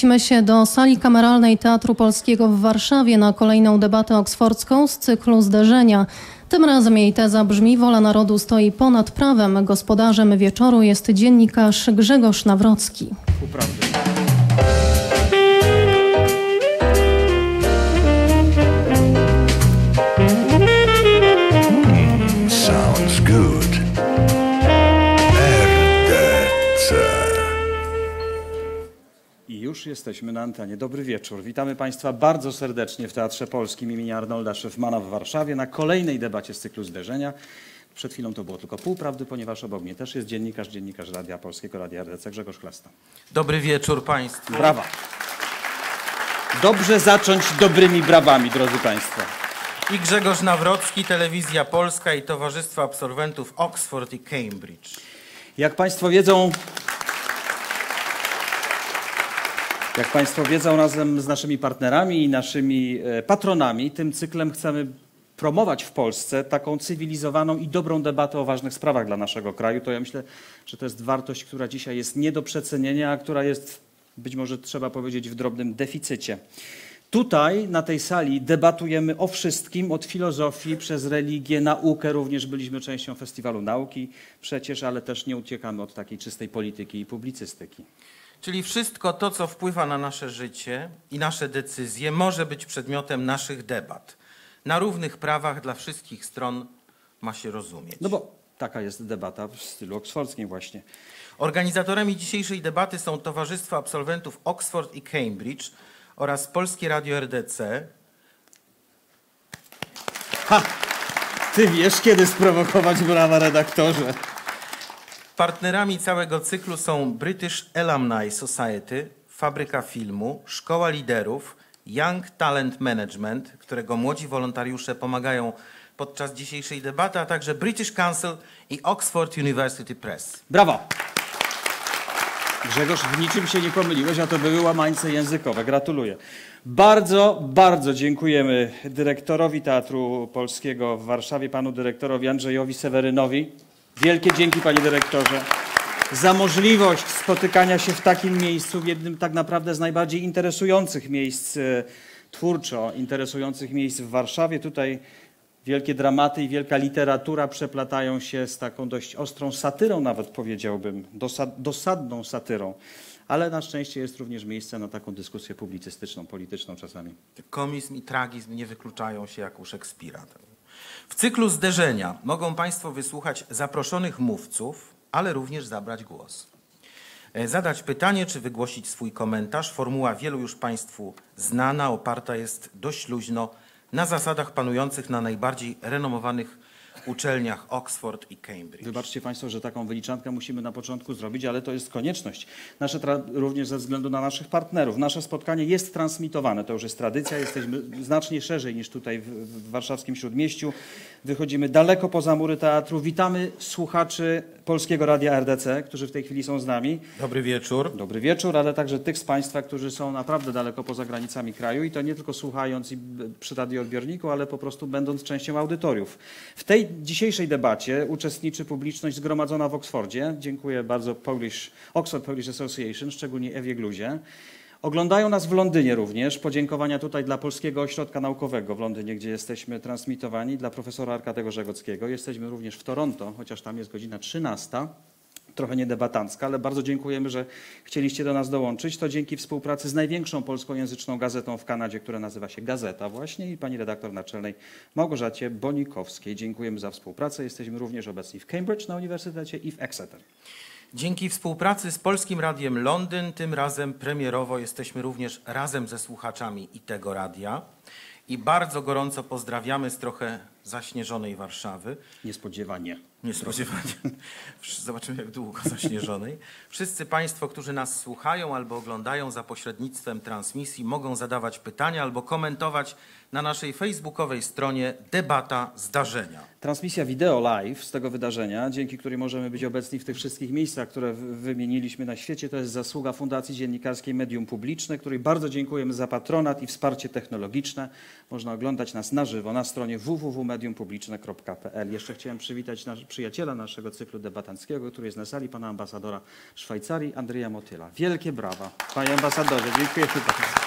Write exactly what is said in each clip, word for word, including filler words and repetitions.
Przenosimy się do sali kameralnej Teatru Polskiego w Warszawie na kolejną debatę oksfordzką z cyklu Zderzenia. Tym razem jej teza brzmi: wola narodu stoi ponad prawem. Gospodarzem wieczoru jest dziennikarz Grzegorz Nawrocki. Uprawdy. Sounds good. R D C. I już jesteśmy na antenie. Dobry wieczór. Witamy Państwa bardzo serdecznie w Teatrze Polskim imienia Arnolda Szyfmana w Warszawie na kolejnej debacie z cyklu Zderzenia. Przed chwilą to było tylko pół prawdy, ponieważ obok mnie też jest dziennikarz, dziennikarz Radia Polskiego, Radia R D C, Grzegorz Klasta. Dobry wieczór Państwu. Brawa. Dobrze zacząć dobrymi brawami, drodzy Państwo. I Grzegorz Nawrocki, Telewizja Polska i Towarzystwo Absolwentów Oxford i Cambridge. Jak Państwo wiedzą, jak Państwo wiedzą, razem z naszymi partnerami i naszymi patronami tym cyklem chcemy promować w Polsce taką cywilizowaną i dobrą debatę o ważnych sprawach dla naszego kraju. To ja myślę, że to jest wartość, która dzisiaj jest nie do przecenienia, a która jest, być może trzeba powiedzieć, w drobnym deficycie. Tutaj, na tej sali, debatujemy o wszystkim, od filozofii, przez religię, naukę. Również byliśmy częścią Festiwalu Nauki przecież, ale też nie uciekamy od takiej czystej polityki i publicystyki. Czyli wszystko to, co wpływa na nasze życie i nasze decyzje, może być przedmiotem naszych debat. Na równych prawach dla wszystkich stron ma się rozumieć. No bo taka jest debata w stylu oksfordzkim właśnie. Organizatorami dzisiejszej debaty są Towarzystwo Absolwentów Oxford i Cambridge oraz Polskie Radio R D C. Ha! Ty wiesz, kiedy sprowokować brawa, redaktorze. Partnerami całego cyklu są British Alumni Society, Fabryka Filmu, Szkoła Liderów, Young Talent Management, którego młodzi wolontariusze pomagają podczas dzisiejszej debaty, a także British Council i Oxford University Press. Brawo! Grzegorz, w niczym się nie pomyliłeś, a to były łamańce językowe. Gratuluję. Bardzo, bardzo dziękujemy dyrektorowi Teatru Polskiego w Warszawie, panu dyrektorowi Andrzejowi Sewerynowi. Wielkie dzięki, panie dyrektorze, za możliwość spotykania się w takim miejscu, w jednym tak naprawdę z najbardziej interesujących miejsc twórczo, interesujących miejsc w Warszawie. Tutaj wielkie dramaty i wielka literatura przeplatają się z taką dość ostrą satyrą, nawet powiedziałbym, dosad, dosadną satyrą. Ale na szczęście jest również miejsce na taką dyskusję publicystyczną, polityczną czasami. Komizm i tragizm nie wykluczają się jak u Szekspira. W cyklu Zderzenia mogą Państwo wysłuchać zaproszonych mówców, ale również zabrać głos. Zadać pytanie czy wygłosić swój komentarz. Formuła wielu już Państwu znana, oparta jest dość luźno na zasadach panujących na najbardziej renomowanych uczelniach Oxford i Cambridge. Wybaczcie Państwo, że taką wyliczankę musimy na początku zrobić, ale to jest konieczność. Nasze również ze względu na naszych partnerów. Nasze spotkanie jest transmitowane, to już jest tradycja, jesteśmy znacznie szerzej niż tutaj w, w warszawskim Śródmieściu. Wychodzimy daleko poza mury teatru. Witamy słuchaczy Polskiego Radia R D C, którzy w tej chwili są z nami. Dobry wieczór. Dobry wieczór, ale także tych z Państwa, którzy są naprawdę daleko poza granicami kraju i to nie tylko słuchając i przy radioodbiorniku, ale po prostu będąc częścią audytoriów. W tej dzisiejszej debacie uczestniczy publiczność zgromadzona w Oksfordzie. Dziękuję bardzo Polish, Oxford Polish Association, szczególnie Ewie Gluzie. Oglądają nas w Londynie również. Podziękowania tutaj dla Polskiego Ośrodka Naukowego w Londynie, gdzie jesteśmy transmitowani, dla profesora Arkadego Żegockiego. Jesteśmy również w Toronto, chociaż tam jest godzina trzynasta. Trochę niedebatancka, ale bardzo dziękujemy, że chcieliście do nas dołączyć. To dzięki współpracy z największą polskojęzyczną gazetą w Kanadzie, która nazywa się Gazeta właśnie, i pani redaktor naczelnej Małgorzacie Bonikowskiej. Dziękujemy za współpracę. Jesteśmy również obecni w Cambridge na Uniwersytecie i w Exeter. Dzięki współpracy z Polskim Radiem Londyn, tym razem premierowo jesteśmy również razem ze słuchaczami i tego radia. I bardzo gorąco pozdrawiamy z trochę zaśnieżonej Warszawy. Niespodziewanie. Niespodziewanie. Zobaczymy, jak długo zaśnieżonej. Wszyscy Państwo, którzy nas słuchają albo oglądają za pośrednictwem transmisji, mogą zadawać pytania albo komentować na naszej facebookowej stronie Debata Zdarzenia. Transmisja wideo live z tego wydarzenia, dzięki której możemy być obecni w tych wszystkich miejscach, które wymieniliśmy na świecie, to jest zasługa Fundacji Dziennikarskiej Medium Publiczne, której bardzo dziękujemy za patronat i wsparcie technologiczne. Można oglądać nas na żywo na stronie w w w kropka medium publiczne kropka p l. Jeszcze chciałem przywitać nasz, przyjaciela naszego cyklu debatanckiego, który jest na sali, pana ambasadora Szwajcarii, Andrzeja Motyla. Wielkie brawa. Panie ambasadorze, dziękuję bardzo.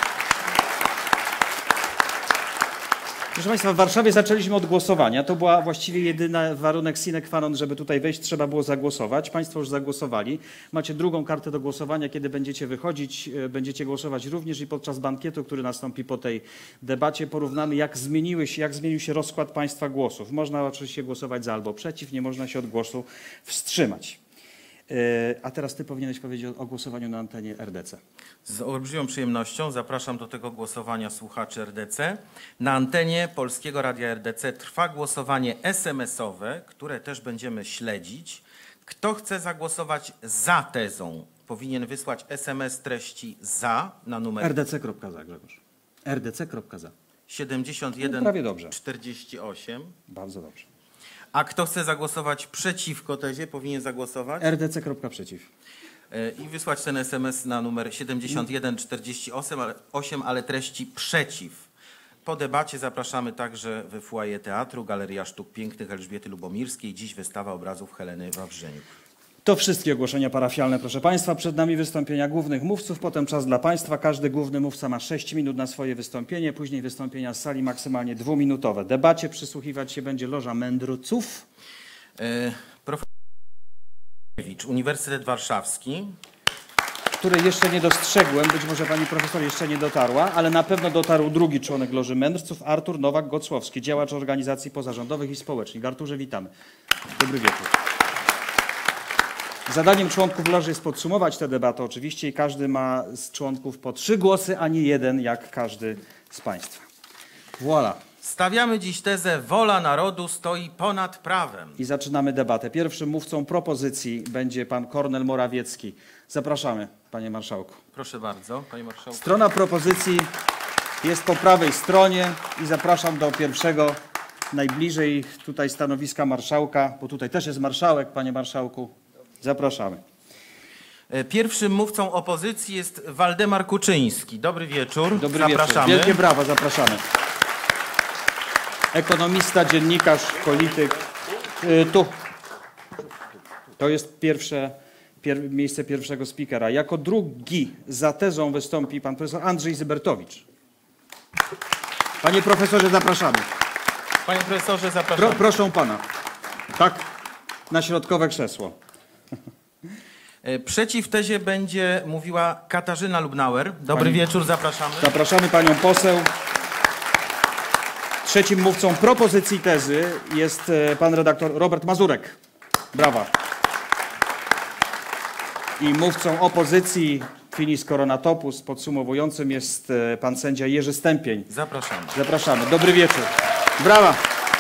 Proszę Państwa, w Warszawie zaczęliśmy od głosowania. To była właściwie jedyny warunek sine qua non, żeby tutaj wejść. Trzeba było zagłosować. Państwo już zagłosowali. Macie drugą kartę do głosowania. Kiedy będziecie wychodzić, będziecie głosować również i podczas bankietu, który nastąpi po tej debacie, porównamy, jak, zmieniły się, jak zmienił się rozkład Państwa głosów. Można oczywiście głosować za albo przeciw, nie można się od głosu wstrzymać. A teraz Ty powinieneś powiedzieć o głosowaniu na antenie R D C. Z olbrzymią przyjemnością zapraszam do tego głosowania słuchaczy R D C. Na antenie Polskiego Radia R D C trwa głosowanie es em esowe, które też będziemy śledzić. Kto chce zagłosować za tezą, powinien wysłać es em es treści za na numer R D C kropka za, Grzegorz. R D C kropka za. siedemdziesiąt No, jeden prawie dobrze. czterdzieści osiem. Bardzo dobrze. A kto chce zagłosować przeciwko tezie, powinien zagłosować R D C kropka przeciw. i wysłać ten es em es na numer siedemdziesiąt jeden czterdzieści osiem, ale treści przeciw. Po debacie zapraszamy także we foyer teatru, Galeria Sztuk Pięknych Elżbiety Lubomirskiej. Dziś wystawa obrazów Heleny Wawrzyniuk. To wszystkie ogłoszenia parafialne, proszę Państwa. Przed nami wystąpienia głównych mówców, potem czas dla Państwa. Każdy główny mówca ma sześć minut na swoje wystąpienie, później wystąpienia z sali maksymalnie dwuminutowe. Debacie przysłuchiwać się będzie Loża Mędrców. E, profesor Uniwersytet Warszawski. Której jeszcze nie dostrzegłem, być może pani profesor jeszcze nie dotarła, ale na pewno dotarł drugi członek Loży Mędrców, Artur Nowak-Gocłowski, działacz organizacji pozarządowych i społecznych. Arturze, witamy. Dobry wieczór. Zadaniem członków Loży jest podsumować tę debatę oczywiście i każdy ma z członków po trzy głosy, a nie jeden, jak każdy z Państwa. Voilà. Stawiamy dziś tezę: wola narodu stoi ponad prawem. I zaczynamy debatę. Pierwszym mówcą propozycji będzie pan Kornel Morawiecki. Zapraszamy, panie marszałku. Proszę bardzo, panie marszałku. Strona propozycji jest po prawej stronie i zapraszam do pierwszego, najbliżej tutaj stanowiska marszałka, bo tutaj też jest marszałek, panie marszałku. Zapraszamy. Pierwszym mówcą opozycji jest Waldemar Kuczyński. Dobry wieczór. Dobry Zapraszamy. wieczór. Wielkie brawa, zapraszamy. Ekonomista, dziennikarz, polityk. Yy, tu. To jest pierwsze, pier, miejsce pierwszego speakera. Jako drugi za tezą wystąpi pan profesor Andrzej Zybertowicz. Panie profesorze, zapraszamy. Panie profesorze, zapraszamy. Pro, proszę pana. Tak, na środkowe krzesło. Przeciw tezie będzie mówiła Katarzyna Lubnauer. Dobry Pani... wieczór, zapraszamy. Zapraszamy panią poseł. Trzecim mówcą propozycji tezy jest pan redaktor Robert Mazurek. Brawa. I mówcą opozycji finis coronatopus podsumowującym jest pan sędzia Jerzy Stępień. Zapraszamy. Zapraszamy. Dobry wieczór. Brawa.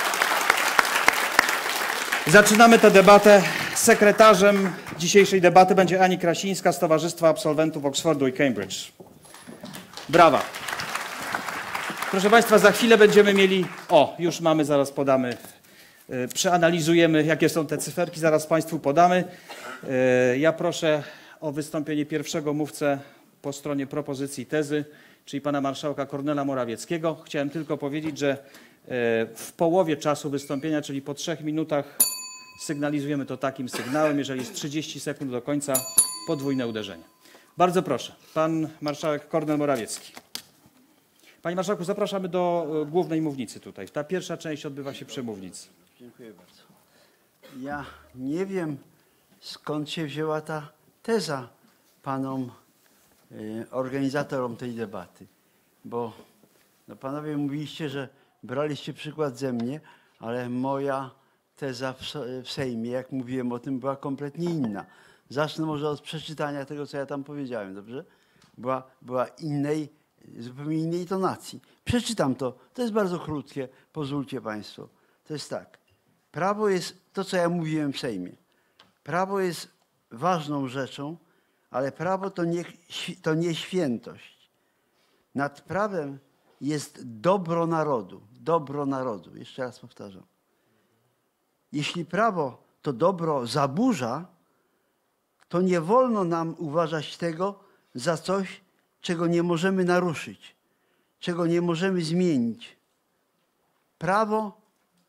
Zaczynamy tę debatę. Sekretarzem dzisiejszej debaty będzie Ani Krasińska z Towarzystwa Absolwentów Oxfordu i Cambridge. Brawa. Proszę Państwa, za chwilę będziemy mieli... O, już mamy, zaraz podamy. Yy, przeanalizujemy, jakie są te cyferki, zaraz Państwu podamy. Yy, ja proszę o wystąpienie pierwszego mówcę po stronie propozycji tezy, czyli pana marszałka Kornela Morawieckiego. Chciałem tylko powiedzieć, że yy, w połowie czasu wystąpienia, czyli po trzech minutach, sygnalizujemy to takim sygnałem. Jeżeli jest trzydzieści sekund do końca, podwójne uderzenie. Bardzo proszę, pan marszałek Kornel Morawiecki. Panie marszałku, zapraszamy do głównej mównicy tutaj. Ta pierwsza część odbywa się przy mównicy. Dziękuję bardzo. Ja nie wiem, skąd się wzięła ta teza panom y, organizatorom tej debaty, bo no, panowie mówiliście, że braliście przykład ze mnie, ale moja teza w, w Sejmie, jak mówiłem o tym, była kompletnie inna. Zacznę może od przeczytania tego, co ja tam powiedziałem, dobrze? Była, była innej, zupełnie innej tonacji. Przeczytam to. To jest bardzo krótkie. Pozwólcie Państwo. To jest tak. Prawo jest to, co ja mówiłem w Sejmie. Prawo jest ważną rzeczą, ale prawo to nie, to nie świętość. Nad prawem jest dobro narodu. Dobro narodu. Jeszcze raz powtarzam. Jeśli prawo to dobro zaburza, to nie wolno nam uważać tego za coś, czego nie możemy naruszyć, czego nie możemy zmienić. Prawo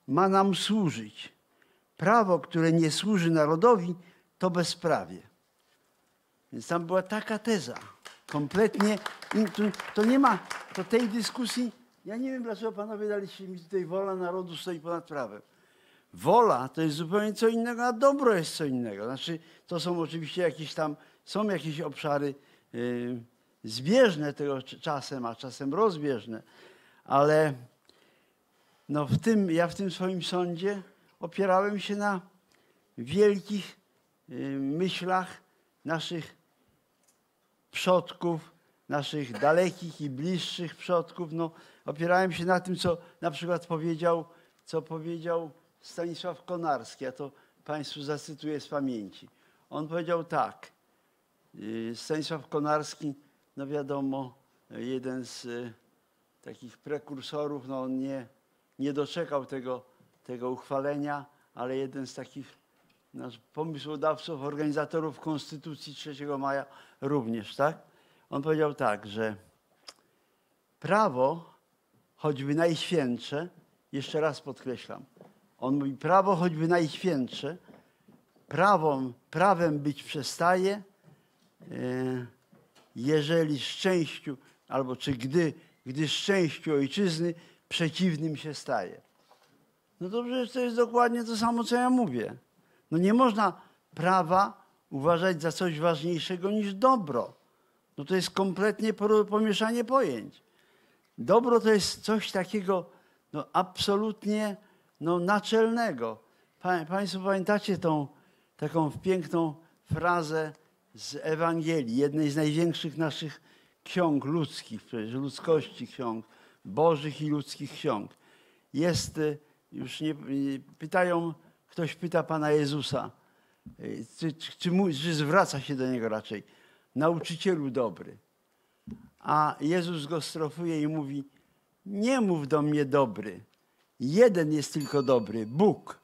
ma nam służyć. Prawo, które nie służy narodowi, to bezprawie. Więc tam była taka teza. Kompletnie, to nie ma, to tej dyskusji, ja nie wiem, dlaczego panowie daliście mi tutaj wola narodu stoi ponad prawem. Wola to jest zupełnie co innego, a dobro jest co innego. Znaczy, to są oczywiście jakieś tam, są jakieś obszary yy, zbieżne tego czasem, a czasem rozbieżne, ale no w tym, ja w tym swoim sądzie opierałem się na wielkich yy, myślach naszych przodków, naszych dalekich i bliższych przodków. No, opierałem się na tym, co na przykład powiedział, co powiedział Stanisław Konarski, ja to Państwu zacytuję z pamięci. On powiedział tak, Stanisław Konarski, no wiadomo, jeden z takich prekursorów, no on nie, nie doczekał tego, tego uchwalenia, ale jeden z takich nasz pomysłodawców, organizatorów Konstytucji trzeciego maja również, tak? On powiedział tak, że prawo, choćby najświętsze, jeszcze raz podkreślam, on mówi, prawo choćby najświętsze, prawom, prawem być przestaje, jeżeli szczęściu, albo czy gdy, gdy szczęściu ojczyzny przeciwnym się staje. No dobrze, to jest dokładnie to samo, co ja mówię. No nie można prawa uważać za coś ważniejszego niż dobro. No to jest kompletnie pomieszanie pojęć. Dobro to jest coś takiego no, absolutnie no, naczelnego. Pa, państwo pamiętacie tą taką piękną frazę z Ewangelii, jednej z największych naszych ksiąg ludzkich, przecież ludzkości ksiąg, bożych i ludzkich ksiąg. Jest, już nie, pytają, ktoś pyta Pana Jezusa, czy, czy, czy, mu, czy zwraca się do Niego raczej, nauczycielu dobry. A Jezus go strofuje i mówi, nie mów do mnie dobry, jeden jest tylko dobry, Bóg.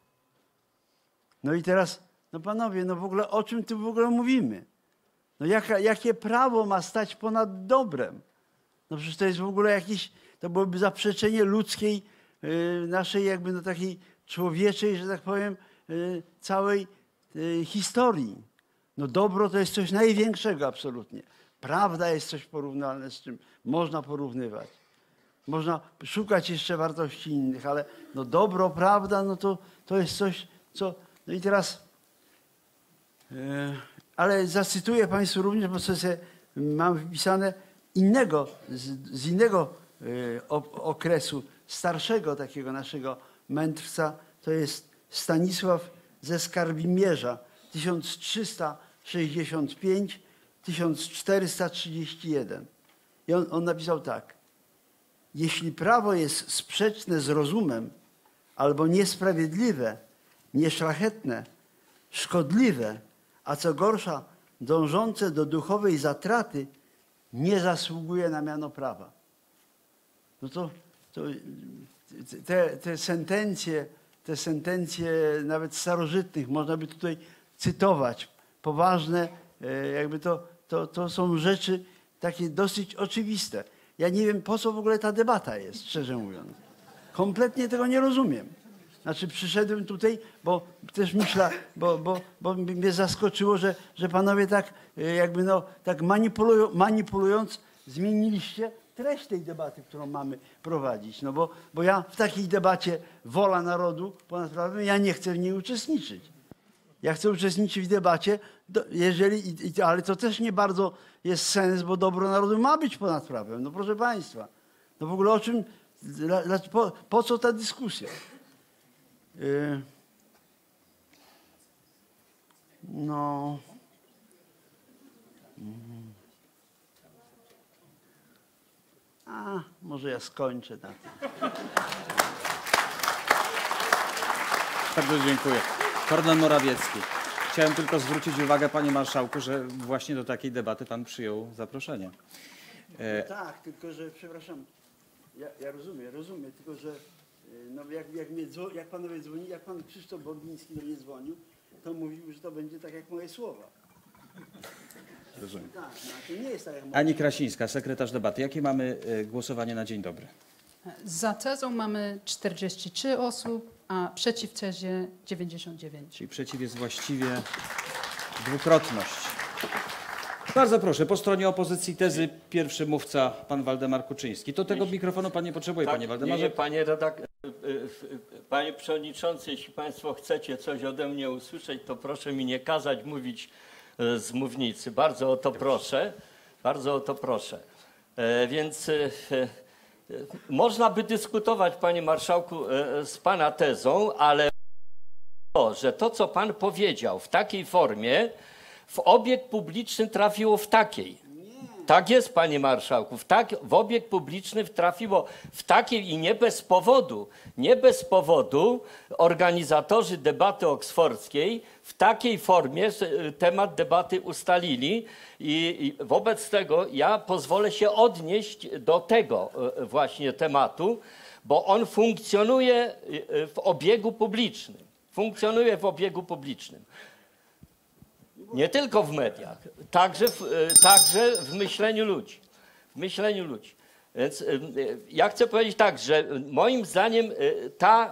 No i teraz, no panowie, no w ogóle o czym tu w ogóle mówimy? No jaka, jakie prawo ma stać ponad dobrem? No przecież to jest w ogóle jakieś, to byłoby zaprzeczenie ludzkiej, yy, naszej jakby no takiej człowieczej, że tak powiem, yy, całej yy, historii. No dobro to jest coś największego absolutnie. Prawda jest coś porównalne, z czym można porównywać. Można szukać jeszcze wartości innych, ale no dobro, prawda, no to, to jest coś, co... No i teraz... Yy, ale zacytuję Państwu również, bo sobie mam wypisane innego, z, z innego yy, okresu, starszego takiego naszego mędrca, to jest Stanisław ze Skarbimierza, tysiąc trzysta sześćdziesiąt pięć do tysiąc czterysta trzydzieści jeden. I on, on napisał tak. Jeśli prawo jest sprzeczne z rozumem albo niesprawiedliwe, nieszlachetne, szkodliwe, a co gorsza, dążące do duchowej zatraty, nie zasługuje na miano prawa. No to, to te, te sentencje, te sentencje nawet starożytnych można by tutaj cytować. Poważne, jakby to, to, to są rzeczy takie dosyć oczywiste. Ja nie wiem, po co w ogóle ta debata jest, szczerze mówiąc. Kompletnie tego nie rozumiem. Znaczy przyszedłem tutaj, bo też myślę, bo, bo, bo mnie zaskoczyło, że, że panowie tak jakby no, tak manipulują, manipulując zmieniliście treść tej debaty, którą mamy prowadzić. No bo, bo ja w takiej debacie wola narodu ponad prawem, ja nie chcę w niej uczestniczyć. Ja chcę uczestniczyć w debacie, jeżeli, ale to też nie bardzo jest sens, bo dobro narodu ma być ponad prawem. No proszę Państwa, no w ogóle o czym, po, po co ta dyskusja? Yy, no... A, może ja skończę na tym. Bardzo dziękuję. Kornel Morawiecki. Chciałem tylko zwrócić uwagę, panie marszałku, że właśnie do takiej debaty pan przyjął zaproszenie. E... No tak, tylko że, przepraszam, ja, ja rozumiem, rozumiem, tylko że no, jak, jak, mnie, jak panowie dzwonili, jak pan Krzysztof Bogiński do mnie dzwonił, to mówił, że to będzie tak jak moje słowa. Rozumiem. Tak, no, to nie jest tak jak moje... Ani Krasińska, sekretarz debaty. Jakie mamy głosowanie na dzień dobry? Za tezą mamy czterdzieści trzy osób, a przeciw tezie dziewięćdziesiąt dziewięć. Czyli przeciw jest właściwie dwukrotność. Bardzo proszę, po stronie opozycji tezy pierwszy mówca, pan Waldemar Kuczyński. To tego mikrofonu pan nie potrzebuje, tak, panie Waldemarze. Nie, nie, panie, redak... panie przewodniczący, jeśli państwo chcecie coś ode mnie usłyszeć, to proszę mi nie kazać mówić z mównicy. Bardzo o to proszę. Bardzo o to proszę. E, więc e, e, można by dyskutować, panie marszałku, e, z pana tezą, ale to, że to, co pan powiedział w takiej formie, w obieg publiczny trafiło w takiej. Tak jest, panie marszałku. W, tak, w obieg publiczny trafiło w takiej i nie bez powodu. Nie bez powodu organizatorzy debaty oksfordzkiej w takiej formie temat debaty ustalili i, i wobec tego ja pozwolę się odnieść do tego właśnie tematu, bo on funkcjonuje w obiegu publicznym. Funkcjonuje w obiegu publicznym. Nie tylko w mediach, także w, także w myśleniu ludzi. W myśleniu ludzi. Więc ja chcę powiedzieć tak, że moim zdaniem ta,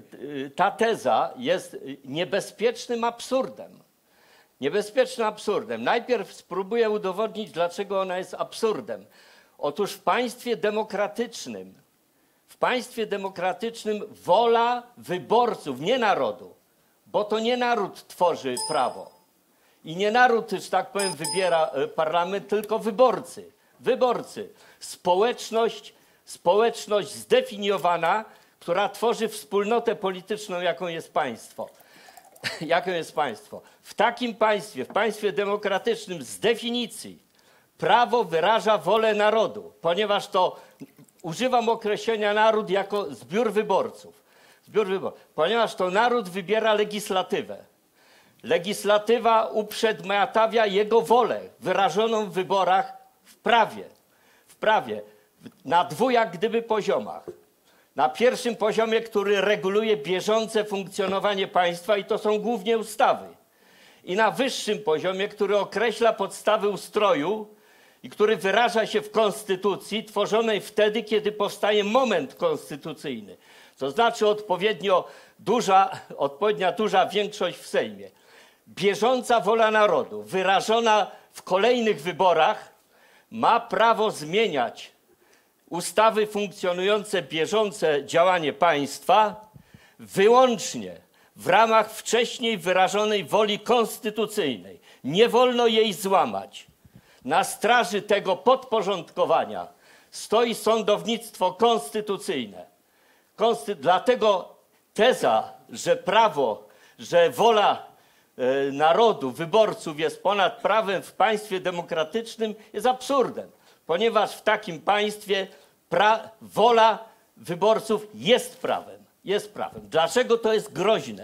ta teza jest niebezpiecznym absurdem. Niebezpiecznym absurdem. Najpierw spróbuję udowodnić, dlaczego ona jest absurdem. Otóż w państwie demokratycznym, w państwie demokratycznym wola wyborców, nie narodu, bo to nie naród tworzy prawo. I nie naród, że tak powiem, wybiera parlament, tylko wyborcy. Wyborcy. Społeczność, społeczność zdefiniowana, która tworzy wspólnotę polityczną, jaką jest państwo. Jaką jest państwo. W takim państwie, w państwie demokratycznym z definicji prawo wyraża wolę narodu, ponieważ to, używam określenia naród jako zbiór wyborców. Zbiór wyborców. Ponieważ to naród wybiera legislatywę. Legislatywa uprzedmiotawia jego wolę wyrażoną w wyborach w prawie. W prawie. Na dwu jak gdyby poziomach. Na pierwszym poziomie, który reguluje bieżące funkcjonowanie państwa i to są głównie ustawy. I na wyższym poziomie, który określa podstawy ustroju i który wyraża się w konstytucji tworzonej wtedy, kiedy powstaje moment konstytucyjny. To znaczy odpowiednio duża, odpowiednia duża większość w Sejmie. Bieżąca wola narodu, wyrażona w kolejnych wyborach, ma prawo zmieniać ustawy funkcjonujące bieżące działanie państwa wyłącznie w ramach wcześniej wyrażonej woli konstytucyjnej. Nie wolno jej złamać. Na straży tego podporządkowania stoi sądownictwo konstytucyjne. Konsty- Dlatego teza, że prawo, że wola narodu, wyborców jest ponad prawem w państwie demokratycznym jest absurdem, ponieważ w takim państwie pra- wola wyborców jest prawem. Jest prawem. Dlaczego to jest groźne?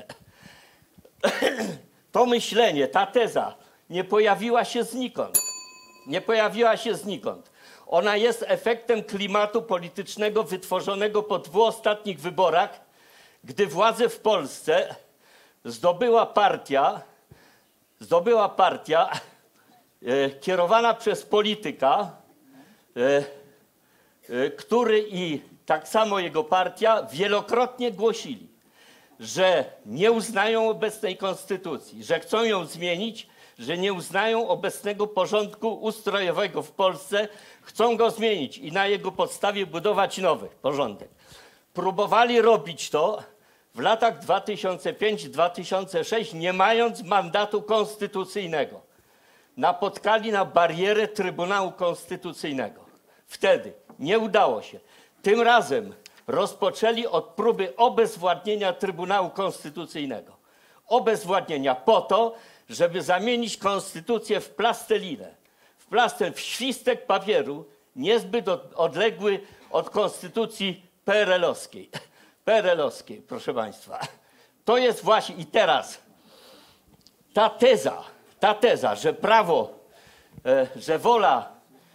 To myślenie, ta teza nie pojawiła się znikąd. Nie pojawiła się znikąd. Ona jest efektem klimatu politycznego wytworzonego po dwóch ostatnich wyborach, gdy władzę w Polsce zdobyła partia, zdobyła partia e, kierowana przez polityka, e, e, który i tak samo jego partia wielokrotnie głosili, że nie uznają obecnej konstytucji, że chcą ją zmienić, że nie uznają obecnego porządku ustrojowego w Polsce, chcą go zmienić i na jego podstawie budować nowy porządek. Próbowali robić to w latach dwa tysiące piąty do dwa tysiące szóstego, nie mając mandatu konstytucyjnego. Napotkali na barierę Trybunału Konstytucyjnego. Wtedy nie udało się. Tym razem rozpoczęli od próby obezwładnienia Trybunału Konstytucyjnego. Obezwładnienia po to, żeby zamienić konstytucję w plastelinę. W plastel, w świstek papieru, niezbyt odległy od konstytucji P R L-owskiej. P R L-owskiej, proszę państwa. To jest właśnie i teraz ta teza, ta teza, że prawo, e, że wola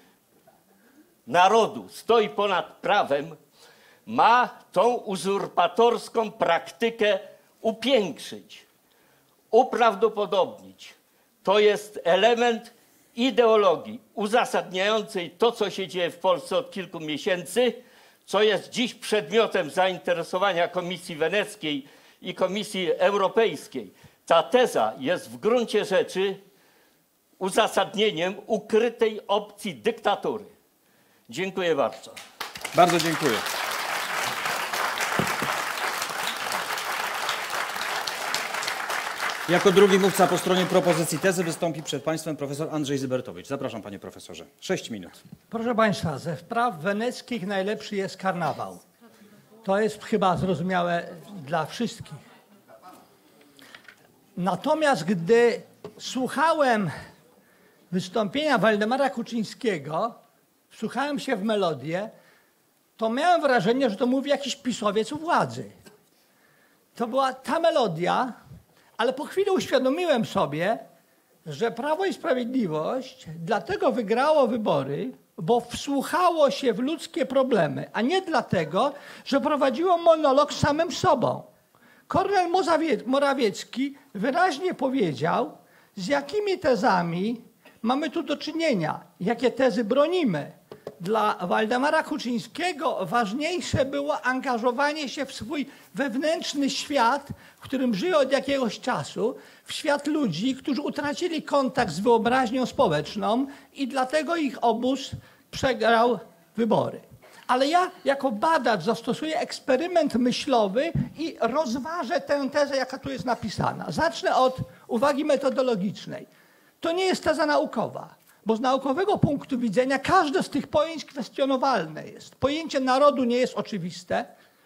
narodu stoi ponad prawem, ma tą uzurpatorską praktykę upiększyć, uprawdopodobnić. To jest element ideologii uzasadniającej to, co się dzieje w Polsce od kilku miesięcy, co jest dziś przedmiotem zainteresowania Komisji Weneckiej i Komisji Europejskiej. Ta teza jest w gruncie rzeczy uzasadnieniem ukrytej opcji dyktatury. Dziękuję bardzo. Bardzo dziękuję. Jako drugi mówca po stronie propozycji tezy wystąpi przed Państwem profesor Andrzej Zybertowicz. Zapraszam, panie profesorze. Sześć minut. Proszę Państwa, ze spraw weneckich najlepszy jest karnawał. To jest chyba zrozumiałe dla wszystkich. Natomiast gdy słuchałem wystąpienia Waldemara Kuczyńskiego, wsłuchałem się w melodię, to miałem wrażenie, że to mówi jakiś pisowiec u władzy. To była ta melodia, ale po chwili uświadomiłem sobie, że Prawo i Sprawiedliwość dlatego wygrało wybory, bo wsłuchało się w ludzkie problemy, a nie dlatego, że prowadziło monolog z samym sobą. Kornel Morawiecki wyraźnie powiedział, z jakimi tezami mamy tu do czynienia, jakie tezy bronimy. Dla Waldemara Kuczyńskiego ważniejsze było angażowanie się w swój wewnętrzny świat, w którym żyje od jakiegoś czasu, w świat ludzi, którzy utracili kontakt z wyobraźnią społeczną i dlatego ich obóz przegrał wybory. Ale ja jako badacz zastosuję eksperyment myślowy i rozważę tę tezę, jaka tu jest napisana. Zacznę od uwagi metodologicznej. To nie jest teza naukowa, bo z naukowego punktu widzenia każde z tych pojęć kwestionowalne jest. Pojęcie narodu nie jest oczywiste,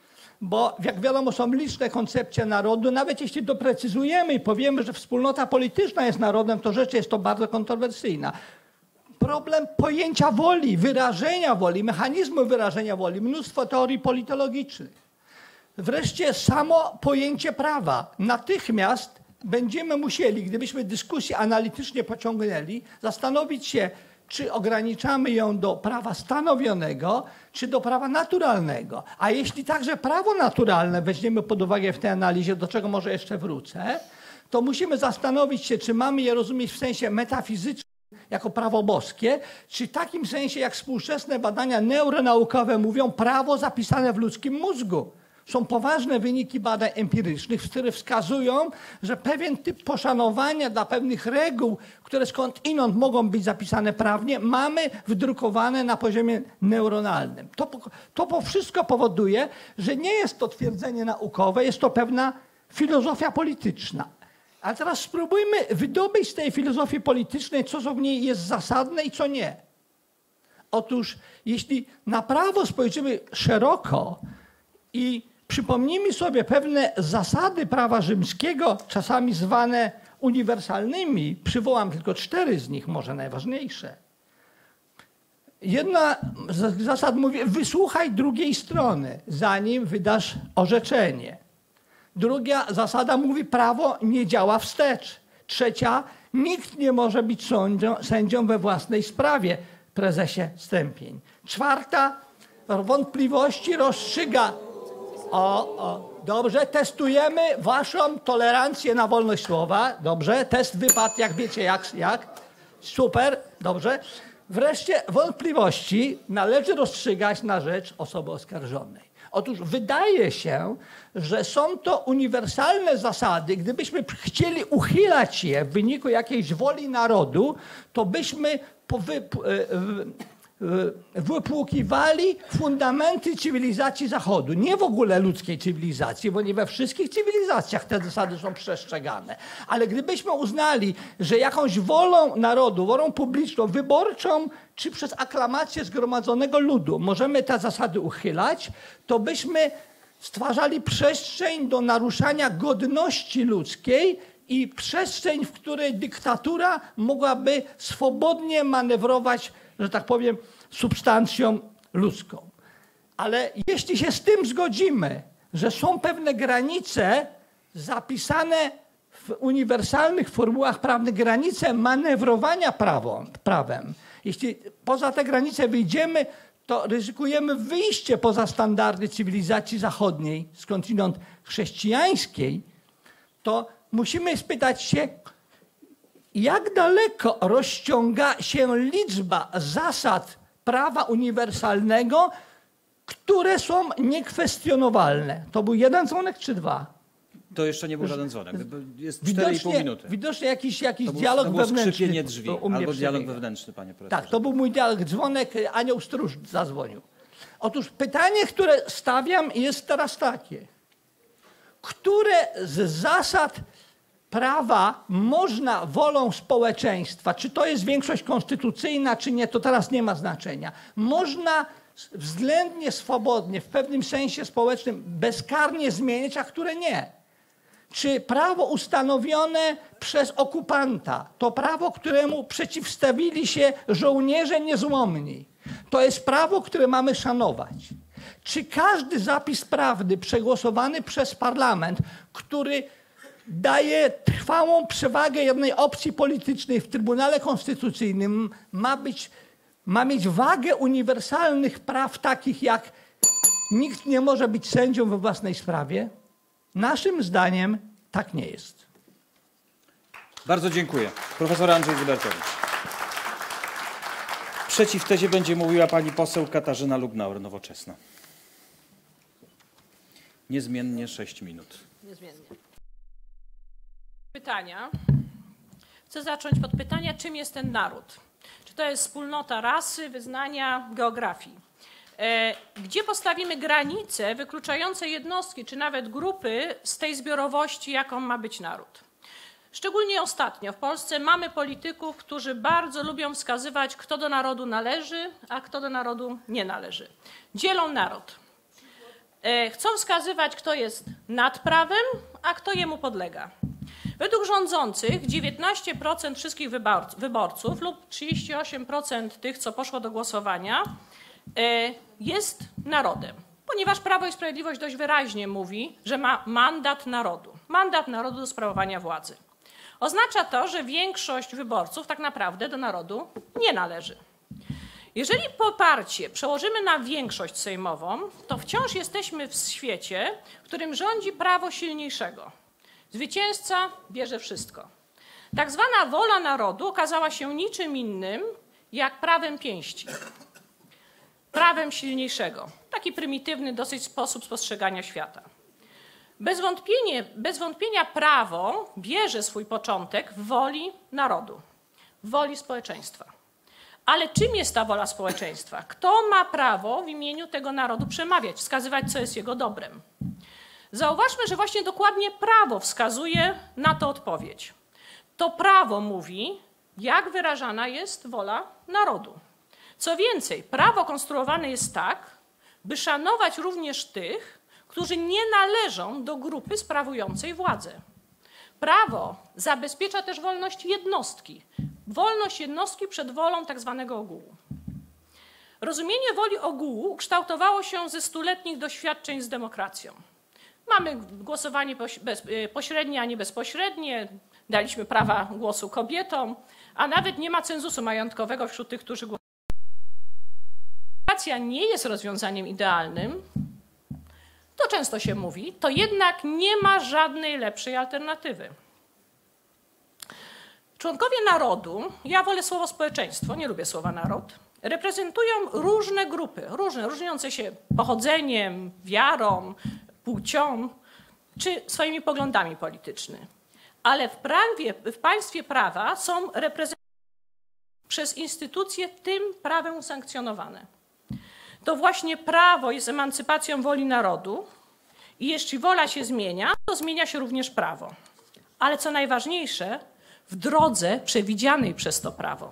bo jak wiadomo są liczne koncepcje narodu. Nawet jeśli doprecyzujemy i powiemy, że wspólnota polityczna jest narodem, to rzecz jest to bardzo kontrowersyjna. Problem pojęcia woli, wyrażenia woli, mechanizmu wyrażenia woli, mnóstwo teorii politologicznych. Wreszcie samo pojęcie prawa. Natychmiast będziemy musieli, gdybyśmy dyskusję analitycznie pociągnęli, zastanowić się, czy ograniczamy ją do prawa stanowionego, czy do prawa naturalnego. A jeśli także prawo naturalne weźmiemy pod uwagę w tej analizie, do czego może jeszcze wrócę, to musimy zastanowić się, czy mamy je rozumieć w sensie metafizycznym, jako prawo boskie, czy w takim sensie, jak współczesne badania neuronaukowe mówią, prawo zapisane w ludzkim mózgu. Są poważne wyniki badań empirycznych, które wskazują, że pewien typ poszanowania dla pewnych reguł, które skądinąd mogą być zapisane prawnie, mamy wdrukowane na poziomie neuronalnym. To, to po wszystko powoduje, że nie jest to twierdzenie naukowe, jest to pewna filozofia polityczna. A teraz spróbujmy wydobyć z tej filozofii politycznej, co w niej jest zasadne i co nie. Otóż, jeśli na prawo spojrzymy szeroko i przypomnijmy sobie pewne zasady prawa rzymskiego, czasami zwane uniwersalnymi, przywołam tylko cztery z nich, może najważniejsze. Jedna z zasad mówi, wysłuchaj drugiej strony, zanim wydasz orzeczenie. Druga zasada mówi, prawo nie działa wstecz. Trzecia, nikt nie może być sędzią, sędzią we własnej sprawie, prezesie Stępień. Czwarta, wątpliwości rozstrzyga. O, o, dobrze, testujemy waszą tolerancję na wolność słowa. Dobrze, test wypadł, jak wiecie, jak, jak. Super, dobrze. Wreszcie wątpliwości należy rozstrzygać na rzecz osoby oskarżonej. Otóż wydaje się, że są to uniwersalne zasady. Gdybyśmy chcieli uchylać je w wyniku jakiejś woli narodu, to byśmy wypłukiwali fundamenty cywilizacji Zachodu. Nie w ogóle ludzkiej cywilizacji, bo nie we wszystkich cywilizacjach te zasady są przestrzegane. Ale gdybyśmy uznali, że jakąś wolą narodu, wolą publiczną, wyborczą, czy przez aklamację zgromadzonego ludu możemy te zasady uchylać, to byśmy stwarzali przestrzeń do naruszania godności ludzkiej i przestrzeń, w której dyktatura mogłaby swobodnie manewrować, że tak powiem, substancją ludzką. Ale jeśli się z tym zgodzimy, że są pewne granice zapisane w uniwersalnych formułach prawnych, granice manewrowania prawą, prawem, jeśli poza te granice wyjdziemy, to ryzykujemy wyjście poza standardy cywilizacji zachodniej, skądinąd chrześcijańskiej, to musimy spytać się, jak daleko rozciąga się liczba zasad prawa uniwersalnego, które są niekwestionowalne. To był jeden dzwonek czy dwa? To jeszcze nie był żaden dzwonek. Jest cztery i pół Widocznie, minuty. widocznie jakiś, jakiś To był, dialog to było wewnętrzny. skrzypienie drzwi u mnie albo dialog przebiega. wewnętrzny, panie profesorze. Tak, to był mój dialog. Dzwonek, anioł stróż zadzwonił. Otóż pytanie, które stawiam, jest teraz takie. Które z zasad prawa można wolą społeczeństwa, czy to jest większość konstytucyjna, czy nie, to teraz nie ma znaczenia, można względnie swobodnie, w pewnym sensie społecznym, bezkarnie zmieniać, a które nie. Czy prawo ustanowione przez okupanta, to prawo, któremu przeciwstawili się żołnierze niezłomni, to jest prawo, które mamy szanować. Czy każdy zapis prawdy przegłosowany przez parlament, który daje trwałą przewagę jednej opcji politycznej w Trybunale Konstytucyjnym, ma być, ma mieć wagę uniwersalnych praw takich jak nikt nie może być sędzią we własnej sprawie? Naszym zdaniem tak nie jest. Bardzo dziękuję. Profesor Andrzej Zybertowicz. Przeciw tezie będzie mówiła pani poseł Katarzyna Lubnauer, Nowoczesna. Niezmiennie sześć minut. Niezmiennie. Pytania. Chcę zacząć od pytania, czym jest ten naród? Czy to jest wspólnota rasy, wyznania, geografii? E, gdzie postawimy granice wykluczające jednostki, czy nawet grupy z tej zbiorowości, jaką ma być naród? Szczególnie ostatnio w Polsce mamy polityków, którzy bardzo lubią wskazywać, kto do narodu należy, a kto do narodu nie należy. Dzielą naród. E, chcą wskazywać, kto jest nad prawem, a kto jemu podlega. Według rządzących dziewiętnaście procent wszystkich wyborców lub trzydzieści osiem procent tych, co poszło do głosowania, jest narodem, ponieważ Prawo i Sprawiedliwość dość wyraźnie mówi, że ma mandat narodu. Mandat narodu do sprawowania władzy. Oznacza to, że większość wyborców tak naprawdę do narodu nie należy. Jeżeli poparcie przełożymy na większość sejmową, to wciąż jesteśmy w świecie, w którym rządzi prawo silniejszego. Zwycięzca bierze wszystko. Tak zwana wola narodu okazała się niczym innym jak prawem pięści. Prawem silniejszego. Taki prymitywny dosyć sposób spostrzegania świata. Bez, wątpienie, bez wątpienia prawo bierze swój początek w woli narodu, w woli społeczeństwa. Ale czym jest ta wola społeczeństwa? Kto ma prawo w imieniu tego narodu przemawiać, wskazywać, co jest jego dobrem? Zauważmy, że właśnie dokładnie prawo wskazuje na to odpowiedź. To prawo mówi, jak wyrażana jest wola narodu. Co więcej, prawo konstruowane jest tak, by szanować również tych, którzy nie należą do grupy sprawującej władzę. Prawo zabezpiecza też wolność jednostki. Wolność jednostki przed wolą tak zwanego ogółu. Rozumienie woli ogółu ukształtowało się ze stuletnich doświadczeń z demokracją. Mamy głosowanie pośrednie, a nie bezpośrednie, daliśmy prawa głosu kobietom, a nawet nie ma cenzusu majątkowego wśród tych, którzy głosują. Demokracja nie jest rozwiązaniem idealnym, to często się mówi, to jednak nie ma żadnej lepszej alternatywy. Członkowie narodu, ja wolę słowo społeczeństwo, nie lubię słowa naród, reprezentują różne grupy, różne, różniące się pochodzeniem, wiarą, płcią czy swoimi poglądami politycznymi. Ale w, prawie, w państwie prawa są reprezentowane przez instytucje tym prawem usankcjonowane. To właśnie prawo jest emancypacją woli narodu i jeśli wola się zmienia, to zmienia się również prawo. Ale co najważniejsze, w drodze przewidzianej przez to prawo.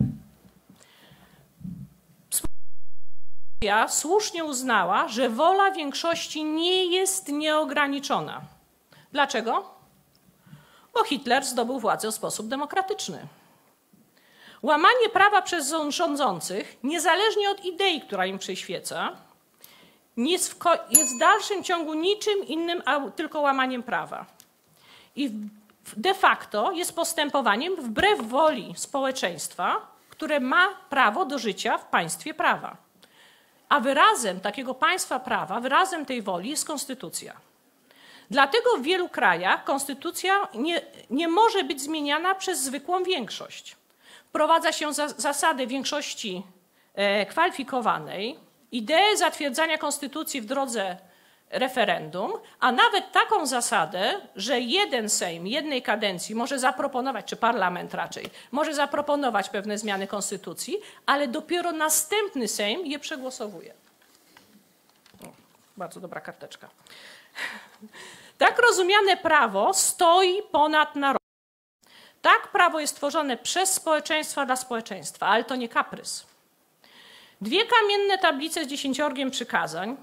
Współpraca słusznie uznała, że wola większości nie jest nieograniczona. Dlaczego? Bo Hitler zdobył władzę w sposób demokratyczny. Łamanie prawa przez rządzących, niezależnie od idei, która im przyświeca, jest w, jest w dalszym ciągu niczym innym, a tylko łamaniem prawa. I de facto jest postępowaniem wbrew woli społeczeństwa, które ma prawo do życia w państwie prawa. A wyrazem takiego państwa prawa, wyrazem tej woli jest konstytucja. Dlatego w wielu krajach konstytucja nie, nie może być zmieniana przez zwykłą większość. Wprowadza się za, zasadę większości e, kwalifikowanej, ideę zatwierdzania konstytucji w drodze referendum, a nawet taką zasadę, że jeden Sejm jednej kadencji może zaproponować, czy parlament raczej, może zaproponować pewne zmiany konstytucji, ale dopiero następny Sejm je przegłosowuje. O, bardzo dobra karteczka. Tak rozumiane prawo stoi ponad narodem. Tak prawo jest tworzone przez społeczeństwa dla społeczeństwa, ale to nie kaprys. Dwie kamienne tablice z dziesięciorgiem przykazań,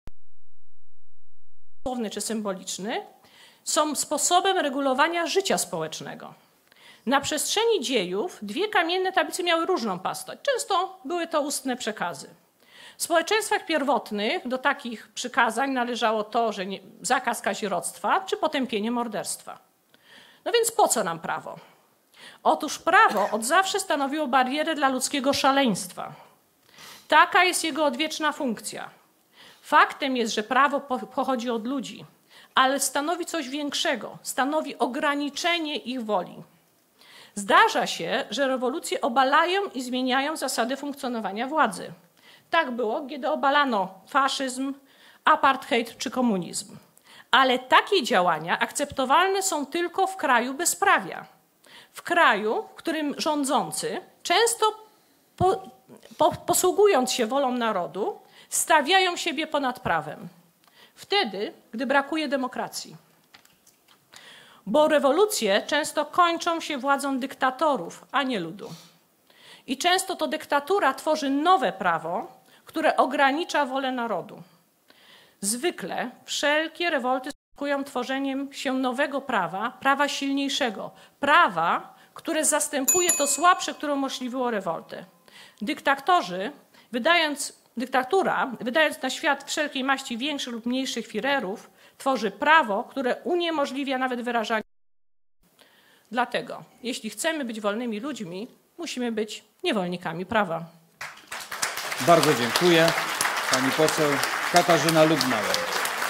słowny czy symboliczny, są sposobem regulowania życia społecznego. Na przestrzeni dziejów dwie kamienne tablice miały różną postać. Często były to ustne przekazy. W społeczeństwach pierwotnych do takich przykazań należało to, że nie, zakaz kazirodztwa czy potępienie morderstwa. No więc po co nam prawo? Otóż prawo od zawsze stanowiło barierę dla ludzkiego szaleństwa. Taka jest jego odwieczna funkcja. Faktem jest, że prawo pochodzi od ludzi, ale stanowi coś większego, stanowi ograniczenie ich woli. Zdarza się, że rewolucje obalają i zmieniają zasady funkcjonowania władzy. Tak było, kiedy obalano faszyzm, apartheid czy komunizm. Ale takie działania akceptowalne są tylko w kraju bezprawia. W kraju, w którym rządzący, często po, po, posługując się wolą narodu, stawiają siebie ponad prawem. Wtedy, gdy brakuje demokracji. Bo rewolucje często kończą się władzą dyktatorów, a nie ludu. I często to dyktatura tworzy nowe prawo, które ogranicza wolę narodu. Zwykle wszelkie rewolty skutkują tworzeniem się nowego prawa, prawa silniejszego, prawa, które zastępuje to słabsze, które umożliwiło rewoltę. Dyktatorzy, wydając, dyktatura, wydając na świat wszelkiej maści większych lub mniejszych Führerów, tworzy prawo, które uniemożliwia nawet wyrażanie. Dlatego, jeśli chcemy być wolnymi ludźmi, musimy być niewolnikami prawa. Bardzo dziękuję. Pani poseł Katarzyna Lubnauer.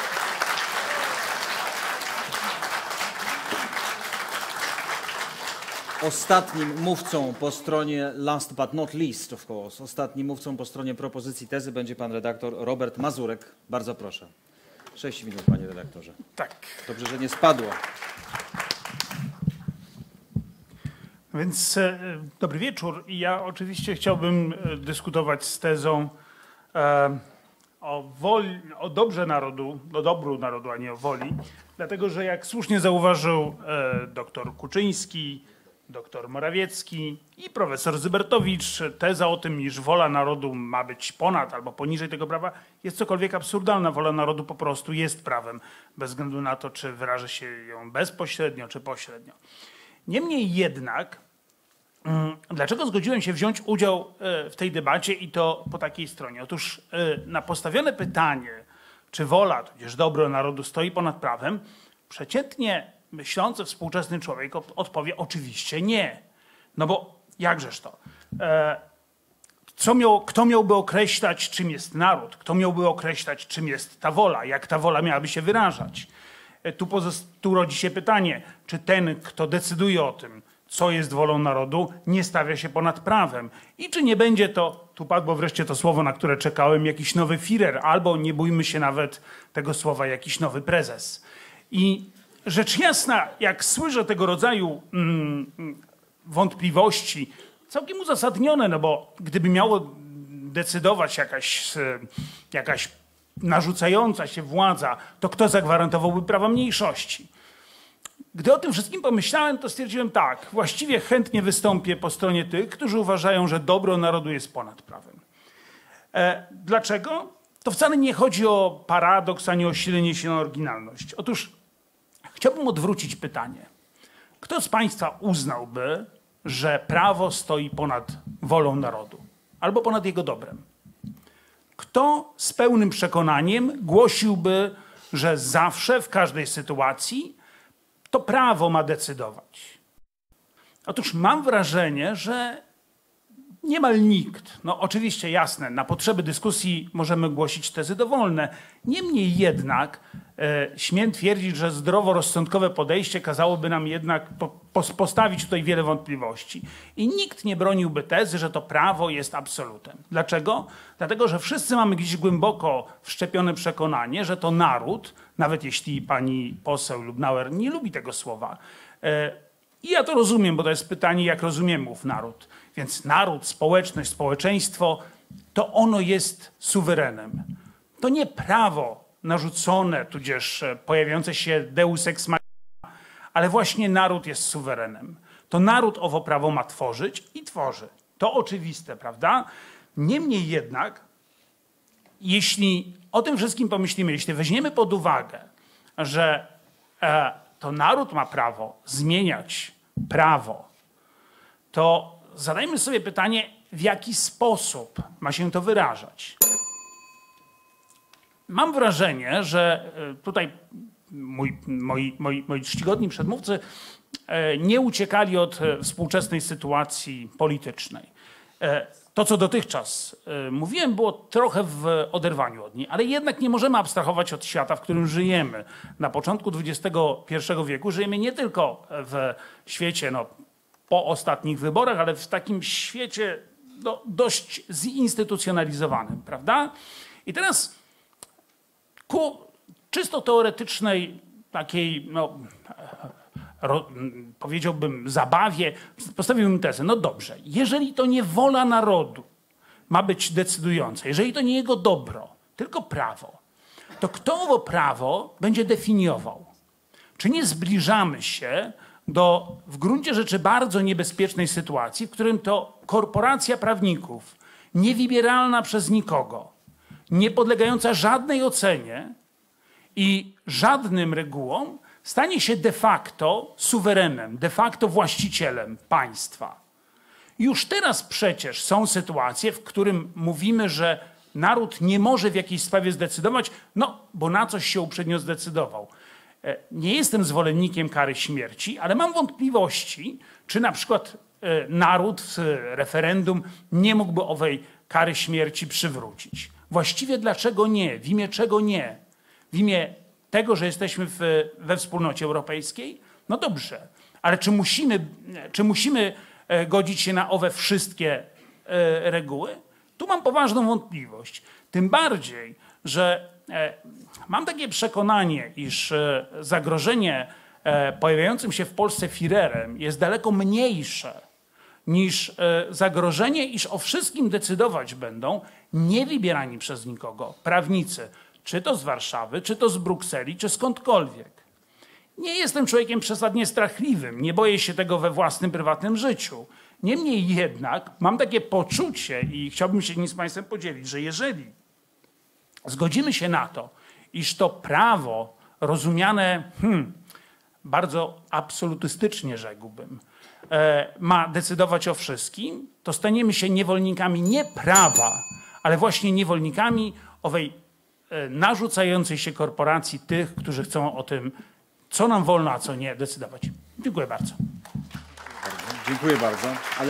Ostatnim mówcą po stronie, last but not least of course, ostatnim mówcą po stronie propozycji tezy będzie pan redaktor Robert Mazurek. Bardzo proszę. Sześć minut, panie redaktorze. Tak. Dobrze, że nie spadło. Więc e, dobry wieczór. I ja oczywiście chciałbym e, dyskutować z tezą e, o, woli, o dobrze narodu, o dobru narodu, a nie o woli. Dlatego, że jak słusznie zauważył e, doktor Kuczyński, doktor Morawiecki i profesor Zybertowicz, teza o tym, iż wola narodu ma być ponad albo poniżej tego prawa, jest cokolwiek absurdalna. Wola narodu po prostu jest prawem, bez względu na to, czy wyraża się ją bezpośrednio, czy pośrednio. Niemniej jednak, dlaczego zgodziłem się wziąć udział w tej debacie i to po takiej stronie? Otóż na postawione pytanie, czy wola, tudzież dobro narodu stoi ponad prawem, przeciętnie myślący współczesny człowiek odpowie oczywiście nie. No bo jakżeż to? Co miał, kto miałby określać, czym jest naród? Kto miałby określać, czym jest ta wola? Jak ta wola miałaby się wyrażać? Tu, tu rodzi się pytanie, czy ten, kto decyduje o tym, co jest wolą narodu, nie stawia się ponad prawem. I czy nie będzie to, tu padło wreszcie to słowo, na które czekałem, jakiś nowy Führer, albo nie bójmy się nawet tego słowa, jakiś nowy prezes. I rzecz jasna, jak słyszę tego rodzaju mm, wątpliwości, całkiem uzasadnione, no bo gdyby miało decydować jakaś, jakaś narzucająca się władza, to kto zagwarantowałby prawa mniejszości? Gdy o tym wszystkim pomyślałem, to stwierdziłem tak, właściwie chętnie wystąpię po stronie tych, którzy uważają, że dobro narodu jest ponad prawem. E, dlaczego? To wcale nie chodzi o paradoks, ani o silenie się na oryginalność. Otóż chciałbym odwrócić pytanie. Kto z państwa uznałby, że prawo stoi ponad wolą narodu albo ponad jego dobrem? Kto z pełnym przekonaniem głosiłby, że zawsze, w każdej sytuacji to prawo ma decydować? Otóż mam wrażenie, że niemal nikt, no oczywiście jasne, na potrzeby dyskusji możemy głosić tezy dowolne, niemniej jednak Śmiem twierdzić, że zdroworozsądkowe podejście kazałoby nam jednak po, postawić tutaj wiele wątpliwości. I nikt nie broniłby tezy, że to prawo jest absolutem. Dlaczego? Dlatego, że wszyscy mamy gdzieś głęboko wszczepione przekonanie, że to naród, nawet jeśli pani poseł Lubnauer nie lubi tego słowa, i ja to rozumiem, bo to jest pytanie, jak rozumiemy ów naród. Więc naród, społeczność, społeczeństwo, to ono jest suwerenem. To nie prawo narzucone, tudzież pojawiające się deus ex machina, ale właśnie naród jest suwerenem. To naród owo prawo ma tworzyć i tworzy. To oczywiste, prawda? Niemniej jednak, jeśli o tym wszystkim pomyślimy, jeśli weźmiemy pod uwagę, że e, to naród ma prawo zmieniać prawo, to zadajmy sobie pytanie, w jaki sposób ma się to wyrażać. Mam wrażenie, że tutaj mój, moi, moi, moi czcigodni przedmówcy nie uciekali od współczesnej sytuacji politycznej. To, co dotychczas mówiłem, było trochę w oderwaniu od niej, ale jednak nie możemy abstrahować od świata, w którym żyjemy. Na początku dwudziestego pierwszego wieku żyjemy nie tylko w świecie no, po ostatnich wyborach, ale w takim świecie no, dość zinstytucjonalizowanym, prawda? I teraz ku czysto teoretycznej takiej, no, ro, powiedziałbym, zabawie, postawiłbym tezę. No dobrze, jeżeli to nie wola narodu ma być decydująca, jeżeli to nie jego dobro, tylko prawo, to kto owo prawo będzie definiował? Czy nie zbliżamy się do w gruncie rzeczy bardzo niebezpiecznej sytuacji, w którym to korporacja prawników, niewybieralna przez nikogo, nie podlegająca żadnej ocenie i żadnym regułom, stanie się de facto suwerenem, de facto właścicielem państwa. Już teraz przecież są sytuacje, w którym mówimy, że naród nie może w jakiejś sprawie zdecydować, no bo na coś się uprzednio zdecydował. Nie jestem zwolennikiem kary śmierci, ale mam wątpliwości, czy na przykład naród w referendum nie mógłby owej kary śmierci przywrócić. Właściwie dlaczego nie? W imię czego nie? W imię tego, że jesteśmy w, we wspólnocie europejskiej? No dobrze, ale czy musimy, czy musimy godzić się na owe wszystkie reguły? Tu mam poważną wątpliwość. Tym bardziej, że mam takie przekonanie, iż zagrożenie pojawiającym się w Polsce Führerem jest daleko mniejsze niż zagrożenie, iż o wszystkim decydować będą niewybierani przez nikogo prawnicy, czy to z Warszawy, czy to z Brukseli, czy skądkolwiek. Nie jestem człowiekiem przesadnie strachliwym, nie boję się tego we własnym prywatnym życiu. Niemniej jednak mam takie poczucie i chciałbym się nim z Państwem podzielić, że jeżeli zgodzimy się na to, iż to prawo rozumiane hmm, bardzo absolutystycznie, rzekłbym, e, ma decydować o wszystkim, to staniemy się niewolnikami nie prawa, ale właśnie niewolnikami owej e, narzucającej się korporacji tych, którzy chcą o tym, co nam wolno, a co nie, decydować. Dziękuję bardzo. Dziękuję bardzo, ale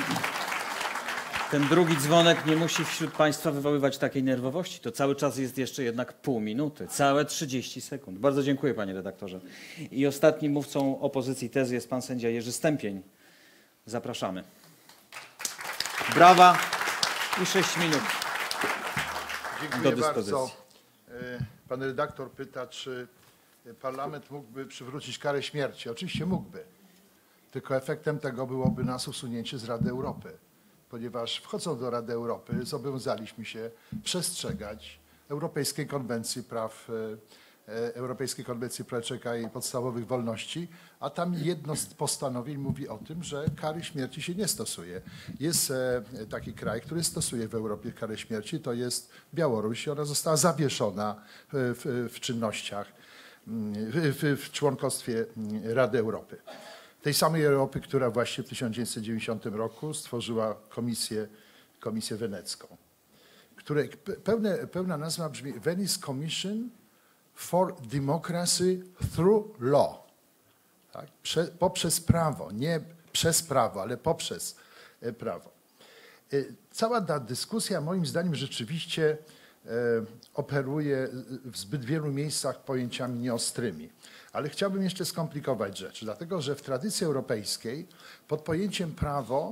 ten drugi dzwonek nie musi wśród Państwa wywoływać takiej nerwowości. To cały czas jest jeszcze jednak pół minuty, całe trzydzieści sekund. Bardzo dziękuję, panie redaktorze. I ostatnim mówcą opozycji tezy jest pan sędzia Jerzy Stępień. Zapraszamy. Brawa i sześć minut Dziękuję do dyspozycji. bardzo. Pan redaktor pyta, czy parlament mógłby przywrócić karę śmierci. Oczywiście mógłby. Tylko efektem tego byłoby nas usunięcie z Rady Europy. Ponieważ wchodząc do Rady Europy zobowiązaliśmy się przestrzegać Europejskiej Konwencji Praw, Europejskiej Konwencji Praw Człowieka i Podstawowych Wolności, a tam jedno z postanowień mówi o tym, że kary śmierci się nie stosuje. Jest taki kraj, który stosuje w Europie karę śmierci, to jest Białoruś i ona została zawieszona w, w czynnościach, w, w członkostwie Rady Europy. Tej samej Europy, która właśnie w tysiąc dziewięćset dziewięćdziesiątym roku stworzyła Komisję, Komisję Wenecką, której pełne, pełna nazwa brzmi Venice Commission for Democracy Through Law. Tak? Prze, poprzez prawo, nie przez prawo, ale poprzez prawo. Cała ta dyskusja moim zdaniem rzeczywiście operuje w zbyt wielu miejscach pojęciami nieostrymi. Ale chciałbym jeszcze skomplikować rzecz, dlatego że w tradycji europejskiej pod pojęciem prawo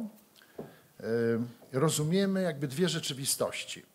rozumiemy jakby dwie rzeczywistości.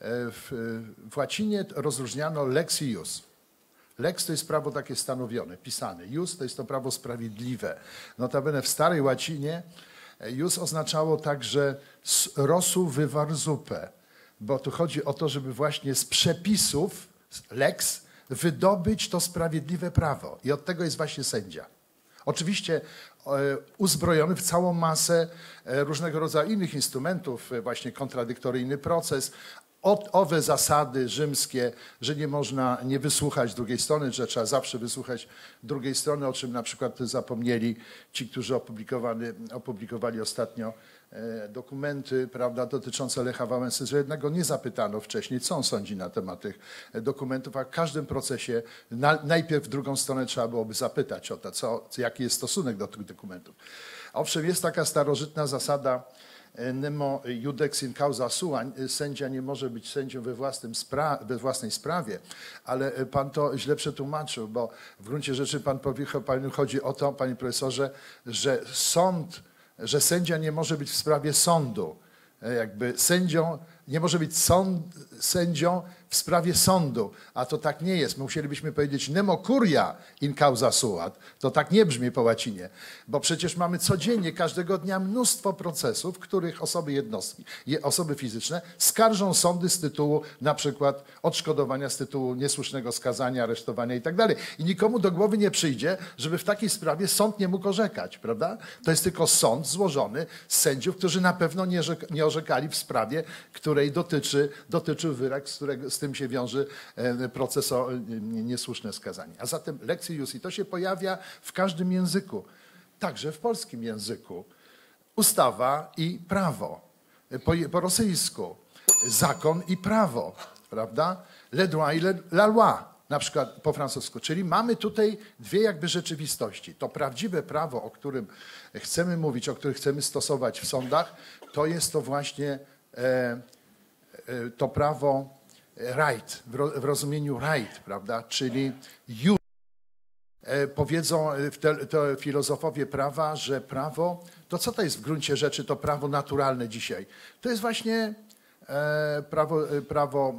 W, w łacinie rozróżniano lex i ius. Lex to jest prawo takie stanowione, pisane. Ius to jest to prawo sprawiedliwe. Notabene w starej łacinie ius oznaczało także rosu wywar zupę, bo tu chodzi o to, żeby właśnie z przepisów lex wydobyć to sprawiedliwe prawo. I od tego jest właśnie sędzia. Oczywiście uzbrojony w całą masę różnego rodzaju innych instrumentów, właśnie kontradyktoryjny proces, od owe zasady rzymskie, że nie można nie wysłuchać drugiej strony, że trzeba zawsze wysłuchać drugiej strony, o czym na przykład zapomnieli ci, którzy opublikowali, opublikowali ostatnio dokumenty, prawda, dotyczące Lecha Wałęsy, że jednego nie zapytano wcześniej, co on sądzi na temat tych dokumentów, a w każdym procesie na, najpierw drugą stronę trzeba byłoby zapytać o to, co, jaki jest stosunek do tych dokumentów. Owszem, jest taka starożytna zasada nemo iudex in causa sua, sędzia nie może być sędzią we, własnym spra- we własnej sprawie, ale pan to źle przetłumaczył, bo w gruncie rzeczy pan powie, panu chodzi o to, panie profesorze, że sąd, że sędzia nie może być w sprawie sądu. Jakby sędzią, nie może być sąd, sędzią w sprawie sądu, a to tak nie jest. My musielibyśmy powiedzieć nemo curia in causa sua. To tak nie brzmi po łacinie, bo przecież mamy codziennie, każdego dnia mnóstwo procesów, w których osoby jednostki, osoby fizyczne skarżą sądy z tytułu na przykład odszkodowania z tytułu niesłusznego skazania, aresztowania i tak dalej. I nikomu do głowy nie przyjdzie, żeby w takiej sprawie sąd nie mógł orzekać, prawda? To jest tylko sąd złożony z sędziów, którzy na pewno nie, nie orzekali w sprawie, której dotyczy, dotyczył wyrok, z, którego, z tym się wiąże proces o niesłuszne skazanie. A zatem lex ius, i to się pojawia w każdym języku, także w polskim języku. Ustawa i prawo. Po, po rosyjsku zakon i prawo, prawda? Le droit i le, la loi, na przykład po francusku. Czyli mamy tutaj dwie jakby rzeczywistości. To prawdziwe prawo, o którym chcemy mówić, o którym chcemy stosować w sądach, to jest to właśnie e, to prawo right, w rozumieniu right, prawda, czyli jus. Powiedzą te, te filozofowie prawa, że prawo, to co to jest w gruncie rzeczy to prawo naturalne dzisiaj? To jest właśnie e, prawo, prawo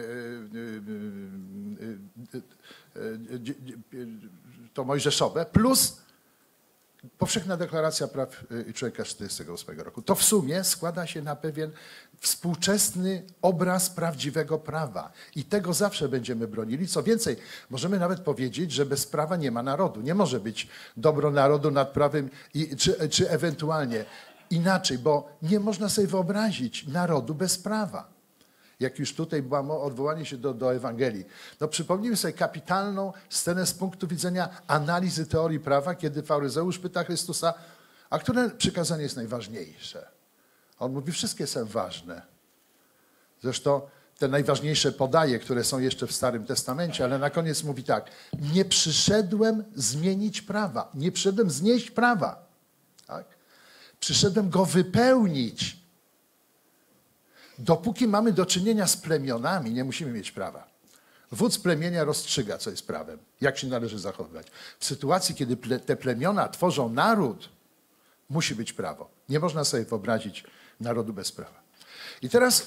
e, e, e, to mojżeszowe plus Powszechna Deklaracja Praw Człowieka z czterdziestego ósmego roku. To w sumie składa się na pewien współczesny obraz prawdziwego prawa. I tego zawsze będziemy bronili. Co więcej, możemy nawet powiedzieć, że bez prawa nie ma narodu. Nie może być dobro narodu nad prawem, i, czy, czy ewentualnie inaczej, bo nie można sobie wyobrazić narodu bez prawa. Jak już tutaj było odwołanie się do, do Ewangelii. No przypomnijmy sobie kapitalną scenę z punktu widzenia analizy teorii prawa, kiedy faryzeusz pyta Chrystusa, a które przykazanie jest najważniejsze? On mówi, wszystkie są ważne. Zresztą te najważniejsze podaje, które są jeszcze w Starym Testamencie, ale na koniec mówi tak, nie przyszedłem zmienić prawa, nie przyszedłem znieść prawa. Tak? Przyszedłem go wypełnić. Dopóki mamy do czynienia z plemionami, nie musimy mieć prawa. Wódz plemienia rozstrzyga, co jest prawem, jak się należy zachowywać. W sytuacji, kiedy ple, te plemiona tworzą naród, musi być prawo. Nie można sobie wyobrazić narodu bez prawa. I teraz,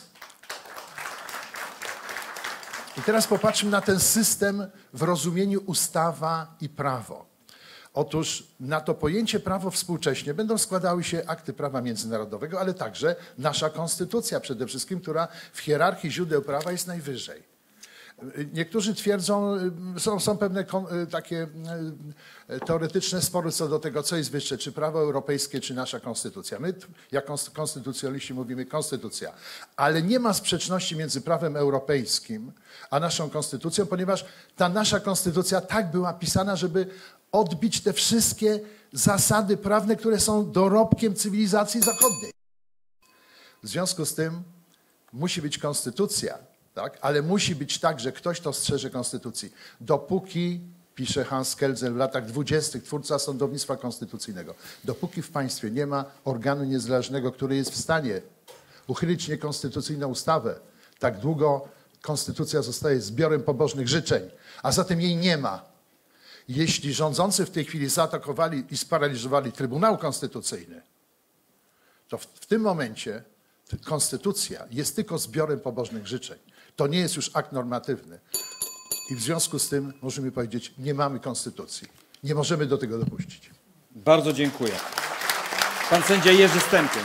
i teraz popatrzmy na ten system w rozumieniu ustawa i prawo. Otóż na to pojęcie prawo współcześnie będą składały się akty prawa międzynarodowego, ale także nasza konstytucja przede wszystkim, która w hierarchii źródeł prawa jest najwyżej. Niektórzy twierdzą, są, są pewne takie teoretyczne spory co do tego, co jest wyższe, czy prawo europejskie, czy nasza konstytucja. My, jak konstytucjaliści, mówimy konstytucja. Ale nie ma sprzeczności między prawem europejskim a naszą konstytucją, ponieważ ta nasza konstytucja tak była pisana, żeby odbić te wszystkie zasady prawne, które są dorobkiem cywilizacji zachodniej. W związku z tym musi być konstytucja, tak? Ale musi być tak, że ktoś to strzeże konstytucji. Dopóki, pisze Hans Kelsen w latach dwudziestych, twórca sądownictwa konstytucyjnego, dopóki w państwie nie ma organu niezależnego, który jest w stanie uchylić niekonstytucyjną ustawę, tak długo Konstytucja zostaje zbiorem pobożnych życzeń, a zatem jej nie ma. Jeśli rządzący w tej chwili zaatakowali i sparaliżowali Trybunał Konstytucyjny, to w, w tym momencie konstytucja jest tylko zbiorem pobożnych życzeń. To nie jest już akt normatywny. I w związku z tym możemy powiedzieć, nie mamy konstytucji. Nie możemy do tego dopuścić. Bardzo dziękuję. Pan sędzia Jerzy Stępień.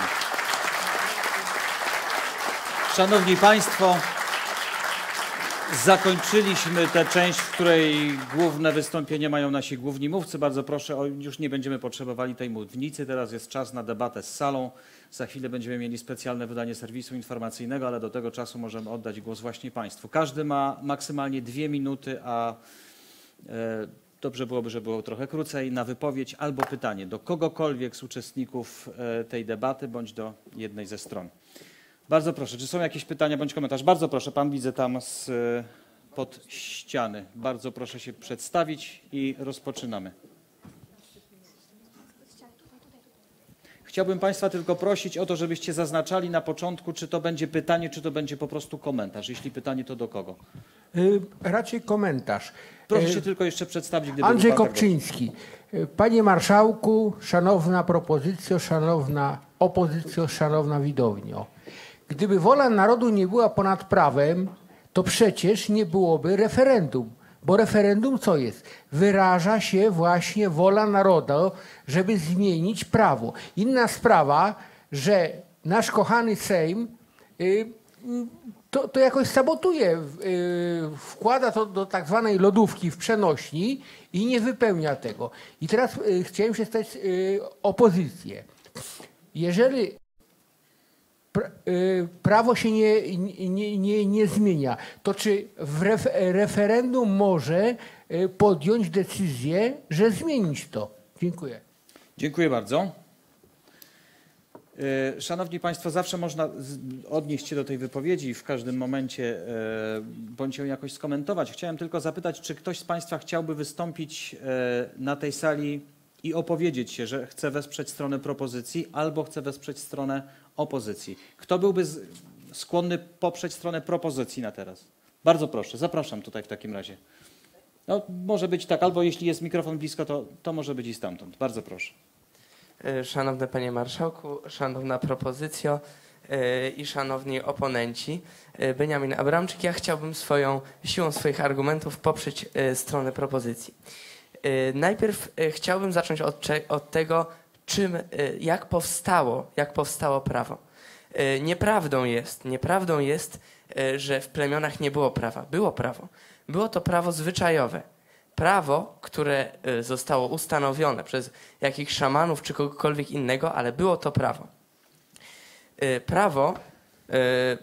Szanowni Państwo, zakończyliśmy tę część, w której główne wystąpienie mają nasi główni mówcy. Bardzo proszę, o, już nie będziemy potrzebowali tej mównicy. Teraz jest czas na debatę z salą. Za chwilę będziemy mieli specjalne wydanie serwisu informacyjnego, ale do tego czasu możemy oddać głos właśnie Państwu. Każdy ma maksymalnie dwie minuty, a e, dobrze byłoby, żeby było trochę krócej, na wypowiedź albo pytanie do kogokolwiek z uczestników e, tej debaty, bądź do jednej ze stron. Bardzo proszę, czy są jakieś pytania bądź komentarz? Bardzo proszę, pan widzę tam z, pod ściany. Bardzo proszę się przedstawić i rozpoczynamy. Chciałbym Państwa tylko prosić o to, żebyście zaznaczali na początku, czy to będzie pytanie, czy to będzie po prostu komentarz. Jeśli pytanie, to do kogo? Yy, raczej komentarz. Proszę yy, się tylko jeszcze przedstawić. Gdyby Andrzej był pan Kopczyński. Yy, Panie Marszałku, szanowna propozycjo, szanowna opozycjo, szanowna widownio. Gdyby wola narodu nie była ponad prawem, to przecież nie byłoby referendum. Bo referendum co jest? Wyraża się właśnie wola narodu, żeby zmienić prawo. Inna sprawa, że nasz kochany Sejm y, to, to jakoś sabotuje, y, wkłada to do tak zwanej lodówki w przenośni i nie wypełnia tego. I teraz y, chciałem się stać y, opozycję. Jeżeli prawo się nie, nie, nie, nie zmienia, to czy w ref, referendum może podjąć decyzję, że zmienić to? Dziękuję. Dziękuję bardzo. Szanowni Państwo, zawsze można odnieść się do tej wypowiedzi w każdym momencie bądź ją jakoś skomentować. Chciałem tylko zapytać, czy ktoś z Państwa chciałby wystąpić na tej sali i opowiedzieć się, że chce wesprzeć stronę propozycji albo chce wesprzeć stronę opozycji. Kto byłby z, skłonny poprzeć stronę propozycji na teraz? Bardzo proszę, zapraszam tutaj w takim razie. No, może być tak, albo jeśli jest mikrofon blisko, to, to może być i stamtąd. Bardzo proszę. Szanowny Panie Marszałku, szanowna propozycjo yy, i szanowni oponenci. Yy, Beniamin Abramczyk, ja chciałbym swoją, siłą swoich argumentów poprzeć yy, stronę propozycji. Yy, najpierw yy, chciałbym zacząć od, od tego, czym, yy, jak powstało, jak powstało prawo. Yy, nieprawdą jest, nieprawdą jest, yy, że w plemionach nie było prawa. Było prawo. Było to prawo zwyczajowe. Prawo, które yy, zostało ustanowione przez jakichś szamanów czy kogokolwiek innego, ale było to prawo. Yy, prawo, yy,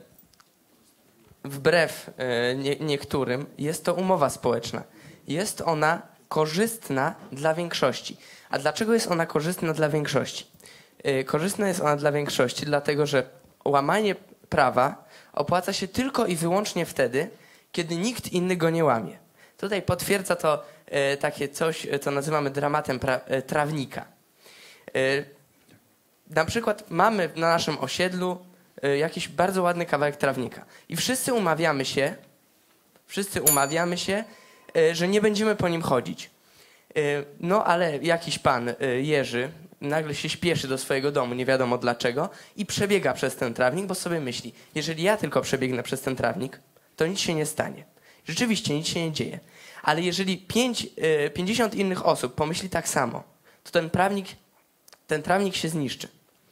wbrew yy, nie, niektórym, jest to umowa społeczna. Jest ona korzystna dla większości. A dlaczego jest ona korzystna dla większości? Yy, korzystna jest ona dla większości, dlatego że łamanie prawa opłaca się tylko i wyłącznie wtedy, kiedy nikt inny go nie łamie. Tutaj potwierdza to yy, takie coś, co nazywamy dramatem pra, yy, trawnika. Yy, na przykład mamy na naszym osiedlu yy, jakiś bardzo ładny kawałek trawnika i wszyscy umawiamy się, wszyscy umawiamy się, że nie będziemy po nim chodzić. No ale jakiś pan Jerzy nagle się śpieszy do swojego domu, nie wiadomo dlaczego, i przebiega przez ten trawnik, bo sobie myśli, jeżeli ja tylko przebiegnę przez ten trawnik, to nic się nie stanie. Rzeczywiście nic się nie dzieje. Ale jeżeli pięć, pięćdziesiąt innych osób pomyśli tak samo, to ten trawnik, ten trawnik się zniszczy.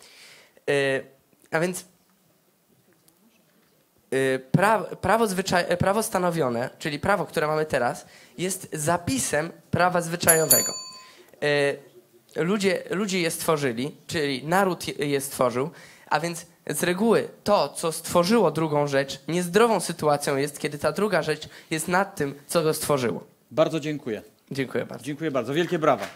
A więc Prawo, prawo, zwyczaj, prawo stanowione, czyli prawo, które mamy teraz, jest zapisem prawa zwyczajowego. Ludzie, ludzie je stworzyli, czyli naród je stworzył, a więc z reguły to, co stworzyło drugą rzecz, niezdrową sytuacją jest, kiedy ta druga rzecz jest nad tym, co go stworzyło. Bardzo dziękuję. Dziękuję bardzo. Dziękuję bardzo. Wielkie brawa.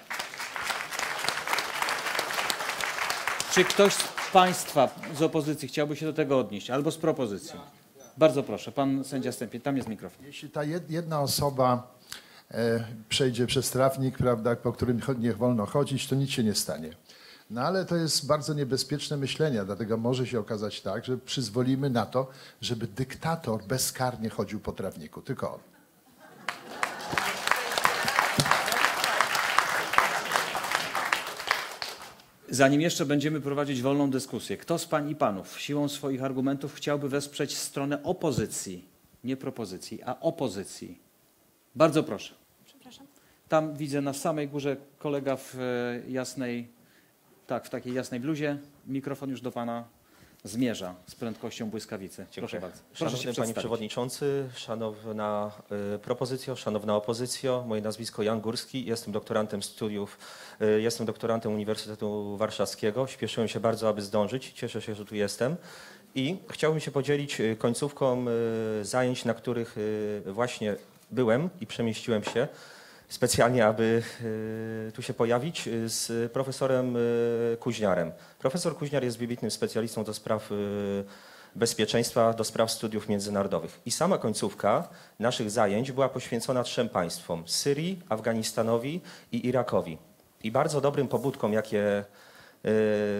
Czy ktoś z Państwa z opozycji chciałby się do tego odnieść, albo z propozycji? Bardzo proszę, pan sędzia Stępień, tam jest mikrofon. Jeśli ta jedna osoba e, przejdzie przez trawnik, prawda, po którym nie wolno chodzić, to nic się nie stanie. No ale to jest bardzo niebezpieczne myślenie, dlatego może się okazać tak, że przyzwolimy na to, żeby dyktator bezkarnie chodził po trawniku. Tylko on. Zanim jeszcze będziemy prowadzić wolną dyskusję, kto z pań i panów siłą swoich argumentów chciałby wesprzeć stronę opozycji, nie propozycji, a opozycji? Bardzo proszę. Przepraszam. Tam widzę na samej górze kolega w jasnej, tak, w takiej jasnej bluzie. Mikrofon już do pana zmierza z prędkością błyskawicy. Proszę bardzo. Proszę Szanowny się Panie przedstawić. Przewodniczący, szanowna y, propozycjo, szanowna opozycjo, moje nazwisko Jan Górski, jestem doktorantem studiów, y, jestem doktorantem Uniwersytetu Warszawskiego. Śpieszyłem się bardzo, aby zdążyć. Cieszę się, że tu jestem. I chciałbym się podzielić y, końcówką y, zajęć, na których y, właśnie byłem i przemieściłem się specjalnie, aby y, tu się pojawić, y, z profesorem y, Kuźniarem. Profesor Kuźniar jest wybitnym specjalistą do spraw y, bezpieczeństwa, do spraw studiów międzynarodowych. I sama końcówka naszych zajęć była poświęcona trzem państwom: Syrii, Afganistanowi i Irakowi. I bardzo dobrym pobudkom, jakie, y,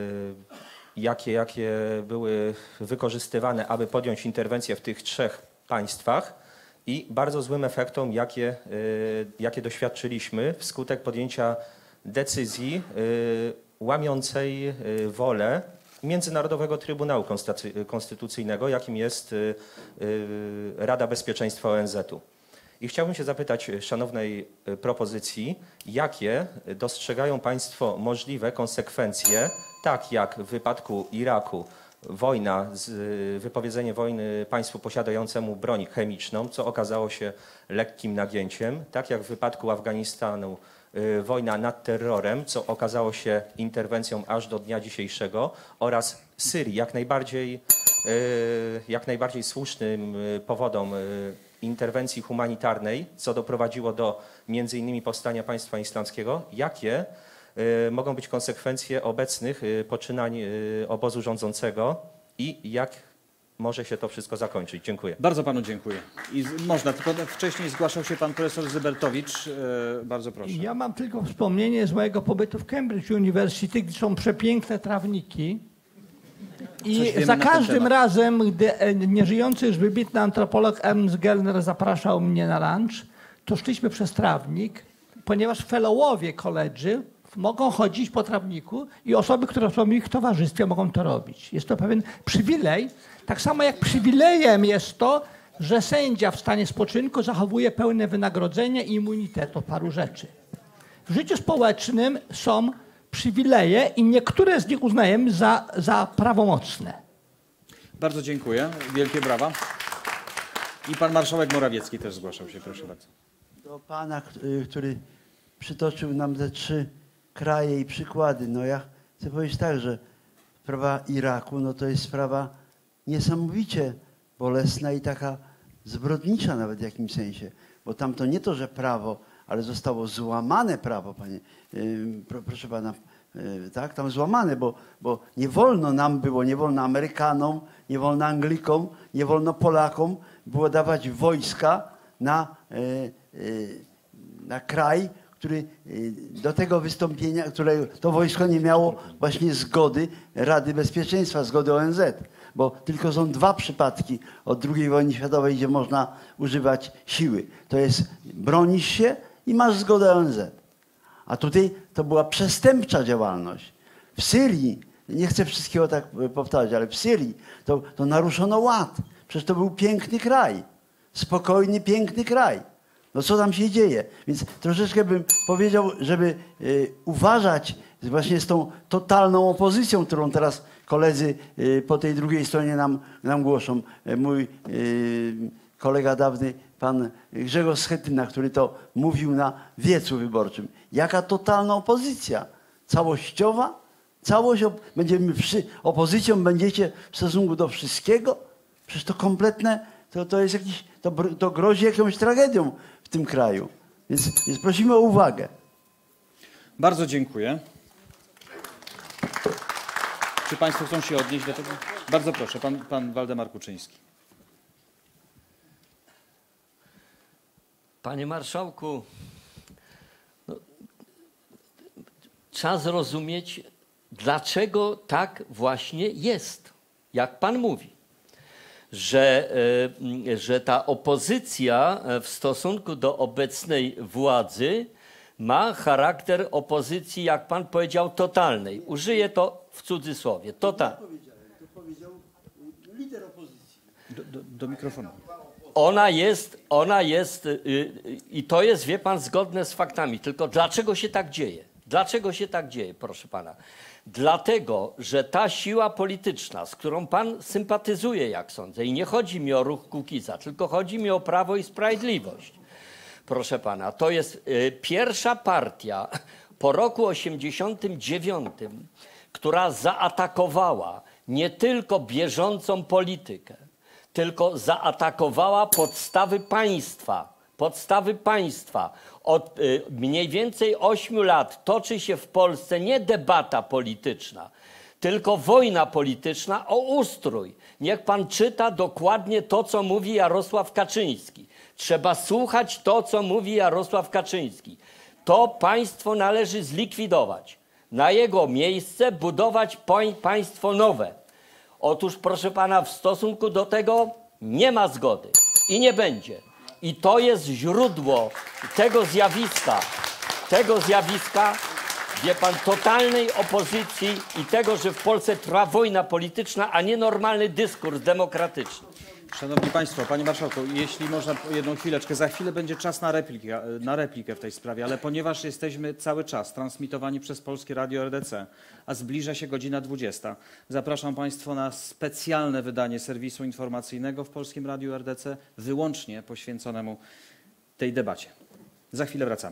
jakie, jakie były wykorzystywane, aby podjąć interwencję w tych trzech państwach, i bardzo złym efektom, jakie, y, jakie doświadczyliśmy wskutek podjęcia decyzji y, łamiącej y, wolę Międzynarodowego Trybunału Konstytucyjnego, jakim jest y, y, Rada Bezpieczeństwa O N Z u. I chciałbym się zapytać szanownej propozycji, jakie dostrzegają Państwo możliwe konsekwencje, tak jak w wypadku Iraku, wojna, z, wypowiedzenie wojny państwu posiadającemu broń chemiczną, co okazało się lekkim nagięciem, tak jak w wypadku Afganistanu y, wojna nad terrorem, co okazało się interwencją aż do dnia dzisiejszego, oraz Syrii, jak najbardziej, y, jak najbardziej słusznym y, powodom y, interwencji humanitarnej, co doprowadziło do między innymi powstania państwa islamskiego. Jakie y, mogą być konsekwencje obecnych y, poczynań y, obozu rządzącego i jak może się to wszystko zakończyć? Dziękuję. Bardzo panu dziękuję. I z, można, tylko wcześniej zgłaszał się pan profesor Zybertowicz. Y, bardzo proszę. Ja mam tylko wspomnienie z mojego pobytu w Cambridge University, gdzie są przepiękne trawniki. I za każdym razem, gdy nieżyjący już wybitny antropolog Ernst Gellner zapraszał mnie na lunch, to szliśmy przez trawnik, ponieważ fellowowie koledzy mogą chodzić po trawniku i osoby, które są w ich towarzystwie, mogą to robić. Jest to pewien przywilej, tak samo jak przywilejem jest to, że sędzia w stanie spoczynku zachowuje pełne wynagrodzenie i immunitet od paru rzeczy. W życiu społecznym są przywileje i niektóre z nich uznajemy za, za prawomocne. Bardzo dziękuję. Wielkie brawa. I pan marszałek Morawiecki też zgłaszał się. Proszę bardzo. Do pana, który przytoczył nam te trzy kraje i przykłady. No ja chcę powiedzieć tak, że sprawa Iraku, no to jest sprawa niesamowicie bolesna i taka zbrodnicza nawet w jakimś sensie. Bo tam to nie to, że prawo, ale zostało złamane prawo, panie, yy, proszę pana, yy, tak, tam złamane, bo, bo nie wolno nam było, nie wolno Amerykanom, nie wolno Anglikom, nie wolno Polakom było dawać wojska na, yy, yy, na kraj, który yy, do tego wystąpienia, które to wojsko nie miało właśnie zgody Rady Bezpieczeństwa, zgody O N Z. Bo tylko są dwa przypadki od drugiej wojny światowej, gdzie można używać siły. To jest bronisz się i masz zgodę O N Z. A tutaj to była przestępcza działalność. W Syrii, nie chcę wszystkiego tak powtarzać, ale w Syrii to, to naruszono ład. Przecież to był piękny kraj. Spokojny, piękny kraj. No co tam się dzieje? Więc troszeczkę bym powiedział, żeby y, uważać właśnie z tą totalną opozycją, którą teraz koledzy y, po tej drugiej stronie nam, nam głoszą. Y, mój y, kolega dawny, pan Grzegorz Schetyna, który to mówił na wiecu wyborczym. Jaka totalna opozycja? Całościowa? Całość, op będziemy przy, opozycją będziecie w stosunku do wszystkiego? Przecież to kompletne, to, to jest jakiś, to, to grozi jakąś tragedią w tym kraju. Więc, więc prosimy o uwagę. Bardzo dziękuję. Czy państwo chcą się odnieść do tego? Bardzo proszę, pan, pan Waldemar Kuczyński. Panie marszałku, no, trzeba zrozumieć dlaczego tak właśnie jest, jak pan mówi, że, że ta opozycja w stosunku do obecnej władzy ma charakter opozycji, jak pan powiedział, totalnej. Użyję to w cudzysłowie. Total. To powiedział lider opozycji. Do, do, do mikrofonu. Ona jest, ona jest yy, i to jest, wie pan, zgodne z faktami. Tylko dlaczego się tak dzieje? Dlaczego się tak dzieje, proszę pana? Dlatego, że ta siła polityczna, z którą pan sympatyzuje, jak sądzę, i nie chodzi mi o ruch Kukiza, tylko chodzi mi o Prawo i Sprawiedliwość, proszę pana, to jest y, pierwsza partia po roku osiemdziesiątym dziewiątym, która zaatakowała nie tylko bieżącą politykę, tylko zaatakowała podstawy państwa. Podstawy państwa. Od y, mniej więcej ośmiu lat toczy się w Polsce nie debata polityczna, tylko wojna polityczna o ustrój. Niech pan czyta dokładnie to, co mówi Jarosław Kaczyński. Trzeba słuchać to, co mówi Jarosław Kaczyński. To państwo należy zlikwidować. Na jego miejsce budować państwo nowe. Otóż, proszę pana, w stosunku do tego nie ma zgody i nie będzie. I to jest źródło tego zjawiska, tego zjawiska, wie pan, totalnej opozycji i tego, że w Polsce trwa wojna polityczna, a nie normalny dyskurs demokratyczny. Szanowni Państwo, Panie Marszałku, jeśli można jedną chwileczkę, za chwilę będzie czas na replikę, na replikę w tej sprawie, ale ponieważ jesteśmy cały czas transmitowani przez Polskie Radio R D C, a zbliża się godzina dwudziesta, zapraszam Państwa na specjalne wydanie serwisu informacyjnego w Polskim Radiu R D C, wyłącznie poświęconemu tej debacie. Za chwilę wracamy.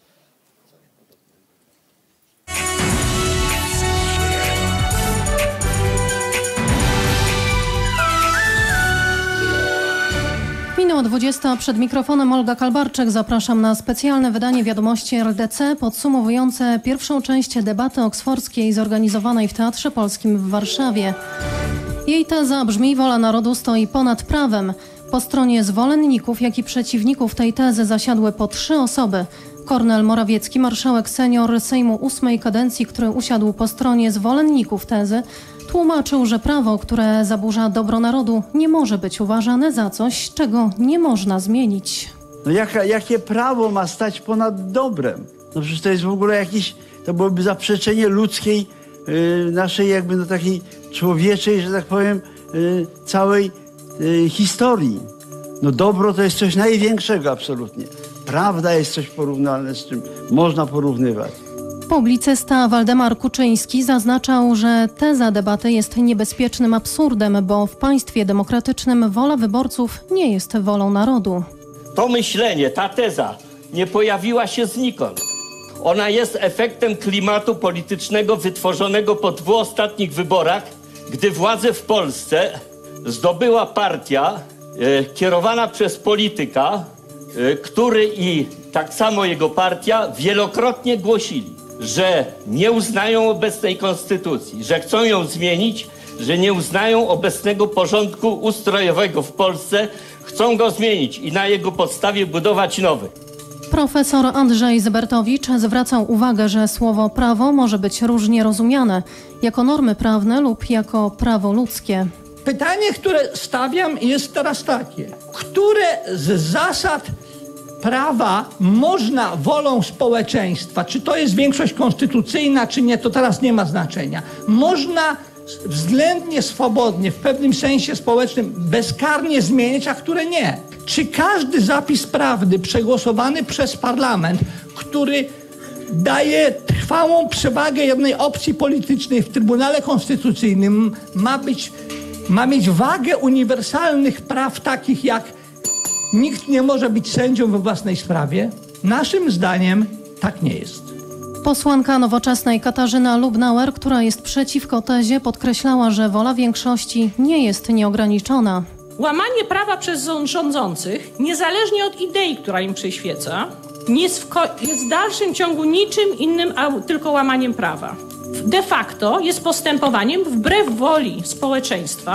Minęła dwudziesta, przed mikrofonem Olga Kalbarczyk. Zapraszam na specjalne wydanie Wiadomości R D C podsumowujące pierwszą część debaty oksfordzkiej zorganizowanej w Teatrze Polskim w Warszawie. Jej teza brzmi: wola narodu stoi ponad prawem. Po stronie zwolenników, jak i przeciwników tej tezy zasiadły po trzy osoby. Kornel Morawiecki, marszałek senior Sejmu ósmej kadencji, który usiadł po stronie zwolenników tezy, tłumaczył, że prawo, które zaburza dobro narodu, nie może być uważane za coś, czego nie można zmienić. No jaka, jakie prawo ma stać ponad dobrem? No przecież to jest w ogóle jakieś, to byłoby zaprzeczenie ludzkiej, yy, naszej jakby no takiej człowieczej, że tak powiem, yy, całej yy, historii. No dobro to jest coś największego absolutnie. Prawda jest coś porównalne, z czym można porównywać. Publicysta Waldemar Kuczyński zaznaczał, że teza debaty jest niebezpiecznym absurdem, bo w państwie demokratycznym wola wyborców nie jest wolą narodu. To myślenie, ta teza nie pojawiła się znikąd. Ona jest efektem klimatu politycznego wytworzonego po dwóch ostatnich wyborach, gdy władzę w Polsce zdobyła partia e, kierowana przez polityka, e, który i tak samo jego partia wielokrotnie głosili, że nie uznają obecnej konstytucji, że chcą ją zmienić, że nie uznają obecnego porządku ustrojowego w Polsce, chcą go zmienić i na jego podstawie budować nowy. Profesor Andrzej Zybertowicz zwracał uwagę, że słowo prawo może być różnie rozumiane, jako normy prawne lub jako prawo ludzkie. Pytanie, które stawiam, jest teraz takie. Które z zasad prawa można wolą społeczeństwa, czy to jest większość konstytucyjna, czy nie, to teraz nie ma znaczenia, można względnie swobodnie, w pewnym sensie społecznym, bezkarnie zmieniać, a które nie. Czy każdy zapis prawdy przegłosowany przez parlament, który daje trwałą przewagę jednej opcji politycznej w Trybunale Konstytucyjnym, ma być, ma mieć wagę uniwersalnych praw takich jak nikt nie może być sędzią we własnej sprawie? Naszym zdaniem tak nie jest. Posłanka Nowoczesnej Katarzyna Lubnauer, która jest przeciwko tezie, podkreślała, że wola większości nie jest nieograniczona. Łamanie prawa przez rządzących, niezależnie od idei, która im przyświeca, jest w, jest w dalszym ciągu niczym innym, a tylko łamaniem prawa. De facto jest postępowaniem wbrew woli społeczeństwa,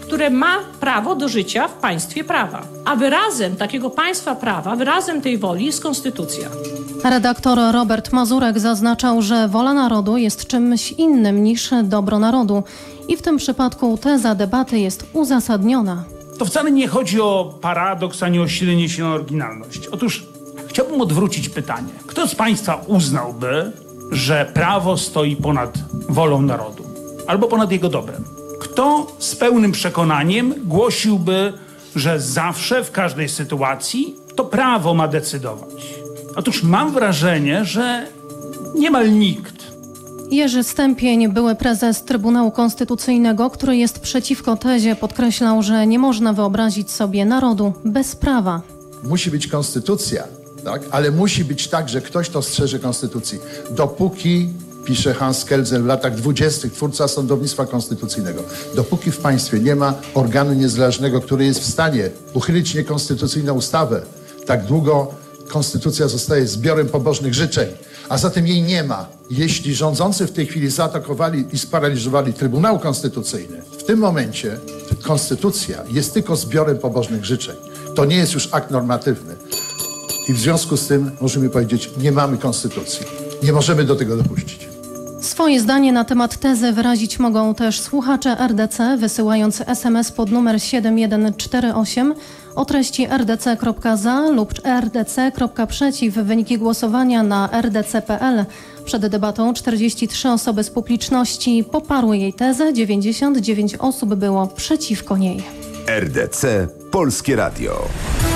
które ma prawo do życia w państwie prawa. A wyrazem takiego państwa prawa, wyrazem tej woli jest konstytucja. Redaktor Robert Mazurek zaznaczał, że wola narodu jest czymś innym niż dobro narodu i w tym przypadku teza debaty jest uzasadniona. To wcale nie chodzi o paradoks, ani o silenie się na oryginalność. Otóż chciałbym odwrócić pytanie. Kto z Państwa uznałby, że prawo stoi ponad wolą narodu albo ponad jego dobrem? Kto z pełnym przekonaniem głosiłby, że zawsze, w każdej sytuacji to prawo ma decydować? Otóż mam wrażenie, że niemal nikt. Jerzy Stępień, były prezes Trybunału Konstytucyjnego, który jest przeciwko tezie, podkreślał, że nie można wyobrazić sobie narodu bez prawa. Musi być konstytucja, tak? Ale musi być tak, że ktoś to strzeże konstytucji. Dopóki, pisze Hans Kelzer w latach dwudziestych, twórca sądownictwa konstytucyjnego, dopóki w państwie nie ma organu niezależnego, który jest w stanie uchylić niekonstytucyjną ustawę, tak długo konstytucja zostaje zbiorem pobożnych życzeń, a zatem jej nie ma. Jeśli rządzący w tej chwili zaatakowali i sparaliżowali Trybunał Konstytucyjny, w tym momencie konstytucja jest tylko zbiorem pobożnych życzeń. To nie jest już akt normatywny. I w związku z tym możemy powiedzieć, nie mamy konstytucji. Nie możemy do tego dopuścić. Swoje zdanie na temat tezy wyrazić mogą też słuchacze R D C, wysyłając S M S pod numer siedem jeden cztery osiem o treści r d c kropka za lub r d c kropka przeciw. Wyniki głosowania na r d c kropka p l. Przed debatą czterdzieści trzy osoby z publiczności poparły jej tezę, dziewięćdziesiąt dziewięć osób było przeciwko niej. R D C Polskie Radio.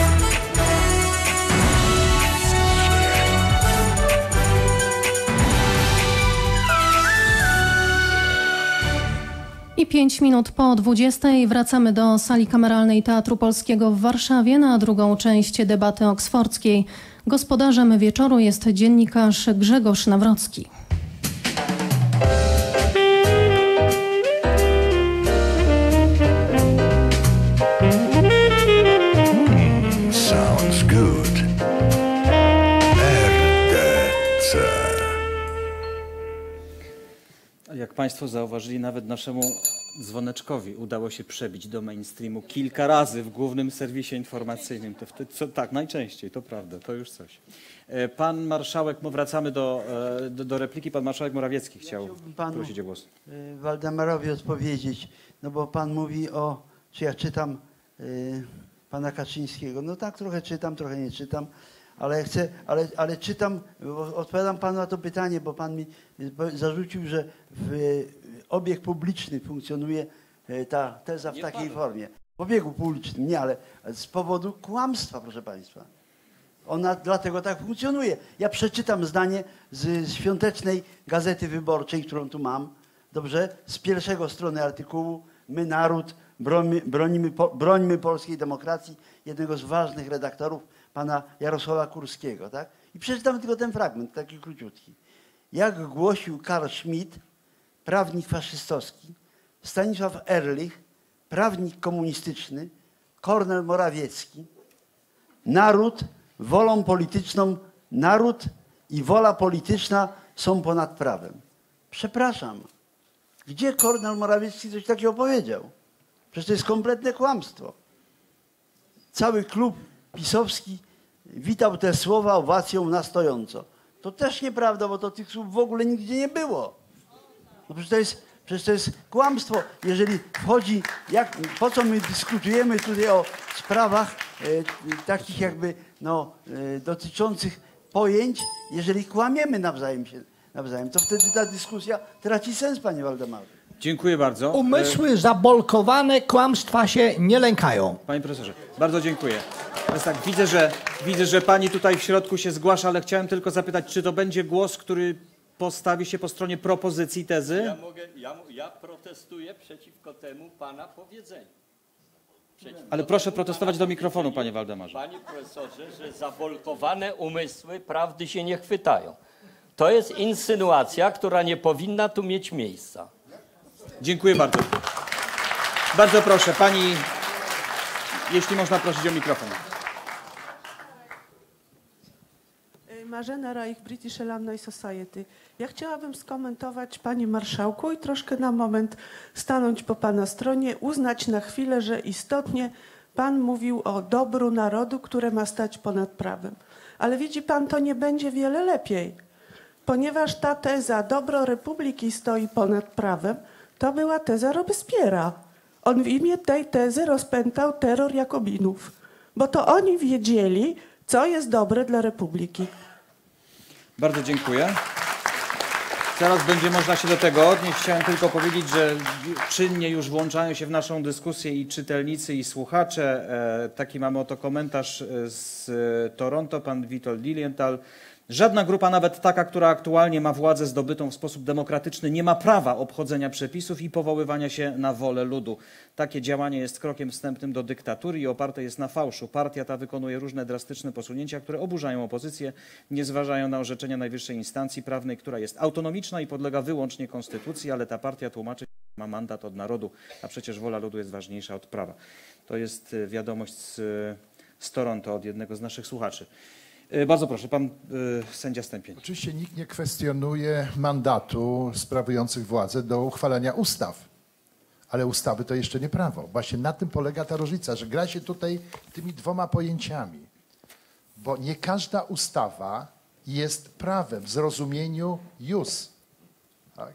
I pięć minut po dwudziestej wracamy do sali kameralnej Teatru Polskiego w Warszawie na drugą część debaty oksfordzkiej. Gospodarzem wieczoru jest dziennikarz Grzegorz Nawrocki. Sounds good. R D C. Jak Państwo zauważyli, nawet naszemu dzwoneczkowi udało się przebić do mainstreamu kilka razy w głównym serwisie informacyjnym. To wtedy, co, tak, najczęściej, to prawda, to już coś. Pan marszałek, wracamy do, do, do repliki, pan marszałek Morawiecki chciał panu, prosić o głos. Waldemarowi odpowiedzieć, no bo pan mówi o, czy ja czytam y, pana Kaczyńskiego. No tak, trochę czytam, trochę nie czytam. Ale chcę, ale, ale czytam, odpowiadam panu na to pytanie, bo pan mi zarzucił, że w obieg publiczny funkcjonuje ta teza w takiej formie. W obiegu publicznym, nie, ale z powodu kłamstwa, proszę państwa. Ona dlatego tak funkcjonuje. Ja przeczytam zdanie z świątecznej Gazety Wyborczej, którą tu mam, dobrze, z pierwszego strony artykułu My naród, bronimy, bronimy, brońmy polskiej demokracji, jednego z ważnych redaktorów, pana Jarosława Kurskiego, tak? I przeczytam tylko ten fragment, taki króciutki. Jak głosił Karl Schmitt, prawnik faszystowski, Stanisław Ehrlich, prawnik komunistyczny, Kornel Morawiecki, naród, wolą polityczną, naród i wola polityczna są ponad prawem. Przepraszam, gdzie Kornel Morawiecki coś takiego powiedział? Przecież to jest kompletne kłamstwo. Cały klub pisowski witał te słowa owacją na stojąco. To też nieprawda, bo to tych słów w ogóle nigdzie nie było. No przecież to jest, przecież to jest kłamstwo. Jeżeli wchodzi, jak, po co my dyskutujemy tutaj o sprawach e, takich jakby no, e, dotyczących pojęć, jeżeli kłamiemy nawzajem się, nawzajem, to wtedy ta dyskusja traci sens, panie Waldemarze. Dziękuję bardzo. Umysły zabolkowane, kłamstwa się nie lękają. Panie profesorze, bardzo dziękuję. Teraz tak, widzę, że, widzę, że pani tutaj w środku się zgłasza, ale chciałem tylko zapytać, czy to będzie głos, który postawi się po stronie propozycji tezy? Ja, mogę, ja, ja protestuję przeciwko temu pana powiedzeniu. Przeciwko ale proszę protestować do mikrofonu, panie Waldemarze. Panie profesorze, że zabolkowane umysły prawdy się nie chwytają. To jest insynuacja, która nie powinna tu mieć miejsca. Dziękuję bardzo. Bardzo proszę, pani, jeśli można prosić o mikrofon. Marzena Reich, British Alumni Society. Ja chciałabym skomentować, panie marszałku, i troszkę na moment stanąć po pana stronie, uznać na chwilę, że istotnie pan mówił o dobru narodu, które ma stać ponad prawem. Ale widzi pan, to nie będzie wiele lepiej, ponieważ ta teza dobro republiki stoi ponad prawem, to była teza Robespierre'a. On w imię tej tezy rozpętał terror Jakobinów, bo to oni wiedzieli, co jest dobre dla republiki. Bardzo dziękuję. Zaraz będzie można się do tego odnieść. Chciałem tylko powiedzieć, że czynnie już włączają się w naszą dyskusję i czytelnicy, i słuchacze. Taki mamy oto komentarz z Toronto, pan Witold Lilienthal. Żadna grupa, nawet taka, która aktualnie ma władzę zdobytą w sposób demokratyczny, nie ma prawa obchodzenia przepisów i powoływania się na wolę ludu. Takie działanie jest krokiem wstępnym do dyktatury i oparte jest na fałszu. Partia ta wykonuje różne drastyczne posunięcia, które oburzają opozycję, nie zważają na orzeczenia najwyższej instancji prawnej, która jest autonomiczna i podlega wyłącznie konstytucji, ale ta partia tłumaczy, że ma mandat od narodu, a przecież wola ludu jest ważniejsza od prawa. To jest wiadomość z, z Toronto od jednego z naszych słuchaczy. Bardzo proszę, pan y, sędzia Stępień. Oczywiście nikt nie kwestionuje mandatu sprawujących władzę do uchwalania ustaw, ale ustawy to jeszcze nie prawo. Właśnie na tym polega ta różnica, że gra się tutaj tymi dwoma pojęciami, bo nie każda ustawa jest prawem w zrozumieniu jus. Tak?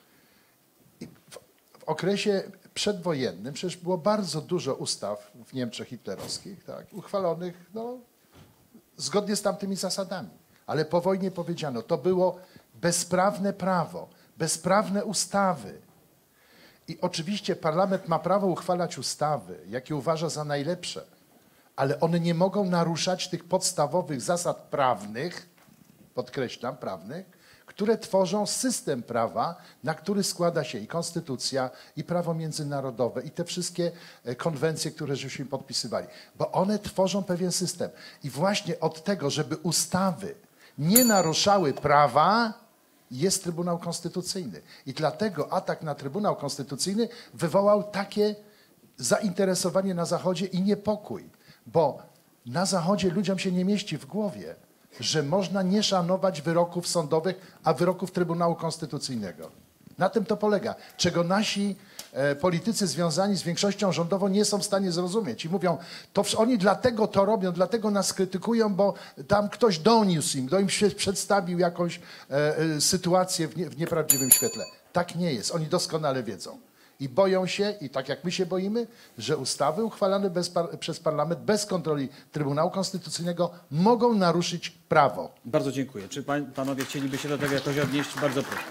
I w, w okresie przedwojennym przecież było bardzo dużo ustaw w Niemczech hitlerowskich, tak, uchwalonych no, zgodnie z tamtymi zasadami. Ale po wojnie powiedziano, to było bezprawne prawo, bezprawne ustawy. I oczywiście parlament ma prawo uchwalać ustawy, jakie uważa za najlepsze, ale one nie mogą naruszać tych podstawowych zasad prawnych, podkreślam, prawnych, które tworzą system prawa, na który składa się i konstytucja, i prawo międzynarodowe, i te wszystkie konwencje, które żeśmy podpisywali. Bo one tworzą pewien system. I właśnie od tego, żeby ustawy nie naruszały prawa, jest Trybunał Konstytucyjny. I dlatego atak na Trybunał Konstytucyjny wywołał takie zainteresowanie na Zachodzie i niepokój. Bo na Zachodzie ludziom się nie mieści w głowie, że można nie szanować wyroków sądowych, a wyroków Trybunału Konstytucyjnego. Na tym to polega, czego nasi e, politycy związani z większością rządową nie są w stanie zrozumieć. I mówią, to oni dlatego to robią, dlatego nas krytykują, bo tam ktoś doniósł im, do im się przedstawił jakąś e, e, sytuację w, nie, w nieprawdziwym świetle. Tak nie jest, oni doskonale wiedzą. I boją się, i tak jak my się boimy, że ustawy uchwalane bez par przez parlament bez kontroli Trybunału Konstytucyjnego mogą naruszyć prawo. Bardzo dziękuję. Czy pan, panowie chcieliby się do tego jakoś odnieść? Bardzo proszę.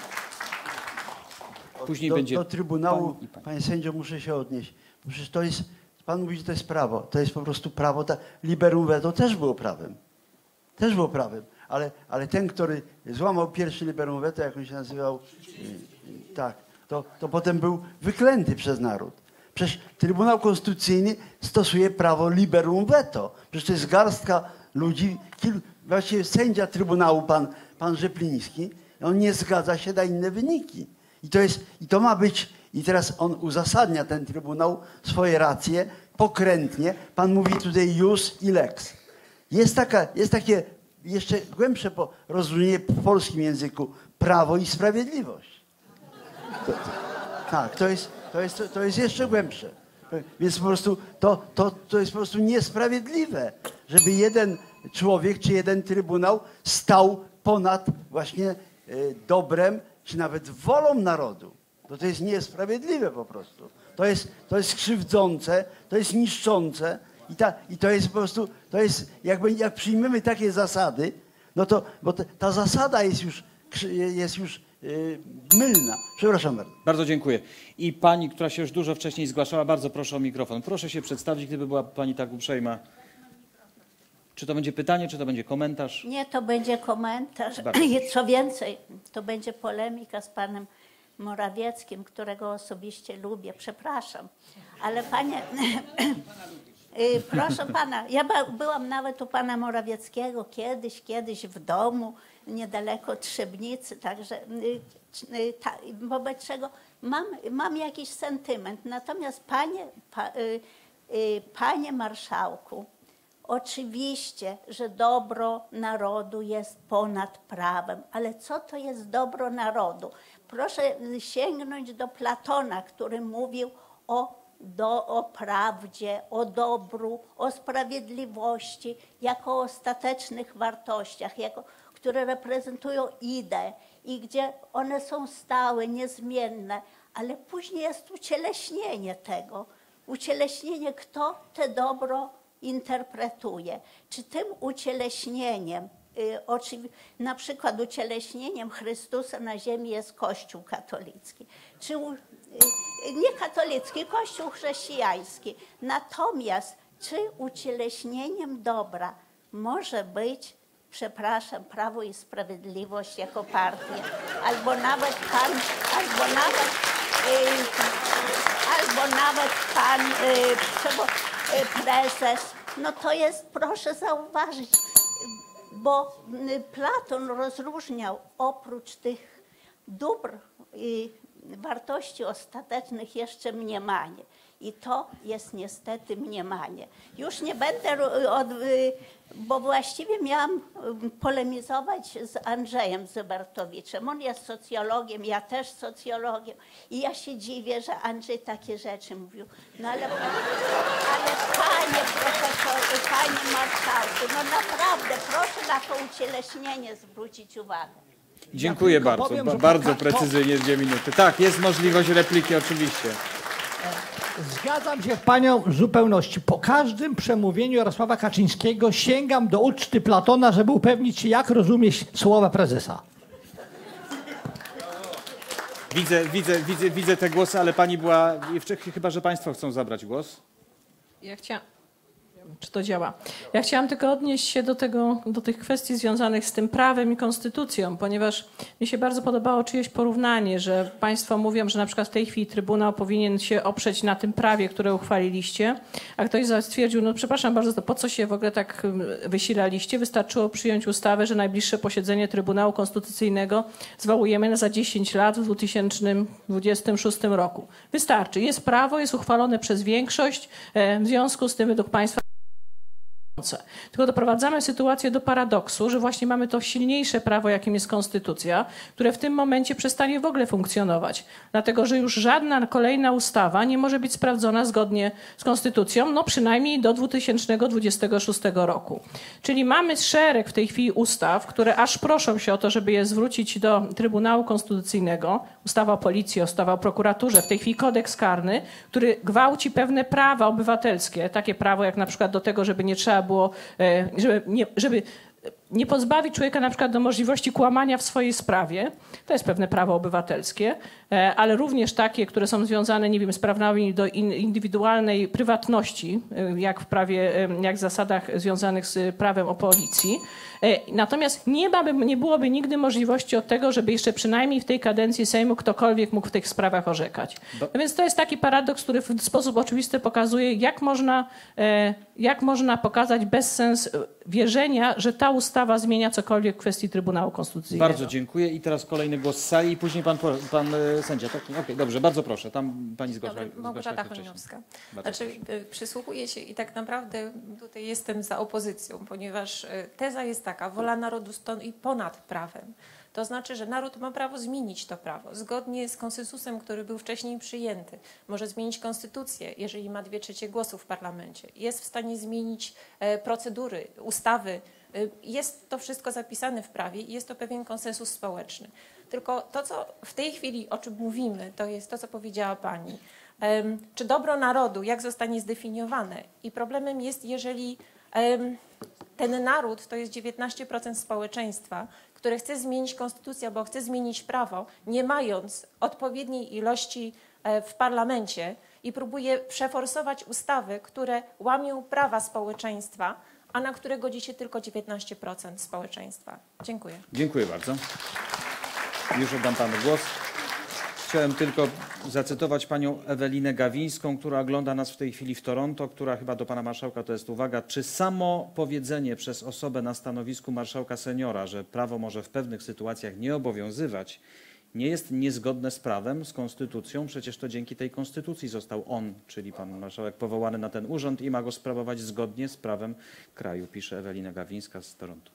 Później do, będzie... do Trybunału, pan pan. panie sędzio, muszę się odnieść. Przecież to jest, pan mówi, że to jest prawo. To jest po prostu prawo. Ta liberum veto też było prawem. Też było prawem. Ale, ale ten, który złamał pierwszy liberum veto, jak on się nazywał, tak, To, to potem był wyklęty przez naród. Przecież Trybunał Konstytucyjny stosuje prawo liberum veto. Przecież to jest garstka ludzi, kil, właściwie sędzia Trybunału, pan, pan Rzepliński, on nie zgadza się na inne wyniki. I to, jest, I to ma być, i teraz on uzasadnia ten Trybunał swoje racje pokrętnie. Pan mówi tutaj jus i lex. Jest, taka, jest takie jeszcze głębsze rozumienie w polskim języku prawo i sprawiedliwość. To, to, tak, to jest, to, jest, to jest jeszcze głębsze. Więc po prostu to, to, to jest po prostu niesprawiedliwe, żeby jeden człowiek czy jeden trybunał stał ponad właśnie y, dobrem, czy nawet wolą narodu. To, to jest niesprawiedliwe po prostu. To jest, to jest krzywdzące, to jest niszczące i, ta, i to jest po prostu, to jest jakby, jak przyjmiemy takie zasady, no to, bo te, ta zasada jest już, jest już Yy, mylna. Przepraszam bardzo. Bardzo dziękuję. I pani, która się już dużo wcześniej zgłaszała, bardzo proszę o mikrofon. Proszę się przedstawić, gdyby była pani tak uprzejma. Czy to będzie pytanie, czy to będzie komentarz? Nie, to będzie komentarz. Co więcej, to będzie polemika z panem Morawieckim, którego osobiście lubię. Przepraszam. Ale panie... Proszę pana, ja byłam nawet u pana Morawieckiego kiedyś, kiedyś w domu, niedaleko Trzebnicy, także ta, wobec czego mam, mam jakiś sentyment. Natomiast panie, pa, panie marszałku, Oczywiście, że dobro narodu jest ponad prawem, ale co to jest dobro narodu? Proszę sięgnąć do Platona, który mówił o, do, o prawdzie, o dobru, o sprawiedliwości, jako o ostatecznych wartościach, jako, które reprezentują ideę i gdzie one są stałe, niezmienne, ale później jest ucieleśnienie tego. Ucieleśnienie, kto te dobro interpretuje. Czy tym ucieleśnieniem, y, na przykład ucieleśnieniem Chrystusa na ziemi jest Kościół katolicki, czy u, y, nie katolicki, Kościół chrześcijański. Natomiast czy ucieleśnieniem dobra może być, przepraszam, Prawo i Sprawiedliwość jako partia, albo nawet pan, albo nawet, y, albo nawet pan y, prezes, no to jest, proszę zauważyć, bo Platon rozróżniał oprócz tych dóbr i wartości ostatecznych jeszcze mniemanie. I to jest niestety mniemanie. Już nie będę, od, bo właściwie miałam polemizować z Andrzejem Zybertowiczem. On jest socjologiem, ja też socjologiem. I ja się dziwię, że Andrzej takie rzeczy mówił. No ale, ale panie profesorze, panie marszałku, no naprawdę proszę na to ucieleśnienie zwrócić uwagę. Dziękuję Ja bardzo. powiem, Ba że bardzo po- precyzyjnie, dwie minuty. Tak, jest możliwość repliki oczywiście. Zgadzam się z panią w zupełności. Po każdym przemówieniu Jarosława Kaczyńskiego sięgam do uczty Platona, żeby upewnić się, jak rozumie słowa prezesa. Widzę, widzę, widzę, widzę te głosy, ale pani była, chyba że państwo chcą zabrać głos. Ja chciałam, czy to działa? Ja chciałam tylko odnieść się do tego, do tych kwestii związanych z tym prawem i konstytucją, ponieważ mi się bardzo podobało czyjeś porównanie, że państwo mówią, że na przykład w tej chwili Trybunał powinien się oprzeć na tym prawie, które uchwaliliście, a ktoś stwierdził, no przepraszam bardzo, to po co się w ogóle tak wysilaliście? Wystarczyło przyjąć ustawę, że najbliższe posiedzenie Trybunału Konstytucyjnego zwołujemy za dziesięć lat w dwa tysiące dwudziestym szóstym roku. Wystarczy. Jest prawo, jest uchwalone przez większość, w związku z tym według państwa tylko doprowadzamy sytuację do paradoksu, że właśnie mamy to silniejsze prawo, jakim jest konstytucja, które w tym momencie przestanie w ogóle funkcjonować. Dlatego, że już żadna kolejna ustawa nie może być sprawdzona zgodnie z konstytucją, no przynajmniej do dwa tysiące dwudziestego szóstego roku. Czyli mamy szereg w tej chwili ustaw, które aż proszą się o to, żeby je zwrócić do Trybunału Konstytucyjnego. Ustawa o policji, ustawa o prokuraturze, w tej chwili kodeks karny, który gwałci pewne prawa obywatelskie. Takie prawo jak na przykład do tego, żeby nie trzeba było, żeby nie, żeby nie pozbawić człowieka na przykład do możliwości kłamania w swojej sprawie. To jest pewne prawo obywatelskie, ale również takie, które są związane, nie wiem, z prawami do indywidualnej prywatności, jak w prawie, jak w zasadach związanych z prawem o policji. Natomiast nie, ma, nie byłoby nigdy możliwości od tego, żeby jeszcze przynajmniej w tej kadencji Sejmu ktokolwiek mógł w tych sprawach orzekać. No więc to jest taki paradoks, który w sposób oczywisty pokazuje, jak można, jak można pokazać bezsens wierzenia, że ta ustawa zmienia cokolwiek w kwestii Trybunału Konstytucyjnego. Bardzo dziękuję i teraz kolejny głos z sali i później pan, pan sędzia. Tak? Okej, dobrze, bardzo proszę. Tam pani zgłasza. Małgorzata Chojnowska. Znaczy, przysłuchuję się i tak naprawdę tutaj jestem za opozycją, ponieważ teza jest taka, wola narodu stoi ponad prawem. To znaczy, że naród ma prawo zmienić to prawo. Zgodnie z konsensusem, który był wcześniej przyjęty, może zmienić konstytucję, jeżeli ma dwie trzecie głosów w parlamencie. Jest w stanie zmienić procedury, ustawy. Jest to wszystko zapisane w prawie i jest to pewien konsensus społeczny. Tylko to, co w tej chwili, o czym mówimy, to jest to, co powiedziała pani. Czy dobro narodu, jak zostanie zdefiniowane? I problemem jest, jeżeli ten naród to jest dziewiętnaście procent społeczeństwa, które chce zmienić konstytucję, bo chce zmienić prawo, nie mając odpowiedniej ilości w parlamencie i próbuje przeforsować ustawy, które łamią prawa społeczeństwa, a na które godzi się tylko dziewiętnaście procent społeczeństwa. Dziękuję. Dziękuję bardzo. Już oddam panu głos. Chciałem tylko zacytować panią Ewelinę Gawińską, która ogląda nas w tej chwili w Toronto, która chyba do pana marszałka to jest uwaga. Czy samo powiedzenie przez osobę na stanowisku marszałka seniora, że prawo może w pewnych sytuacjach nie obowiązywać, nie jest niezgodne z prawem, z konstytucją. Przecież to dzięki tej konstytucji został on, czyli pan marszałek, powołany na ten urząd i ma go sprawować zgodnie z prawem kraju, pisze Ewelina Gawlińska z Toronto.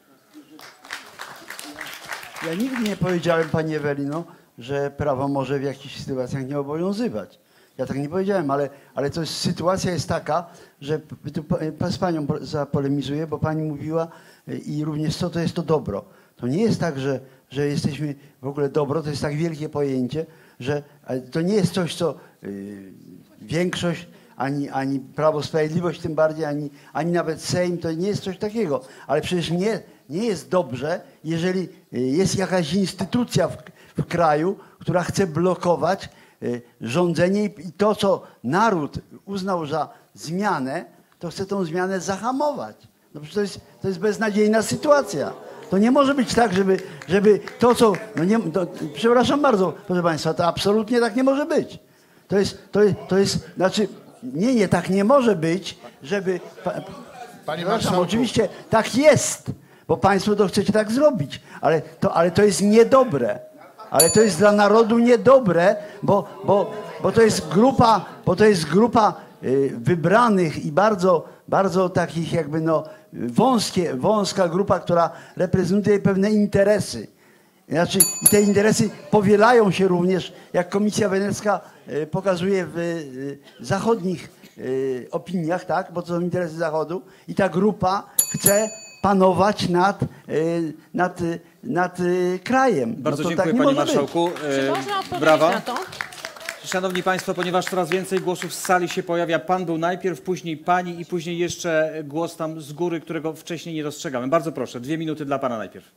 Ja nigdy nie powiedziałem, pani Ewelino, że prawo może w jakichś sytuacjach nie obowiązywać. Ja tak nie powiedziałem, ale, ale to jest, sytuacja jest taka, że tu z panią zapolemizuję, bo pani mówiła i również co to jest to dobro. To nie jest tak, że, że jesteśmy w ogóle dobro, to jest tak wielkie pojęcie, że to nie jest coś, co yy, większość, ani, ani Prawo Sprawiedliwość tym bardziej, ani, ani nawet Sejm, to nie jest coś takiego. Ale przecież nie, nie jest dobrze, jeżeli jest jakaś instytucja w, w kraju, która chce blokować y, rządzenie i to, co naród uznał za zmianę, to chce tą zmianę zahamować. No przecież to jest, to jest beznadziejna sytuacja. To nie może być tak, żeby, żeby to, co... No nie, to, przepraszam bardzo, proszę państwa, to absolutnie tak nie może być. To jest, to jest, to jest znaczy, nie, nie, tak nie może być, żeby... Pa, Panie marszałku. Oczywiście tak jest, bo państwo to chcecie tak zrobić, ale to, ale to jest niedobre. Ale to jest dla narodu niedobre, bo, bo, bo to jest grupa, bo to jest grupa y, wybranych i bardzo, bardzo takich jakby no wąskie, wąska grupa, która reprezentuje pewne interesy. Znaczy, i te interesy powielają się również, jak Komisja Wenecka y, pokazuje w y, zachodnich y, opiniach, tak, bo to są interesy Zachodu i ta grupa chce panować nad, y, nad, y, nad y, krajem. Bardzo no to dziękuję, tak panie marszałku. Czy można odpowiedzieć Brawa. na to? Szanowni Państwo, ponieważ coraz więcej głosów z sali się pojawia, pan był najpierw, później pani i później jeszcze głos tam z góry, którego wcześniej nie dostrzegamy. Bardzo proszę, dwie minuty dla pana najpierw.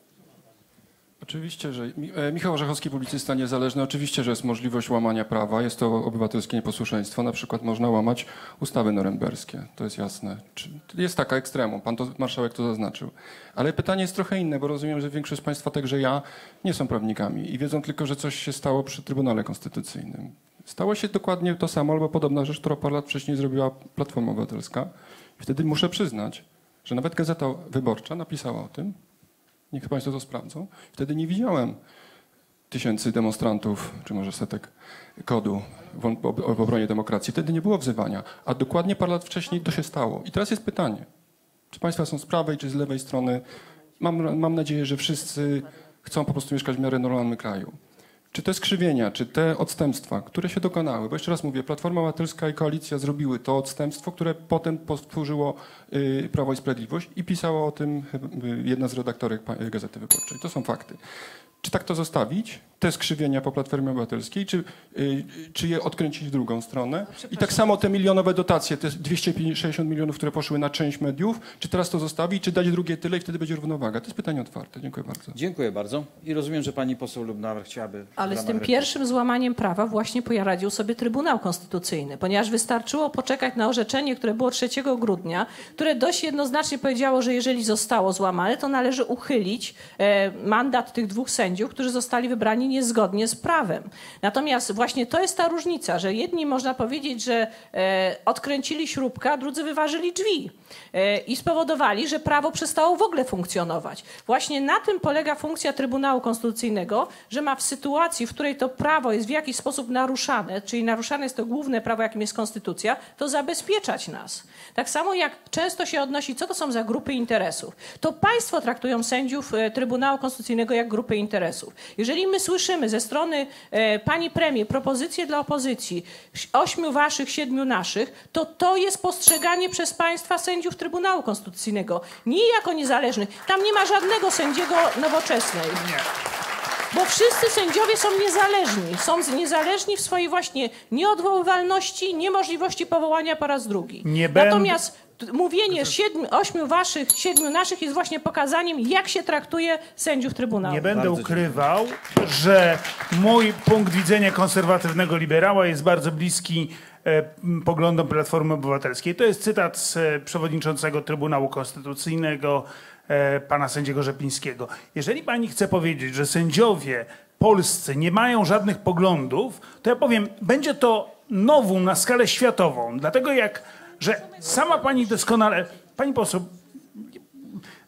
Oczywiście, że Michał Orzechowski, publicysta niezależny, oczywiście, że jest możliwość łamania prawa, jest to obywatelskie nieposłuszeństwo, na przykład można łamać ustawy norymberskie, to jest jasne. Jest taka ekstremum, pan to, marszałek to zaznaczył. Ale pytanie jest trochę inne, bo rozumiem, że większość z państwa, także ja, nie są prawnikami i wiedzą tylko, że coś się stało przy Trybunale Konstytucyjnym. Stało się dokładnie to samo, albo podobna rzecz, którą parę lat wcześniej zrobiła Platforma Obywatelska. I wtedy muszę przyznać, że nawet Gazeta Wyborcza napisała o tym, niech państwo to sprawdzą. Wtedy nie widziałem tysięcy demonstrantów, czy może setek kodu w, w obronie demokracji. Wtedy nie było wzywania, a dokładnie parę lat wcześniej to się stało. I teraz jest pytanie, czy państwa są z prawej, czy z lewej strony? Mam, mam nadzieję, że wszyscy chcą po prostu mieszkać w miarę normalnym kraju. Czy te skrzywienia, czy te odstępstwa, które się dokonały, bo jeszcze raz mówię, Platforma Obywatelska i Koalicja zrobiły to odstępstwo, które potem powtórzyło y, Prawo i Sprawiedliwość i pisała o tym y, jedna z redaktorek Gazety Wyborczej. To są fakty. Czy tak to zostawić, te skrzywienia po Platformie Obywatelskiej, czy, y, czy je odkręcić w drugą stronę? I tak samo te milionowe dotacje, te dwieście sześćdziesiąt milionów, które poszły na część mediów, czy teraz to zostawić, czy dać drugie tyle i wtedy będzie równowaga? To jest pytanie otwarte. Dziękuję bardzo. Dziękuję bardzo. I rozumiem, że pani poseł Lubnauer chciałaby... Ale z tym pierwszym złamaniem prawa właśnie poradził sobie Trybunał Konstytucyjny, ponieważ wystarczyło poczekać na orzeczenie, które było trzeciego grudnia, które dość jednoznacznie powiedziało, że jeżeli zostało złamane, to należy uchylić e, mandat tych dwóch sędziów, którzy zostali wybrani niezgodnie z prawem. Natomiast właśnie to jest ta różnica, że jedni można powiedzieć, że e, odkręcili śrubkę, a drudzy wyważyli drzwi e, i spowodowali, że prawo przestało w ogóle funkcjonować. Właśnie na tym polega funkcja Trybunału Konstytucyjnego, że ma w sytuacji, w której to prawo jest w jakiś sposób naruszane, czyli naruszane jest to główne prawo, jakim jest konstytucja, to zabezpieczać nas. Tak samo jak często się odnosi, co to są za grupy interesów. To państwo traktują sędziów Trybunału Konstytucyjnego jak grupy interesów. Jeżeli my słyszymy ze strony e, pani premier propozycje dla opozycji, ośmiu waszych, siedmiu naszych, to to jest postrzeganie przez państwa sędziów Trybunału Konstytucyjnego. Nie jako niezależnych. Tam nie ma żadnego sędziego Nowoczesnej. Nie. Bo wszyscy sędziowie są niezależni. Są niezależni w swojej właśnie nieodwoływalności, niemożliwości powołania po raz drugi. Nie Natomiast będę... mówienie siedmiu, ośmiu waszych, siedmiu naszych jest właśnie pokazaniem, jak się traktuje sędziów Trybunału. Nie będę ukrywał, że mój punkt widzenia konserwatywnego liberała jest bardzo bliski e, poglądom Platformy Obywatelskiej. To jest cytat z e, przewodniczącego Trybunału Konstytucyjnego, e, pana sędziego Rzepińskiego. Jeżeli pani chce powiedzieć, że sędziowie polscy nie mają żadnych poglądów, to ja powiem, będzie to nowum na skalę światową. Dlatego jak, że sama pani doskonale, pani poseł,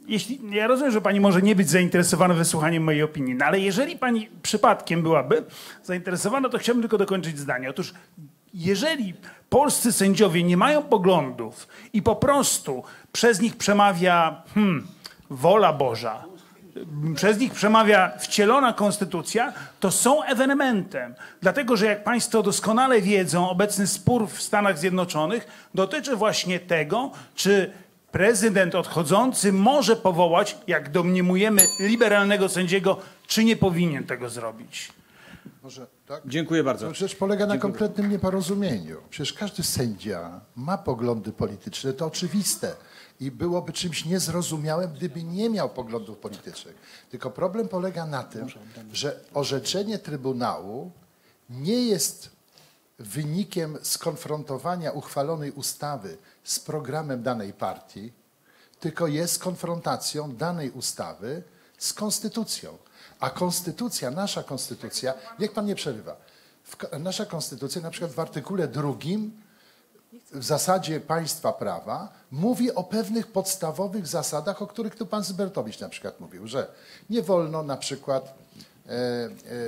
jeśli, ja rozumiem, że pani może nie być zainteresowana wysłuchaniem mojej opinii, no ale jeżeli pani przypadkiem byłaby zainteresowana, to chciałbym tylko dokończyć zdanie. Otóż jeżeli polscy sędziowie nie mają poglądów i po prostu przez nich przemawia hmm, wola Boża, przez nich przemawia wcielona konstytucja, to są ewenementem. Dlatego, że jak państwo doskonale wiedzą, obecny spór w Stanach Zjednoczonych dotyczy właśnie tego, czy prezydent odchodzący może powołać, jak domniemujemy, liberalnego sędziego, czy nie powinien tego zrobić. Może, tak? Dziękuję bardzo. To przecież polega na Dziękuję. kompletnym nieporozumieniu. Przecież każdy sędzia ma poglądy polityczne, to oczywiste. I byłoby czymś niezrozumiałym, gdyby nie miał poglądów politycznych. Tylko problem polega na tym, że orzeczenie Trybunału nie jest wynikiem skonfrontowania uchwalonej ustawy z programem danej partii, tylko jest konfrontacją danej ustawy z konstytucją. A konstytucja, nasza konstytucja, niech pan nie przerywa, w, nasza konstytucja na przykład w artykule drugim w zasadzie państwa prawa mówi o pewnych podstawowych zasadach, o których tu pan Zybertowicz na przykład mówił, że nie wolno na przykład e, e,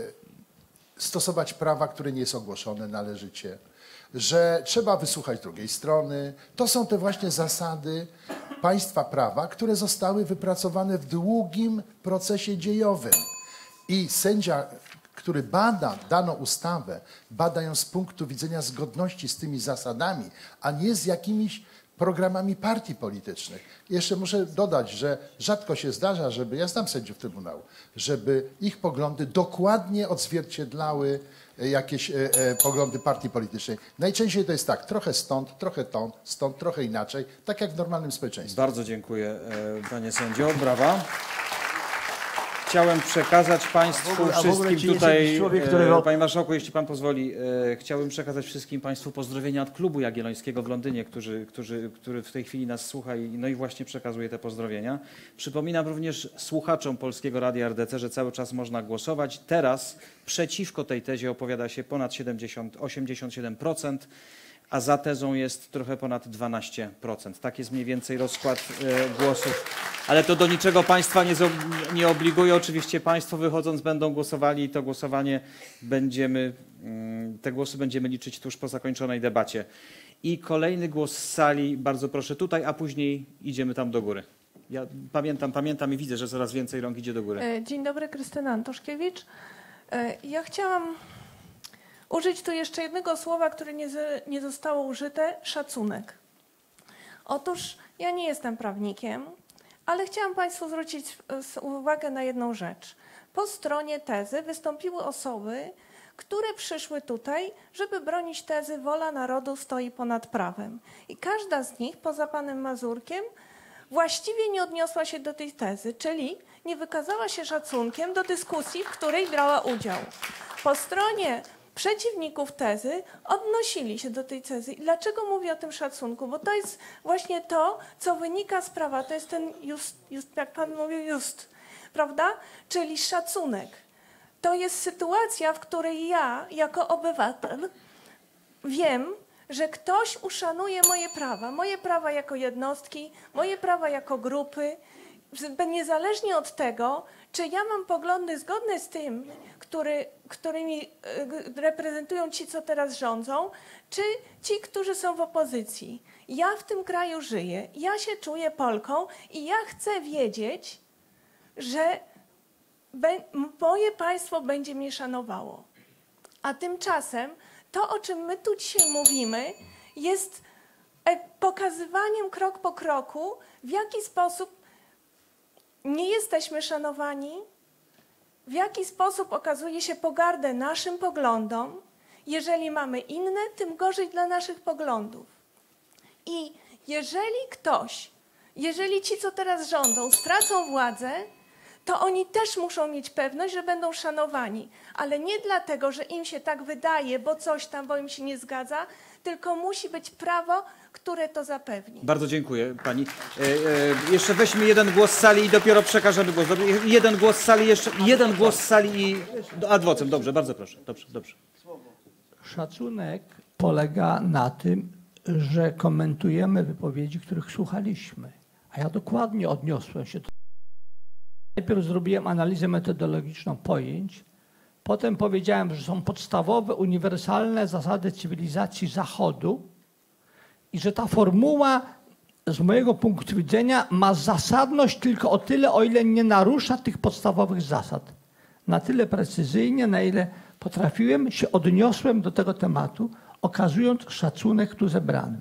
stosować prawa, które nie jest ogłoszone należycie, że trzeba wysłuchać drugiej strony. To są te właśnie zasady państwa prawa, które zostały wypracowane w długim procesie dziejowym. I sędzia, który bada daną ustawę, bada ją z punktu widzenia zgodności z tymi zasadami, a nie z jakimiś programami partii politycznych. Jeszcze muszę dodać, że rzadko się zdarza, żeby, ja znam sędziów Trybunału, żeby ich poglądy dokładnie odzwierciedlały jakieś e, e, poglądy partii politycznej. Najczęściej to jest tak, trochę stąd, trochę tą, stąd, trochę inaczej, tak jak w normalnym społeczeństwie. Bardzo dziękuję, e, panie sędzio. Brawa. Chciałem przekazać państwu A w ogóle, wszystkim czy tutaj, jest człowiek, którego... e, panie marszałku, jeśli pan pozwoli, e, chciałbym przekazać wszystkim państwu pozdrowienia od Klubu Jagiellońskiego w Londynie, którzy, którzy, który w tej chwili nas słucha i, no i właśnie przekazuje te pozdrowienia. Przypominam również słuchaczom Polskiego Radia R D C, że cały czas można głosować. Teraz przeciwko tej tezie opowiada się ponad siedemdziesiąt, osiemdziesiąt siedem procent. A za tezą jest trochę ponad dwanaście procent. Tak jest mniej więcej rozkład e, głosów. Ale to do niczego państwa nie, nie obliguje. Oczywiście państwo wychodząc będą głosowali i to głosowanie będziemy, mm, te głosy będziemy liczyć tuż po zakończonej debacie. I kolejny głos z sali, bardzo proszę tutaj, a później idziemy tam do góry. Ja pamiętam, pamiętam i widzę, że coraz więcej rąk idzie do góry. Dzień dobry, Krystyna Antoszkiewicz. Ja chciałam użyć tu jeszcze jednego słowa, które nie, z, nie zostało użyte, szacunek. Otóż ja nie jestem prawnikiem, ale chciałam państwu zwrócić uwagę na jedną rzecz. Po stronie tezy wystąpiły osoby, które przyszły tutaj, żeby bronić tezy wola narodu stoi ponad prawem. I każda z nich, poza panem Mazurkiem, właściwie nie odniosła się do tej tezy, czyli nie wykazała się szacunkiem do dyskusji, w której brała udział. Po stronie przeciwników tezy odnosili się do tej tezy. I dlaczego mówię o tym szacunku? Bo to jest właśnie to, co wynika z prawa. To jest ten just, just jak pan mówił, just, prawda? Czyli szacunek. To jest sytuacja, w której ja, jako obywatel, wiem, że ktoś uszanuje moje prawa. Moje prawa jako jednostki, moje prawa jako grupy, niezależnie od tego, czy ja mam poglądy zgodne z tym, który, którymi reprezentują ci, co teraz rządzą, czy ci, którzy są w opozycji. Ja w tym kraju żyję, ja się czuję Polką i ja chcę wiedzieć, że moje państwo będzie mnie szanowało. A tymczasem to, o czym my tu dzisiaj mówimy, jest pokazywaniem krok po kroku, w jaki sposób nie jesteśmy szanowani, w jaki sposób okazuje się pogardę naszym poglądom. Jeżeli mamy inne, tym gorzej dla naszych poglądów. I jeżeli ktoś, jeżeli ci, co teraz rządzą, stracą władzę, to oni też muszą mieć pewność, że będą szanowani. Ale nie dlatego, że im się tak wydaje, bo coś tam, bo im się nie zgadza, tylko musi być prawo, które to zapewni. Bardzo dziękuję pani. E, e, jeszcze weźmy jeden głos z sali i dopiero przekażemy głos. Jeden głos z sali, jeszcze jeden głos z sali i adwocem. Dobrze, bardzo proszę. Dobrze, dobrze. Szacunek polega na tym, że komentujemy wypowiedzi, których słuchaliśmy. A ja dokładnie odniosłem się do... Najpierw zrobiłem analizę metodologiczną pojęć, potem powiedziałem, że są podstawowe, uniwersalne zasady cywilizacji Zachodu i że ta formuła z mojego punktu widzenia ma zasadność tylko o tyle, o ile nie narusza tych podstawowych zasad. Na tyle precyzyjnie, na ile potrafiłem, się odniosłem do tego tematu, okazując szacunek tu zebranym.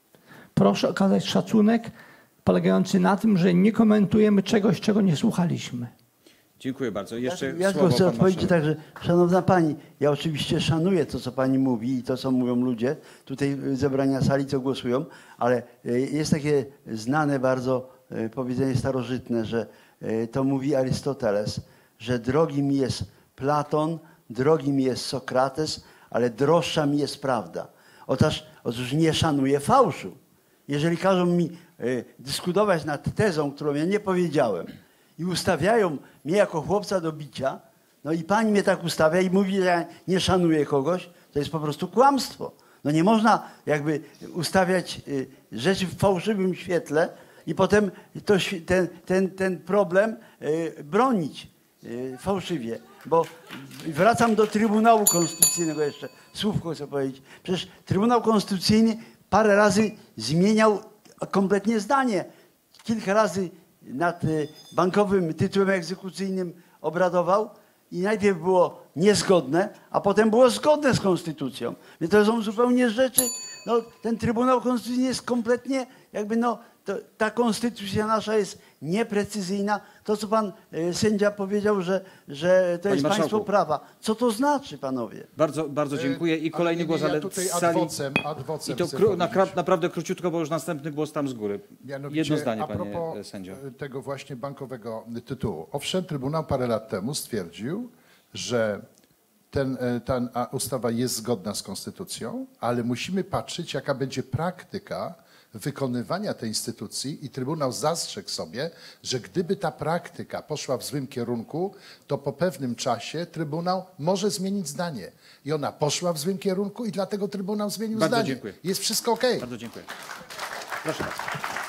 Proszę okazać szacunek polegający na tym, że nie komentujemy czegoś, czego nie słuchaliśmy. Dziękuję bardzo. Jeszcze Ja, ja słowo chcę pan odpowiedzieć marszałek. tak, że szanowna pani, ja oczywiście szanuję to, co pani mówi i to, co mówią ludzie, tutaj zebrania sali, co głosują, ale jest takie znane bardzo powiedzenie starożytne, że to mówi Arystoteles, że drogi mi jest Platon, drogi mi jest Sokrates, ale droższa mi jest prawda. Otóż, otóż nie szanuję fałszu. Jeżeli każą mi y, dyskutować nad tezą, którą ja nie powiedziałem i ustawiają mnie jako chłopca do bicia, no i pani mnie tak ustawia i mówi, że ja nie szanuję kogoś, to jest po prostu kłamstwo. No nie można jakby ustawiać y, rzeczy w fałszywym świetle i potem to, ten, ten, ten problem y, bronić y, fałszywie. Bo wracam do Trybunału Konstytucyjnego jeszcze. Słówko chcę powiedzieć. Przecież Trybunał Konstytucyjny parę razy zmieniał kompletnie zdanie. Kilka razy nad bankowym tytułem egzekucyjnym obradował i najpierw było niezgodne, a potem było zgodne z Konstytucją. Więc to są zupełnie rzeczy, no ten Trybunał Konstytucyjny jest kompletnie jakby no, to, ta konstytucja nasza jest nieprecyzyjna. To, co pan y, sędzia powiedział, że, że to Panie jest marszałku. państwo prawa. Co to znaczy, panowie? Bardzo, bardzo dziękuję. I kolejny nie, głos, nie, ja ale tutaj z ad sali... vocem, ad vocem I to chcę kró, na, powiedzieć. naprawdę króciutko, bo już następny głos tam z góry. Mianowicie, Jedno zdanie, a panie propos sędzio. tego właśnie bankowego tytułu. Owszem, Trybunał parę lat temu stwierdził, że ten, ta ustawa jest zgodna z Konstytucją, ale musimy patrzeć, jaka będzie praktyka wykonywania tej instytucji i Trybunał zastrzegł sobie, że gdyby ta praktyka poszła w złym kierunku, to po pewnym czasie Trybunał może zmienić zdanie. I ona poszła w złym kierunku i dlatego Trybunał zmienił Bardzo zdanie. dziękuję. Jest wszystko okej. Bardzo dziękuję. Proszę bardzo.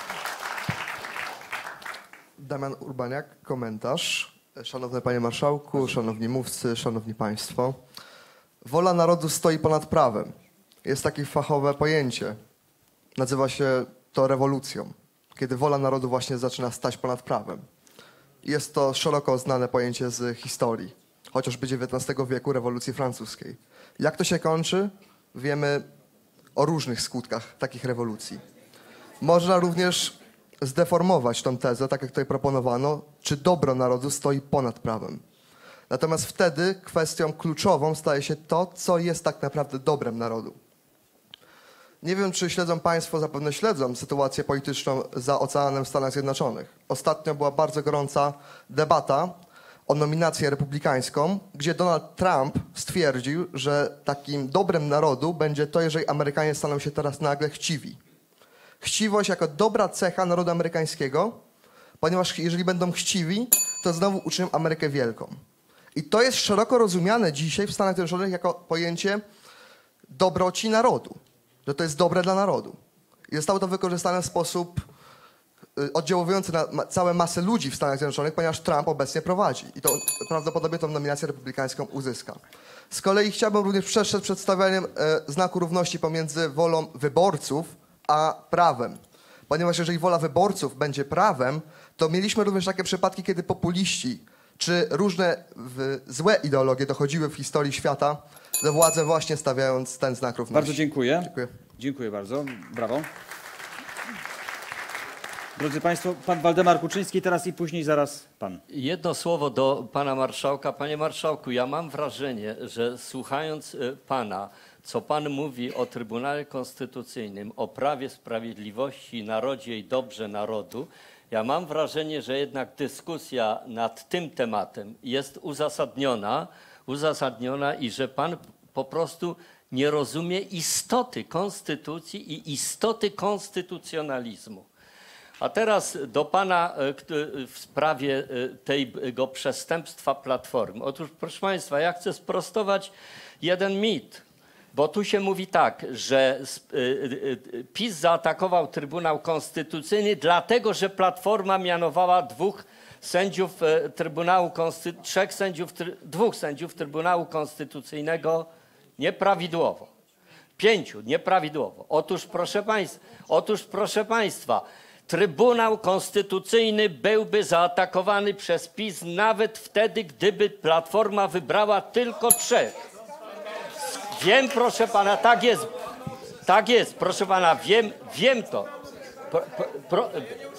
Damian Urbaniak, komentarz. Szanowny Panie Marszałku, szanowni mówcy, szanowni Państwo. Wola narodu stoi ponad prawem. Jest takie fachowe pojęcie. Nazywa się to rewolucją, kiedy wola narodu właśnie zaczyna stać ponad prawem. Jest to szeroko znane pojęcie z historii, chociażby dziewiętnastego wieku rewolucji francuskiej. Jak to się kończy? Wiemy o różnych skutkach takich rewolucji. Można również zdeformować tą tezę, tak jak tutaj proponowano, czy dobro narodu stoi ponad prawem. Natomiast wtedy kwestią kluczową staje się to, co jest tak naprawdę dobrem narodu. Nie wiem, czy śledzą Państwo, zapewne śledzą sytuację polityczną za oceanem w Stanach Zjednoczonych. Ostatnio była bardzo gorąca debata o nominację republikańską, gdzie Donald Trump stwierdził, że takim dobrem narodu będzie to, jeżeli Amerykanie staną się teraz nagle chciwi. Chciwość jako dobra cecha narodu amerykańskiego, ponieważ jeżeli będą chciwi, to znowu uczynią Amerykę wielką. I to jest szeroko rozumiane dzisiaj w Stanach Zjednoczonych jako pojęcie dobroci narodu, że to jest dobre dla narodu. I zostało to wykorzystane w sposób oddziałujący na ma całe masę ludzi w Stanach Zjednoczonych, ponieważ Trump obecnie prowadzi. I to prawdopodobnie tą nominację republikańską uzyska. Z kolei chciałbym również przestrzec przedstawianiem e, znaku równości pomiędzy wolą wyborców a prawem. Ponieważ jeżeli wola wyborców będzie prawem, to mieliśmy również takie przypadki, kiedy populiści czy różne w, złe ideologie dochodziły w historii świata do władzy właśnie stawiając ten znak równości. Bardzo dziękuję. Dziękuję. Dziękuję bardzo. Brawo. Drodzy Państwo, pan Waldemar Kuczyński teraz i później zaraz pan. Jedno słowo do pana marszałka. Panie marszałku, ja mam wrażenie, że słuchając pana, co pan mówi o Trybunale Konstytucyjnym, o prawie, sprawiedliwości, narodzie i dobrze narodu, ja mam wrażenie, że jednak dyskusja nad tym tematem jest uzasadniona, uzasadniona i że pan po prostu nie rozumie istoty konstytucji i istoty konstytucjonalizmu. A teraz do pana w sprawie tego przestępstwa Platformy. Otóż, proszę państwa, ja chcę sprostować jeden mit. Bo tu się mówi tak, że PiS zaatakował Trybunał Konstytucyjny dlatego, że Platforma mianowała dwóch sędziów Trybunału Konstytucyjnego, trzech sędziów, dwóch sędziów Trybunału Konstytucyjnego nieprawidłowo. Pięciu nieprawidłowo. Otóż proszę państwa, otóż proszę państwa, Trybunał Konstytucyjny byłby zaatakowany przez PiS nawet wtedy, gdyby Platforma wybrała tylko trzech. Wiem, proszę pana, tak jest. Tak jest, proszę pana, wiem, wiem to. Pro, pro,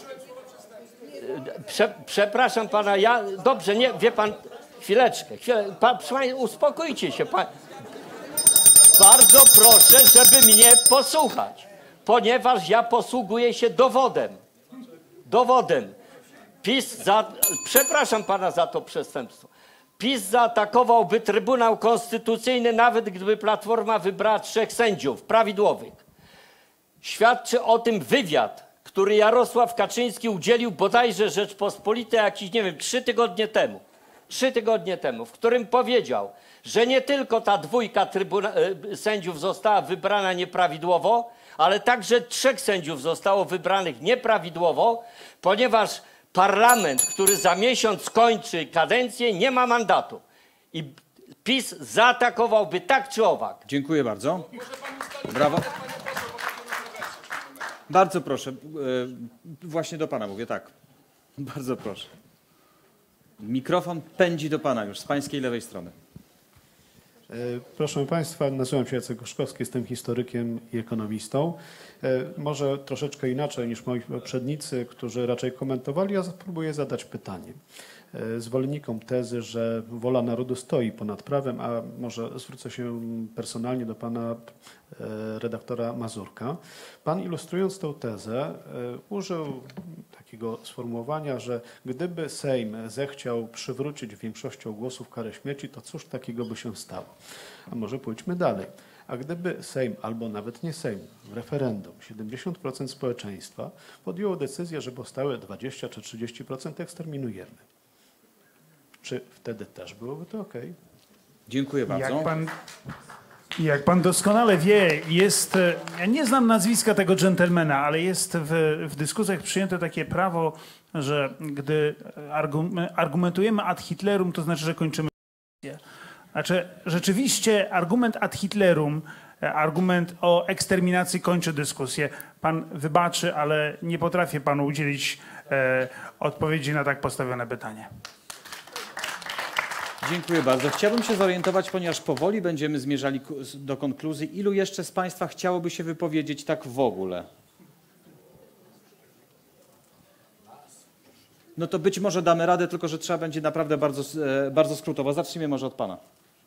prze, przepraszam pana, ja, dobrze, nie, wie pan, chwileczkę, chwilę, pan, uspokójcie się. Pan, bardzo proszę, żeby mnie posłuchać, ponieważ ja posługuję się dowodem. Dowodem. PiS, za, przepraszam pana za to przestępstwo. PiS zaatakowałby Trybunał Konstytucyjny, nawet gdyby Platforma wybrała trzech sędziów prawidłowych. Świadczy o tym wywiad, który Jarosław Kaczyński udzielił bodajże Rzeczpospolitej jakiś, nie wiem, trzy tygodnie temu. Trzy tygodnie temu, w którym powiedział, że nie tylko ta dwójka trybuna, sędziów została wybrana nieprawidłowo, ale także trzech sędziów zostało wybranych nieprawidłowo, ponieważ parlament, który za miesiąc kończy kadencję, nie ma mandatu. I PiS zaatakowałby tak czy owak. Dziękuję bardzo. Brawo. Bardzo proszę. Właśnie do pana mówię, tak. Bardzo proszę. Mikrofon pędzi do pana już z pańskiej lewej strony. Proszę państwa, nazywam się Jacek Gorzkowski, jestem historykiem i ekonomistą. Może troszeczkę inaczej niż moi poprzednicy, którzy raczej komentowali, ja spróbuję zadać pytanie. Zwolennikom tezy, że wola narodu stoi ponad prawem, a może zwrócę się personalnie do pana redaktora Mazurka. Pan, ilustrując tę tezę, użył takiego sformułowania, że gdyby Sejm zechciał przywrócić większością głosów karę śmierci, to cóż takiego by się stało? A może pójdźmy dalej. A gdyby Sejm, albo nawet nie Sejm, w referendum siedemdziesiąt procent społeczeństwa podjęło decyzję, że powstałe dwadzieścia czy trzydzieści procent eksterminujemy. Czy wtedy też byłoby to ok? Dziękuję bardzo. Jak pan, jak pan doskonale wie, jest, ja nie znam nazwiska tego dżentelmena, ale jest w, w dyskusjach przyjęte takie prawo, że gdy argumentujemy ad Hitlerum, to znaczy, że kończymy dyskusję. Znaczy, rzeczywiście argument ad Hitlerum, argument o eksterminacji kończy dyskusję. Pan wybaczy, ale nie potrafię panu udzielić e, odpowiedzi na tak postawione pytanie. Dziękuję bardzo. Chciałbym się zorientować, ponieważ powoli będziemy zmierzali do konkluzji. Ilu jeszcze z państwa chciałoby się wypowiedzieć tak w ogóle? No to być może damy radę, tylko że trzeba będzie naprawdę bardzo, bardzo skrótowo. Zacznijmy może od pana.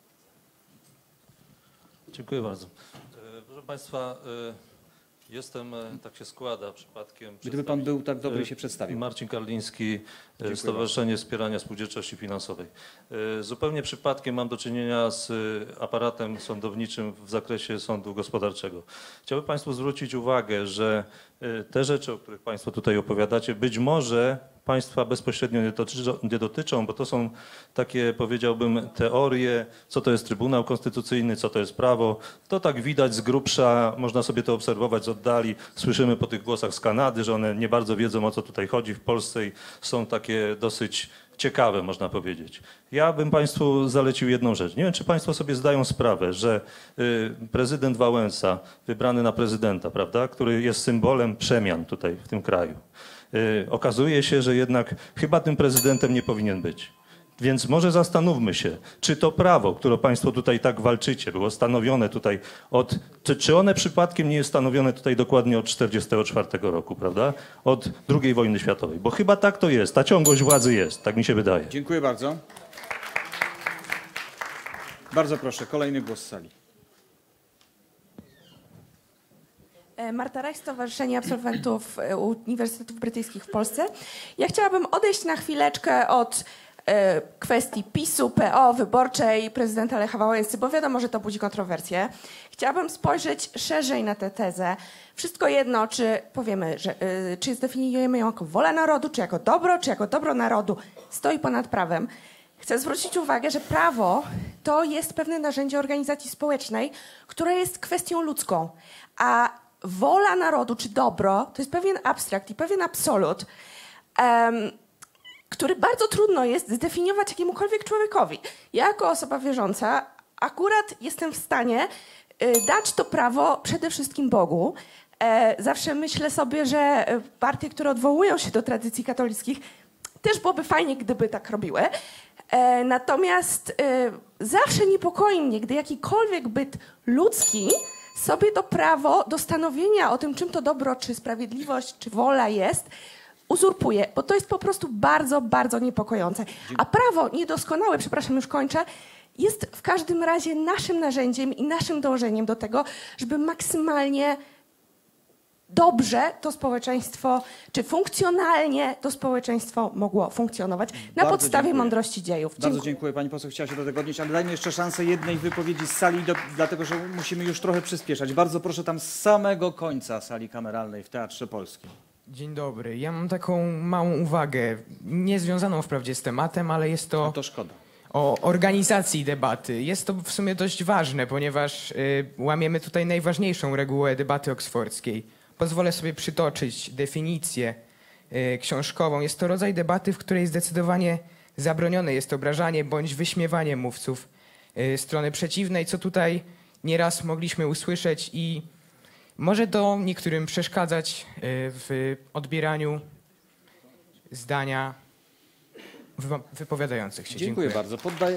Dziękuję bardzo. Proszę państwa, jestem, tak się składa przypadkiem... Gdyby pan był tak dobry i się przedstawił. Marcin Karliński, Stowarzyszenie Wspierania Spółdzielczości Finansowej. Zupełnie przypadkiem mam do czynienia z aparatem sądowniczym w zakresie sądu gospodarczego. Chciałbym państwu zwrócić uwagę, że te rzeczy, o których państwo tutaj opowiadacie, być może państwa bezpośrednio nie dotyczą, nie dotyczą, bo to są takie, powiedziałbym, teorie, co to jest Trybunał Konstytucyjny, co to jest prawo. To tak widać z grubsza, można sobie to obserwować z oddali. Słyszymy po tych głosach z Kanady, że one nie bardzo wiedzą, o co tutaj chodzi w Polsce i są takie dosyć ciekawe, można powiedzieć. Ja bym państwu zalecił jedną rzecz. Nie wiem, czy państwo sobie zdają sprawę, że y, prezydent Wałęsa, wybrany na prezydenta, prawda, który jest symbolem przemian tutaj w tym kraju, y, okazuje się, że jednak chyba tym prezydentem nie powinien być. Więc może zastanówmy się, czy to prawo, które państwo tutaj tak walczycie, było stanowione tutaj od... Czy, czy one przypadkiem nie jest stanowione tutaj dokładnie od czterdziestego czwartego roku, prawda? Od drugiej wojny światowej. Bo chyba tak to jest. Ta ciągłość władzy jest. Tak mi się wydaje. Dziękuję bardzo. Bardzo proszę. Kolejny głos z sali. Marta Reich, Stowarzyszenie Absolwentów Uniwersytetów Brytyjskich w Polsce. Ja chciałabym odejść na chwileczkę od kwestii PiSu, P O, wyborczej prezydenta Lecha Wałęsy, bo wiadomo, że to budzi kontrowersje. Chciałabym spojrzeć szerzej na tę tezę. Wszystko jedno, czy powiemy, że, y, czy zdefiniujemy ją jako wolę narodu, czy jako dobro, czy jako dobro narodu stoi ponad prawem. chcę zwrócić uwagę, że prawo to jest pewne narzędzie organizacji społecznej, które jest kwestią ludzką, a wola narodu czy dobro to jest pewien abstrakt i pewien absolut, um, który bardzo trudno jest zdefiniować jakiemukolwiek człowiekowi. Ja jako osoba wierząca akurat jestem w stanie y, dać to prawo przede wszystkim Bogu. E, zawsze myślę sobie, że partie, które odwołują się do tradycji katolickich, też byłoby fajnie, gdyby tak robiły. E, natomiast e, zawsze niepokoi mnie, gdy jakikolwiek byt ludzki sobie to prawo do stanowienia o tym, czym to dobro, czy sprawiedliwość, czy wola jest, uzurpuje, bo to jest po prostu bardzo, bardzo niepokojące. A prawo niedoskonałe, przepraszam, już kończę, jest w każdym razie naszym narzędziem i naszym dążeniem do tego, żeby maksymalnie dobrze to społeczeństwo, czy funkcjonalnie to społeczeństwo mogło funkcjonować na Bardzo podstawie dziękuję. mądrości dziejów. Bardzo Dziękuję. dziękuję. Pani poseł chciała się do tego odnieść, ale dajmy jeszcze szansę jednej wypowiedzi z sali, do, dlatego że musimy już trochę przyspieszać. Bardzo proszę tam z samego końca sali kameralnej w Teatrze Polskim. Dzień dobry. Ja mam taką małą uwagę, niezwiązaną wprawdzie z tematem, ale jest to... No to szkoda. O organizacji debaty. Jest to w sumie dość ważne, ponieważ y, łamiemy tutaj najważniejszą regułę debaty oksfordzkiej. Pozwolę sobie przytoczyć definicję y, książkową. Jest to rodzaj debaty, w której zdecydowanie zabronione jest obrażanie bądź wyśmiewanie mówców y, strony przeciwnej, co tutaj nieraz mogliśmy usłyszeć i może to niektórym przeszkadzać y, w odbieraniu zdania wy- wypowiadających się. Dziękuję, Dziękuję. bardzo. Poddaję...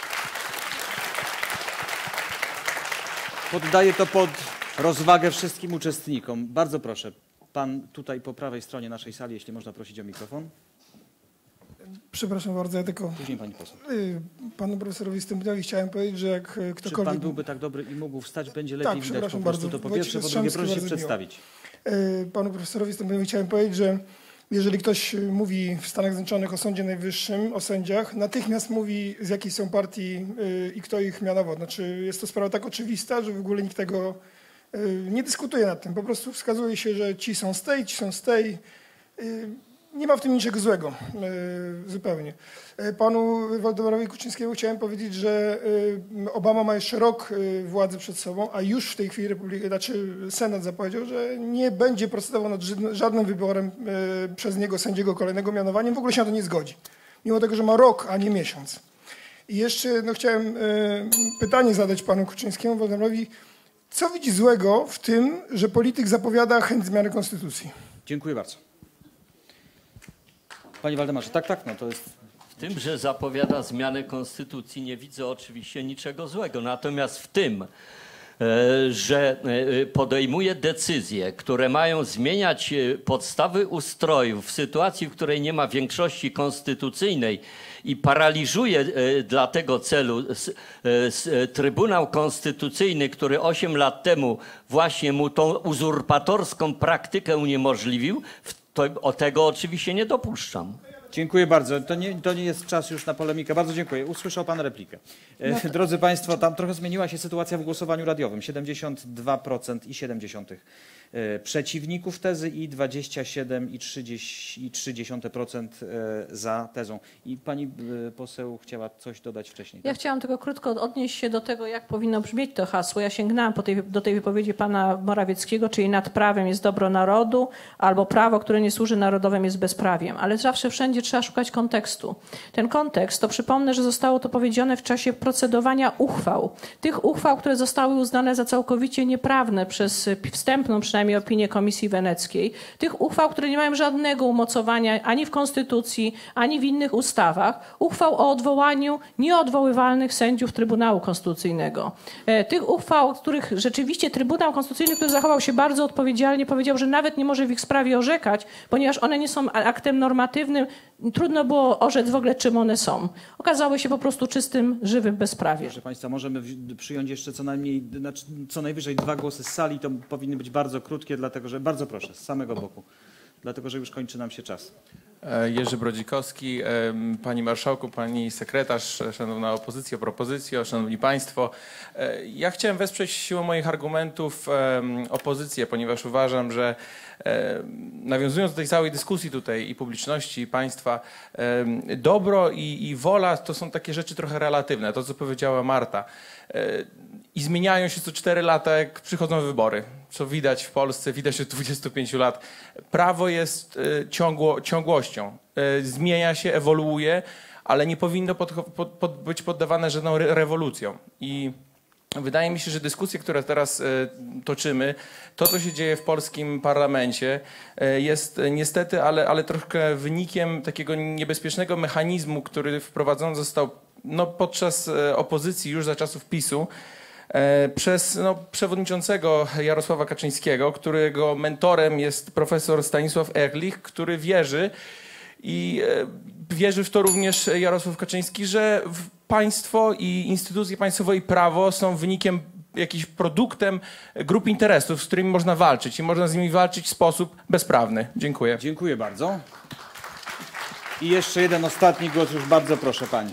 Poddaję to pod rozwagę wszystkim uczestnikom. Bardzo proszę, pan tutaj po prawej stronie naszej sali, jeśli można prosić o mikrofon. Przepraszam bardzo, ja tylko Później pani poseł. y, panu profesorowi Stępniowi chciałem powiedzieć, że jak y, Czy ktokolwiek... pan byłby tak dobry i mógł wstać, będzie lepiej Tak, widać po przepraszam prostu bardzo. to po pierwsze, po drugie proszę się Bardzo miło. przedstawić. Y, Panu profesorowi Stępniowi chciałem powiedzieć, że jeżeli ktoś y, mówi w Stanach Zjednoczonych o Sądzie Najwyższym, o sędziach, natychmiast mówi z jakiej są partii y, i kto ich mianował. Znaczy jest to sprawa tak oczywista, że w ogóle nikt tego y, nie dyskutuje nad tym. Po prostu wskazuje się, że ci są z tej, ci są z tej. Y, Nie ma w tym niczego złego, y, zupełnie. Y, Panu Waldemarowi Kuczyńskiemu chciałem powiedzieć, że y, Obama ma jeszcze rok y, władzy przed sobą, a już w tej chwili Republika, znaczy Senat zapowiedział, że nie będzie procedował nad żadnym- żadnym wyborem y, przez niego sędziego kolejnego mianowaniem, w ogóle się na to nie zgodzi. Mimo tego, że ma rok, a nie miesiąc. I jeszcze no, chciałem y, pytanie zadać panu Kuczyńskiemu, Waldemarowi. Co widzi złego w tym, że polityk zapowiada chęć zmiany konstytucji? Dziękuję bardzo. Panie Waldemarze, tak, tak, no to jest... W tym, że zapowiada zmianę konstytucji, nie widzę oczywiście niczego złego. Natomiast w tym, e, że e, podejmuje decyzje, które mają zmieniać e, podstawy ustroju w sytuacji, w której nie ma większości konstytucyjnej i paraliżuje e, dla tego celu s, e, s, e, Trybunał Konstytucyjny, który osiem lat temu właśnie mu tą uzurpatorską praktykę uniemożliwił, w to, o tego oczywiście nie dopuszczam. Dziękuję bardzo. To nie, to nie jest czas już na polemikę. Bardzo dziękuję. Usłyszał pan replikę. E, No to- Drodzy państwo, tam trochę zmieniła się sytuacja w głosowaniu radiowym. siedemdziesiąt dwa procent i siedem dziesiątych e, przeciwników tezy i dwadzieścia siedem przecinek trzy procent e, za tezą. I pani e, poseł chciała coś dodać wcześniej. Ja chciałam tylko krótko odnieść się do tego, jak powinno brzmieć to hasło. Ja sięgnęłam po tej, do tej wypowiedzi pana Morawieckiego, czyli nad prawem jest dobro narodu, albo prawo, które nie służy narodowym, jest bezprawiem. Ale zawsze wszędzie trzeba szukać kontekstu. Ten kontekst, to przypomnę, że zostało to powiedziane w czasie procedowania uchwał. Tych uchwał, które zostały uznane za całkowicie nieprawne przez wstępną przynajmniej opinię Komisji Weneckiej. Tych uchwał, które nie mają żadnego umocowania ani w Konstytucji, ani w innych ustawach. Uchwał o odwołaniu nieodwoływalnych sędziów Trybunału Konstytucyjnego. E, Tych uchwał, których rzeczywiście Trybunał Konstytucyjny, który zachował się bardzo odpowiedzialnie, powiedział, że nawet nie może w ich sprawie orzekać, ponieważ one nie są aktem normatywnym. Trudno było orzec w ogóle, czym one są. Okazały się po prostu czystym, żywym bezprawiem. Proszę państwa, możemy w- przyjąć jeszcze co najmniej, znaczy co najwyżej dwa głosy z sali. To powinny być bardzo krótkie, dlatego że, bardzo proszę, z samego boku, dlatego że już kończy nam się czas. Jerzy Brodzikowski. Pani Marszałku, Pani Sekretarz, Szanowna Opozycjo, Propozycjo, Szanowni Państwo. Ja chciałem wesprzeć siłą moich argumentów opozycję, ponieważ uważam, że nawiązując do tej całej dyskusji tutaj i publiczności, i Państwa, dobro i, i wola to są takie rzeczy trochę relatywne, to co powiedziała Marta. I zmieniają się co cztery lata, jak przychodzą wybory. Co widać w Polsce, widać od dwudziestu pięciu lat. Prawo jest ciągło, ciągłością. Zmienia się, ewoluuje, ale nie powinno pod, pod, pod być poddawane żadną re rewolucją. I wydaje mi się, że dyskusje, które teraz toczymy, to, co się dzieje w polskim parlamencie, jest niestety, ale, ale troszkę wynikiem takiego niebezpiecznego mechanizmu, który wprowadzony został no, podczas opozycji już za czasów PiSu, przez no, przewodniczącego Jarosława Kaczyńskiego, którego mentorem jest profesor Stanisław Ehrlich, który wierzy i wierzy w to również Jarosław Kaczyński, że państwo i instytucje państwowe i prawo są wynikiem, jakimś produktem grup interesów, z którymi można walczyć i można z nimi walczyć w sposób bezprawny. Dziękuję. Dziękuję bardzo. I jeszcze jeden ostatni głos, już bardzo proszę pani.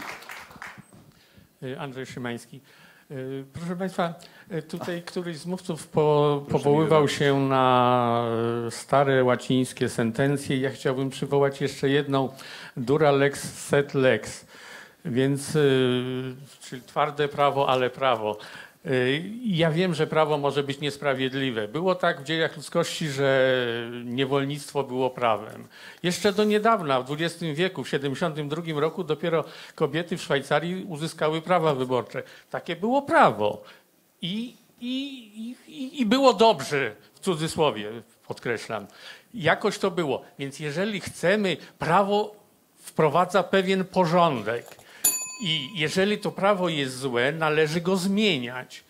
Andrzej Szymański. Proszę Państwa, tutaj któryś z mówców po, powoływał się na stare łacińskie sentencje. Ja chciałbym przywołać jeszcze jedną: dura lex sed lex, więc czyli twarde prawo, ale prawo. Ja wiem, że prawo może być niesprawiedliwe. Było tak w dziejach ludzkości, że niewolnictwo było prawem. Jeszcze do niedawna, w dwudziestym wieku, w siedemdziesiątym drugim roku, dopiero kobiety w Szwajcarii uzyskały prawa wyborcze. Takie było prawo. I, i, i, i było dobrze, w cudzysłowie podkreślam. Jakoś to było. Więc jeżeli chcemy, prawo wprowadza pewien porządek. I jeżeli to prawo jest złe, należy go zmieniać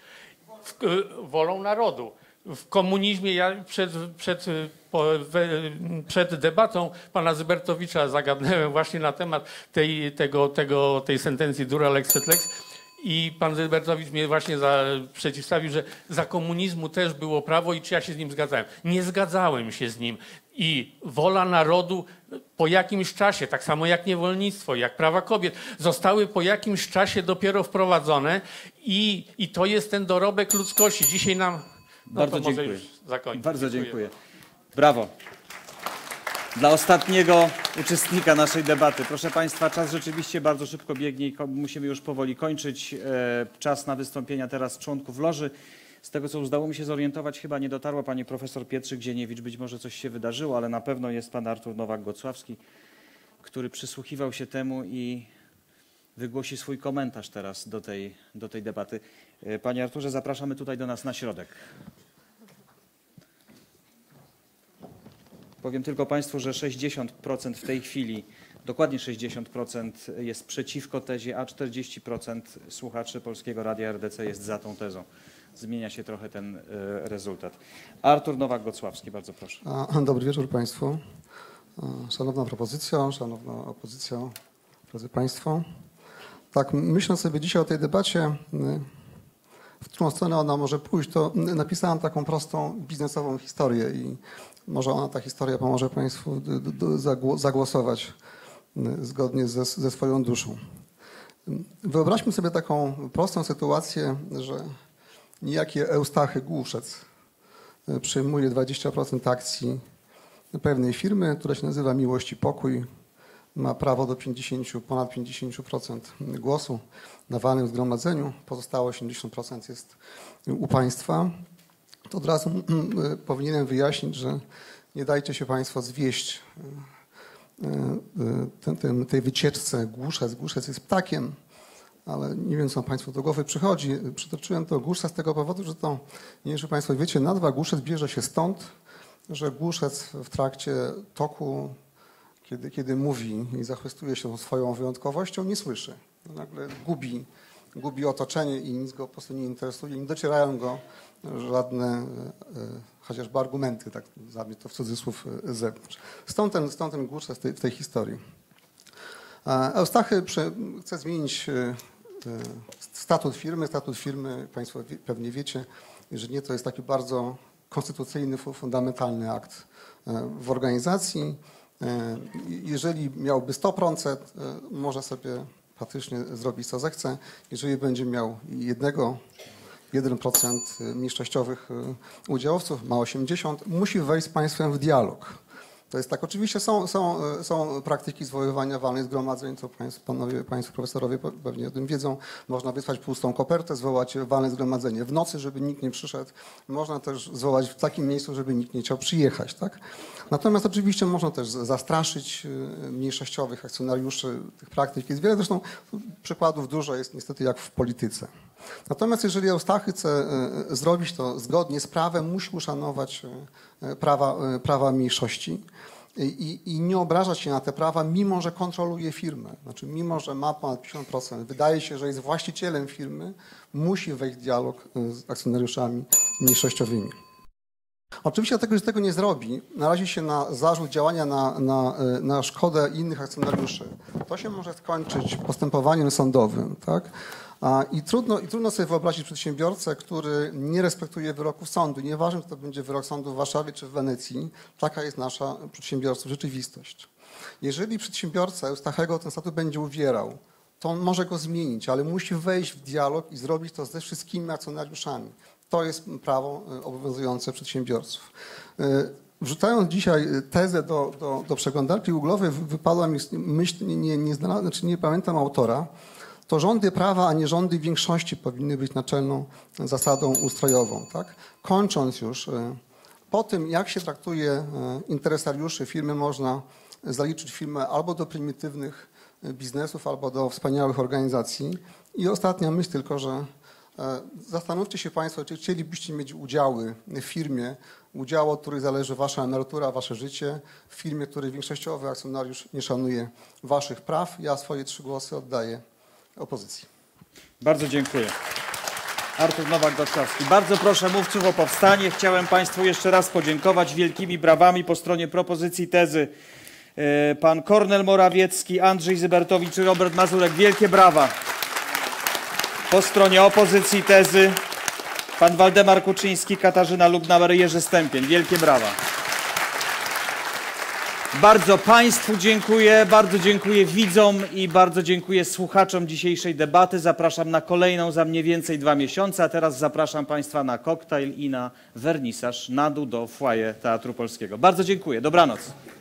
wolą narodu. W komunizmie, ja przed, przed, po, przed debatą pana Zybertowicza zagadnąłem właśnie na temat tej, tego, tego, tej sentencji dura lex sed lex i pan Zybertowicz mnie właśnie za, przeciwstawił, że za komunizmu też było prawo i czy ja się z nim zgadzałem. Nie zgadzałem się z nim. I wola narodu po jakimś czasie, tak samo jak niewolnictwo, jak prawa kobiet, zostały po jakimś czasie dopiero wprowadzone i, i to jest ten dorobek ludzkości. Dzisiaj nam... No bardzo to może dziękuję. już zakończyć. Bardzo dziękuję. Brawo. Dla ostatniego uczestnika naszej debaty. Proszę Państwa, czas rzeczywiście bardzo szybko biegnie i musimy już powoli kończyć. Czas na wystąpienia teraz członków loży. Z tego, co udało mi się zorientować, chyba nie dotarła pani profesor Pietrzyk-Dzieniewicz. Być może coś się wydarzyło, ale na pewno jest pan Artur Nowak-Gocławski, który przysłuchiwał się temu i wygłosi swój komentarz teraz do tej, do tej debaty. Panie Arturze, zapraszamy tutaj do nas na środek. Powiem tylko Państwu, że sześćdziesiąt procent w tej chwili, dokładnie sześćdziesiąt procent jest przeciwko tezie, a czterdzieści procent słuchaczy Polskiego Radia R D C jest za tą tezą. Zmienia się trochę ten y, rezultat. Artur Nowak-Gocławski, bardzo proszę. Dobry wieczór Państwu. Szanowna propozycja, szanowna opozycja, drodzy Państwo. Tak, myśląc sobie dzisiaj o tej debacie, w którą stronę ona może pójść, to napisałem taką prostą biznesową historię i może ona, ta historia, pomoże Państwu zagłosować zgodnie ze, ze swoją duszą. Wyobraźmy sobie taką prostą sytuację, że niejaki Eustachy Głuszec przejmuje dwadzieścia procent akcji pewnej firmy, która się nazywa Miłość i Pokój. Ma prawo do pięćdziesięciu, ponad pięćdziesiąt procent głosu na walnym zgromadzeniu. Pozostałe osiemdziesiąt procent jest u państwa. To od razu powinienem wyjaśnić, że nie dajcie się Państwo zwieść ten, ten, tej wycieczce Głuszec. Głuszec jest ptakiem, ale nie wiem, co Państwu do głowy przychodzi. Przytoczyłem to Głuszca z tego powodu, że to, nie wiem, czy Państwo wiecie, nazwa Głuszec bierze się stąd, że Głuszec w trakcie toku, kiedy, kiedy mówi i zachwystuje się swoją wyjątkowością, nie słyszy. Nagle gubi, gubi otoczenie i nic go po prostu nie interesuje. Nie docierają go żadne chociażby argumenty, tak zabij to w cudzysłów, z zewnątrz. Stąd ten, stąd ten Głuszec w tej, w tej historii. Eustachy chce zmienić statut firmy. Statut firmy, Państwo pewnie wiecie, jeżeli nie, to jest taki bardzo konstytucyjny, fundamentalny akt w organizacji. Jeżeli miałby sto procent, może sobie praktycznie zrobić co zechce. Jeżeli będzie miał jednego, jeden procent mniejszościowych udziałowców, ma osiemdziesiąt, musi wejść z państwem w dialog. To jest tak, oczywiście są, są, są praktyki zwoływania walnych zgromadzeń, co państwo, panowie, państwo profesorowie pewnie o tym wiedzą. Można wysłać pustą kopertę, zwołać walne zgromadzenie w nocy, żeby nikt nie przyszedł. Można też zwołać w takim miejscu, żeby nikt nie chciał przyjechać. Tak? Natomiast oczywiście można też zastraszyć mniejszościowych akcjonariuszy. Tych praktyk jest wiele, zresztą przykładów dużo jest niestety jak w polityce. Natomiast jeżeli Eustachy chce zrobić to zgodnie z prawem, musi uszanować prawa, prawa mniejszości i, i nie obrażać się na te prawa, mimo że kontroluje firmę. Znaczy, mimo że ma ponad pięćdziesiąt procent, wydaje się, że jest właścicielem firmy, musi wejść w dialog z akcjonariuszami mniejszościowymi. Oczywiście dlatego, że tego nie zrobi, narazi się na zarzut działania na, na, na szkodę innych akcjonariuszy. To się może skończyć postępowaniem sądowym, tak? I trudno, I trudno sobie wyobrazić przedsiębiorcę, który nie respektuje wyroków sądu. Nieważne, czy to będzie wyrok sądu w Warszawie czy w Wenecji, taka jest nasza przedsiębiorców rzeczywistość. Jeżeli przedsiębiorca Eustachego ten statut będzie uwierał, to on może go zmienić, ale musi wejść w dialog i zrobić to ze wszystkimi akcjonariuszami. To jest prawo obowiązujące przedsiębiorców. Wrzucając dzisiaj tezę do, do, do przeglądarki google'owej, wypadła mi myśl, nie, nie, nie, znalazłem, znaczy nie pamiętam autora, to rządy prawa, a nie rządy większości powinny być naczelną zasadą ustrojową. Tak? Kończąc już, po tym jak się traktuje interesariuszy firmy, można zaliczyć firmę albo do prymitywnych biznesów, albo do wspaniałych organizacji. I ostatnia myśl tylko, że zastanówcie się Państwo, czy chcielibyście mieć udziały w firmie, udział, od których zależy Wasza emerytura, Wasze życie, w firmie, której większościowy akcjonariusz nie szanuje Waszych praw. Ja swoje trzy głosy oddaję opozycji. Bardzo dziękuję. Artur Nowak-Warszawski. Bardzo proszę mówców o powstanie. Chciałem Państwu jeszcze raz podziękować wielkimi brawami po stronie propozycji tezy. Pan Kornel Morawiecki, Andrzej Zybertowicz i Robert Mazurek. Wielkie brawa. Po stronie opozycji tezy pan Waldemar Kuczyński, Katarzyna Lubnauer i Jerzy Stępień. Wielkie brawa. Bardzo Państwu dziękuję, bardzo dziękuję widzom i bardzo dziękuję słuchaczom dzisiejszej debaty. Zapraszam na kolejną za mniej więcej dwa miesiące, a teraz zapraszam Państwa na koktajl i na wernisaż na dół do foyer Teatru Polskiego. Bardzo dziękuję. Dobranoc.